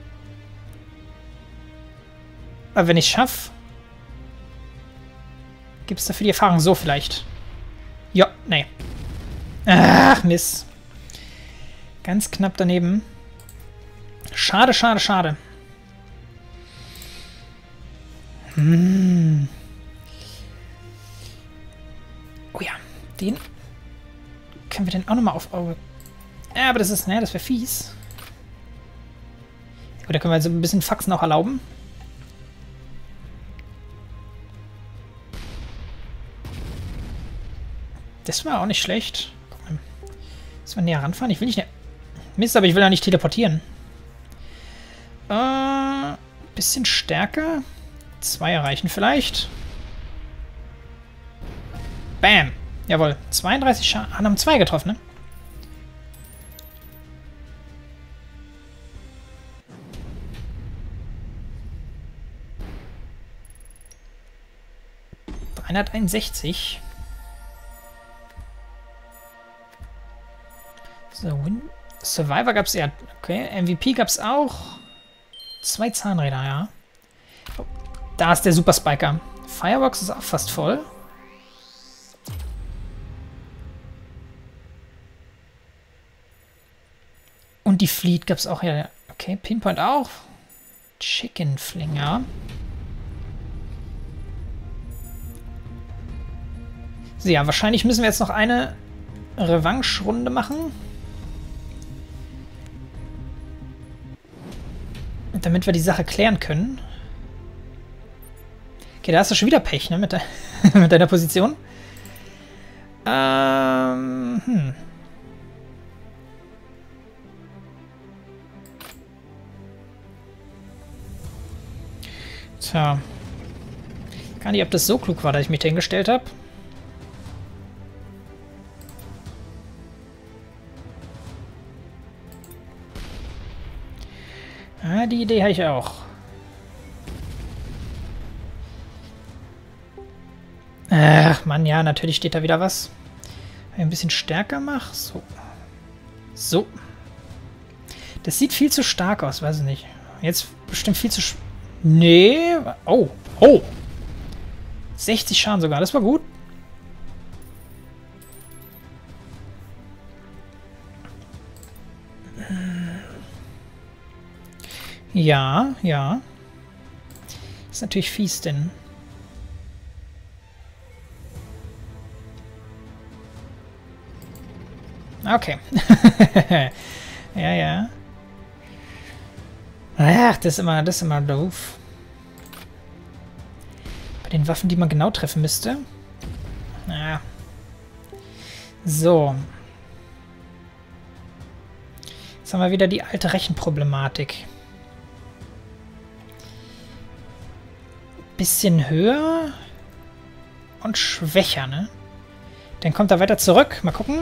Speaker 1: Aber wenn ich es schaffe, gibt es dafür die Erfahrung so vielleicht. Ja, nee. Ach, Mist. Ganz knapp daneben. Schade, schade, schade. Hm. Oh ja, den können wir denn auch nochmal auf... Oh. Ja, aber das ist... Ne, das wäre fies. Gut, da können wir also ein bisschen Faxen auch erlauben. Das war auch nicht schlecht. Müssen wir näher ranfahren? Ich will nicht näher... Mist, aber ich will ja nicht teleportieren. Äh, bisschen stärker. Zwei erreichen vielleicht. Bam. Jawohl. zweiunddreißig Schaden. Haben zwei getroffen, ne? dreihunderteinundsechzig. So, Win Survivor gab es ja. Okay, M V P gab es auch. Zwei Zahnräder, ja. Oh, da ist der Super Spiker. Firebox ist auch fast voll. Und die Fleet gab es auch, ja. Okay, Pinpoint auch. Chicken Flinger. So, ja, wahrscheinlich müssen wir jetzt noch eine Revanche-Runde machen. Damit wir die Sache klären können. Okay, da hast du schon wieder Pech, ne? Mit, de mit deiner Position. Ähm, hm. Tja. Gar nicht, ob das so klug war, dass ich mich hingestellt habe. Ah, die Idee habe ich auch. Ach, Mann, ja, natürlich steht da wieder was. Wenn ich ein bisschen stärker mache. So. So. Das sieht viel zu stark aus, weiß ich nicht. Jetzt bestimmt viel zu... Nee. Oh. Oh. sechzig Schaden sogar, das war gut. Ja, ja. Ist natürlich fies, denn... Okay. Ja, ja. Ach, das ist immer, das ist immer doof. Bei den Waffen, die man genau treffen müsste. Ja. So. Jetzt haben wir wieder die alte Rechenproblematik. Bisschen höher und schwächer, ne? Dann kommt er weiter zurück. Mal gucken.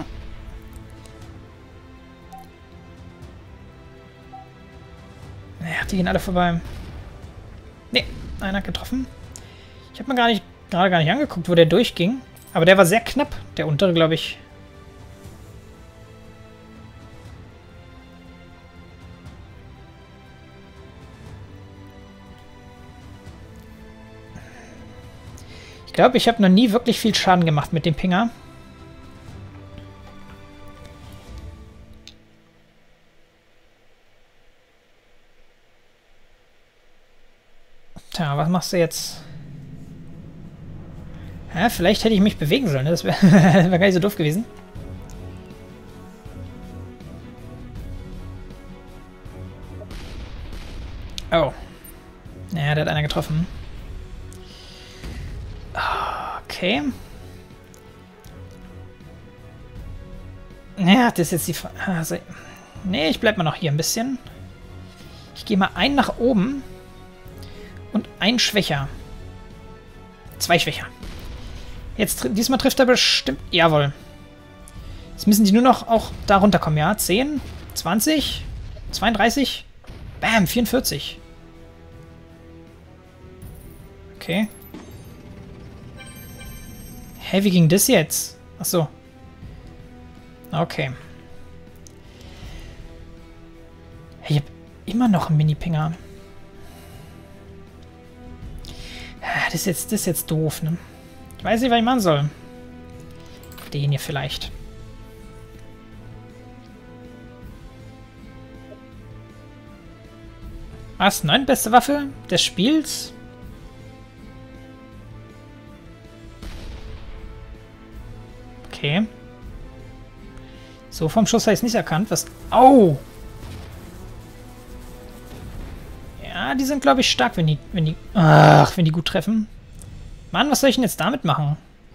Speaker 1: Ja, die gehen alle vorbei. Ne, einer hat getroffen. Ich habe mir gar nicht, gerade gar nicht angeguckt, wo der durchging. Aber der war sehr knapp. Der untere, glaube ich. Ich glaube, ich habe noch nie wirklich viel Schaden gemacht mit dem Pinger. Tja, was machst du jetzt? Ja, vielleicht hätte ich mich bewegen sollen. Das wäre wär gar nicht so doof gewesen. Oh. Naja, der hat einer getroffen. Okay. Ja, das ist jetzt die... Fra also, nee, ich bleib mal noch hier ein bisschen. Ich gehe mal einen nach oben. Und ein schwächer. Zwei schwächer. Jetzt, diesmal trifft er bestimmt... Jawohl. Jetzt müssen die nur noch auch da runterkommen, ja? zehn, zwanzig, zweiunddreißig. Bam, vierundvierzig. Okay. Hä, wie ging das jetzt? Ach so. Okay. Ich habe immer noch einen Mini-Pinger. Das ist jetzt, das ist jetzt doof, ne? Ich weiß nicht, was ich machen soll. Den hier vielleicht. Was? Neun beste Waffe des Spiels? Okay. So vom Schuss habe ich es nicht erkannt. Was? Au! Ja, die sind, glaube ich, stark, wenn die, wenn die... Ach, wenn die gut treffen. Mann, was soll ich denn jetzt damit machen?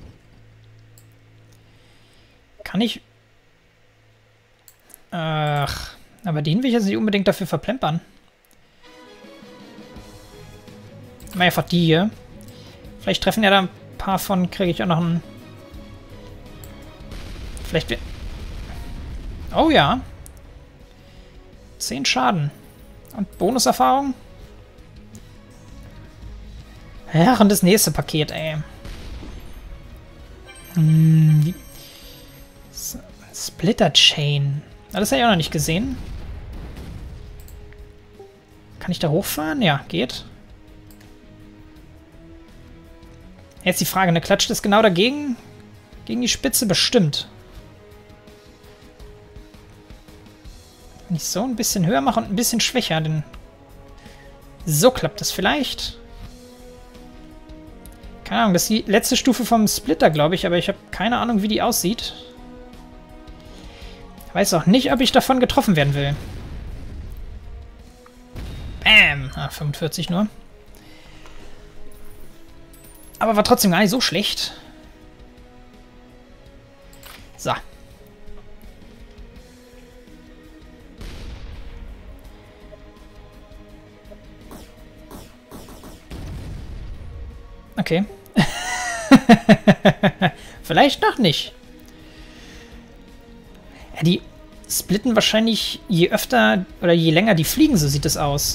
Speaker 1: Kann ich... Ach, aber den will ich jetzt nicht unbedingt dafür verplempern. Mal einfach die hier. Vielleicht treffen ja da ein paar von, kriege ich auch noch einen... Vielleicht... Wir oh ja. Zehn Schaden. Und Bonuserfahrung? Ja, und das nächste Paket, ey. Hm, Splitter Chain. Das habe ich auch noch nicht gesehen. Kann ich da hochfahren? Ja, geht. Jetzt die Frage, ne? Klatscht es genau dagegen? Gegen die Spitze bestimmt. Wenn ich so ein bisschen höher mache und ein bisschen schwächer, dann... So klappt das vielleicht. Keine Ahnung, das ist die letzte Stufe vom Splitter, glaube ich, aber ich habe keine Ahnung, wie die aussieht. Ich weiß auch nicht, ob ich davon getroffen werden will. Bam! Ah, fünfundvierzig nur. Aber war trotzdem gar nicht so schlecht. So. Okay. Vielleicht noch nicht. Ja, die splitten wahrscheinlich je öfter oder je länger die fliegen, so sieht es aus.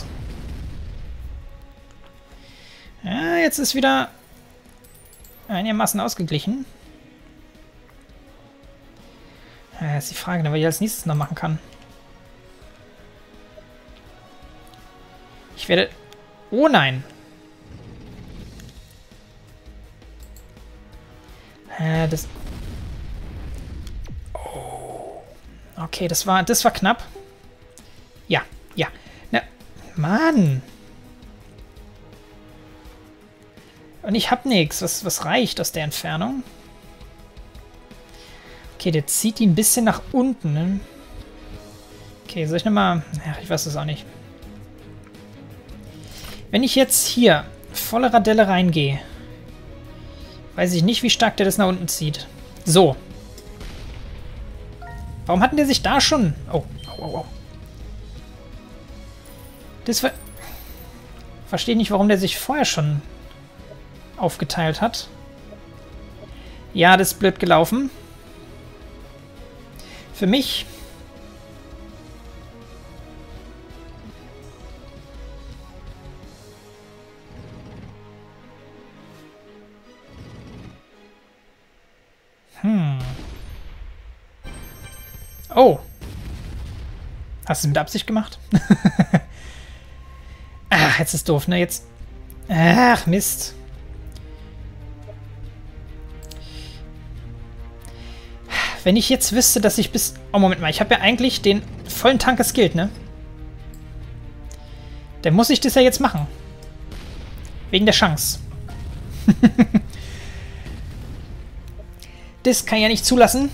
Speaker 1: Ja, jetzt ist wieder einigermaßen ausgeglichen. Ja, jetzt ist die Frage, was ich als nächstes noch machen kann. Ich werde... Oh nein! Äh, das... Oh. Okay, das war, das war knapp. Ja, ja. Na, Mann! Und ich hab nichts. Was, was reicht aus der Entfernung? Okay, der zieht die ein bisschen nach unten. Ne? Okay, soll ich nochmal... Ja, ich weiß das auch nicht. Wenn ich jetzt hier volle Radelle reingehe, weiß ich nicht, wie stark der das nach unten zieht. So. Warum hatten der sich da schon... Oh, oh, oh, oh. Das ver... Verstehe nicht, warum der sich vorher schon aufgeteilt hat. Ja, das ist blöd gelaufen. Für mich... Hm. Oh. Hast du es mit Absicht gemacht? Ach, jetzt ist doof, ne? Jetzt... Ach, Mist. Wenn ich jetzt wüsste, dass ich bis... Oh, Moment mal. Ich habe ja eigentlich den vollen Tank geskillt, ne? Dann muss ich das ja jetzt machen. Wegen der Chance. Das kann ich ja nicht zulassen.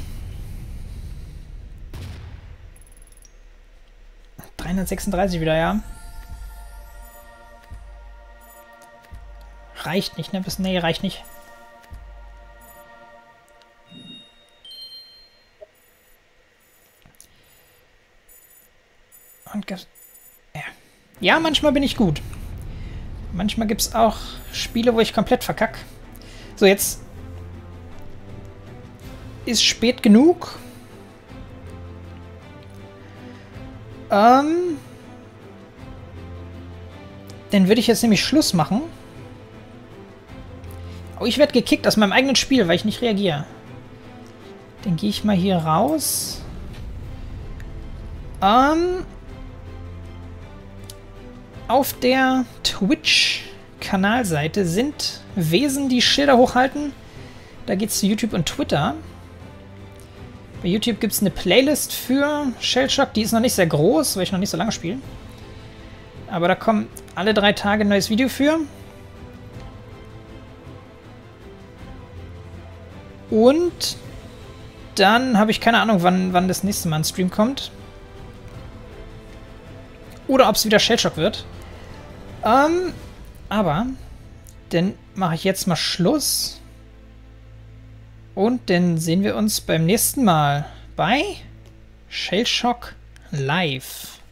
Speaker 1: dreihundertsechsunddreißig wieder, ja. Reicht nicht, ne? Bis... Nee, reicht nicht. Und ja. Ja, manchmal bin ich gut. Manchmal gibt es auch Spiele, wo ich komplett verkack. So, jetzt ist spät genug. Ähm, dann würde ich jetzt nämlich Schluss machen. Oh, ich werde gekickt aus meinem eigenen Spiel, weil ich nicht reagiere. Dann gehe ich mal hier raus. Ähm, auf der Twitch-Kanalseite sind Wesen, die Schilder hochhalten. Da geht es zu YouTube und Twitter. Bei YouTube gibt es eine Playlist für Shellshock. Die ist noch nicht sehr groß, weil ich noch nicht so lange spiele. Aber da kommt alle drei Tage ein neues Video für. Und dann habe ich keine Ahnung, wann, wann das nächste Mal ein Stream kommt. Oder ob es wieder Shellshock wird. Ähm, aber dann mache ich jetzt mal Schluss. Und dann sehen wir uns beim nächsten Mal bei Shellshock Live.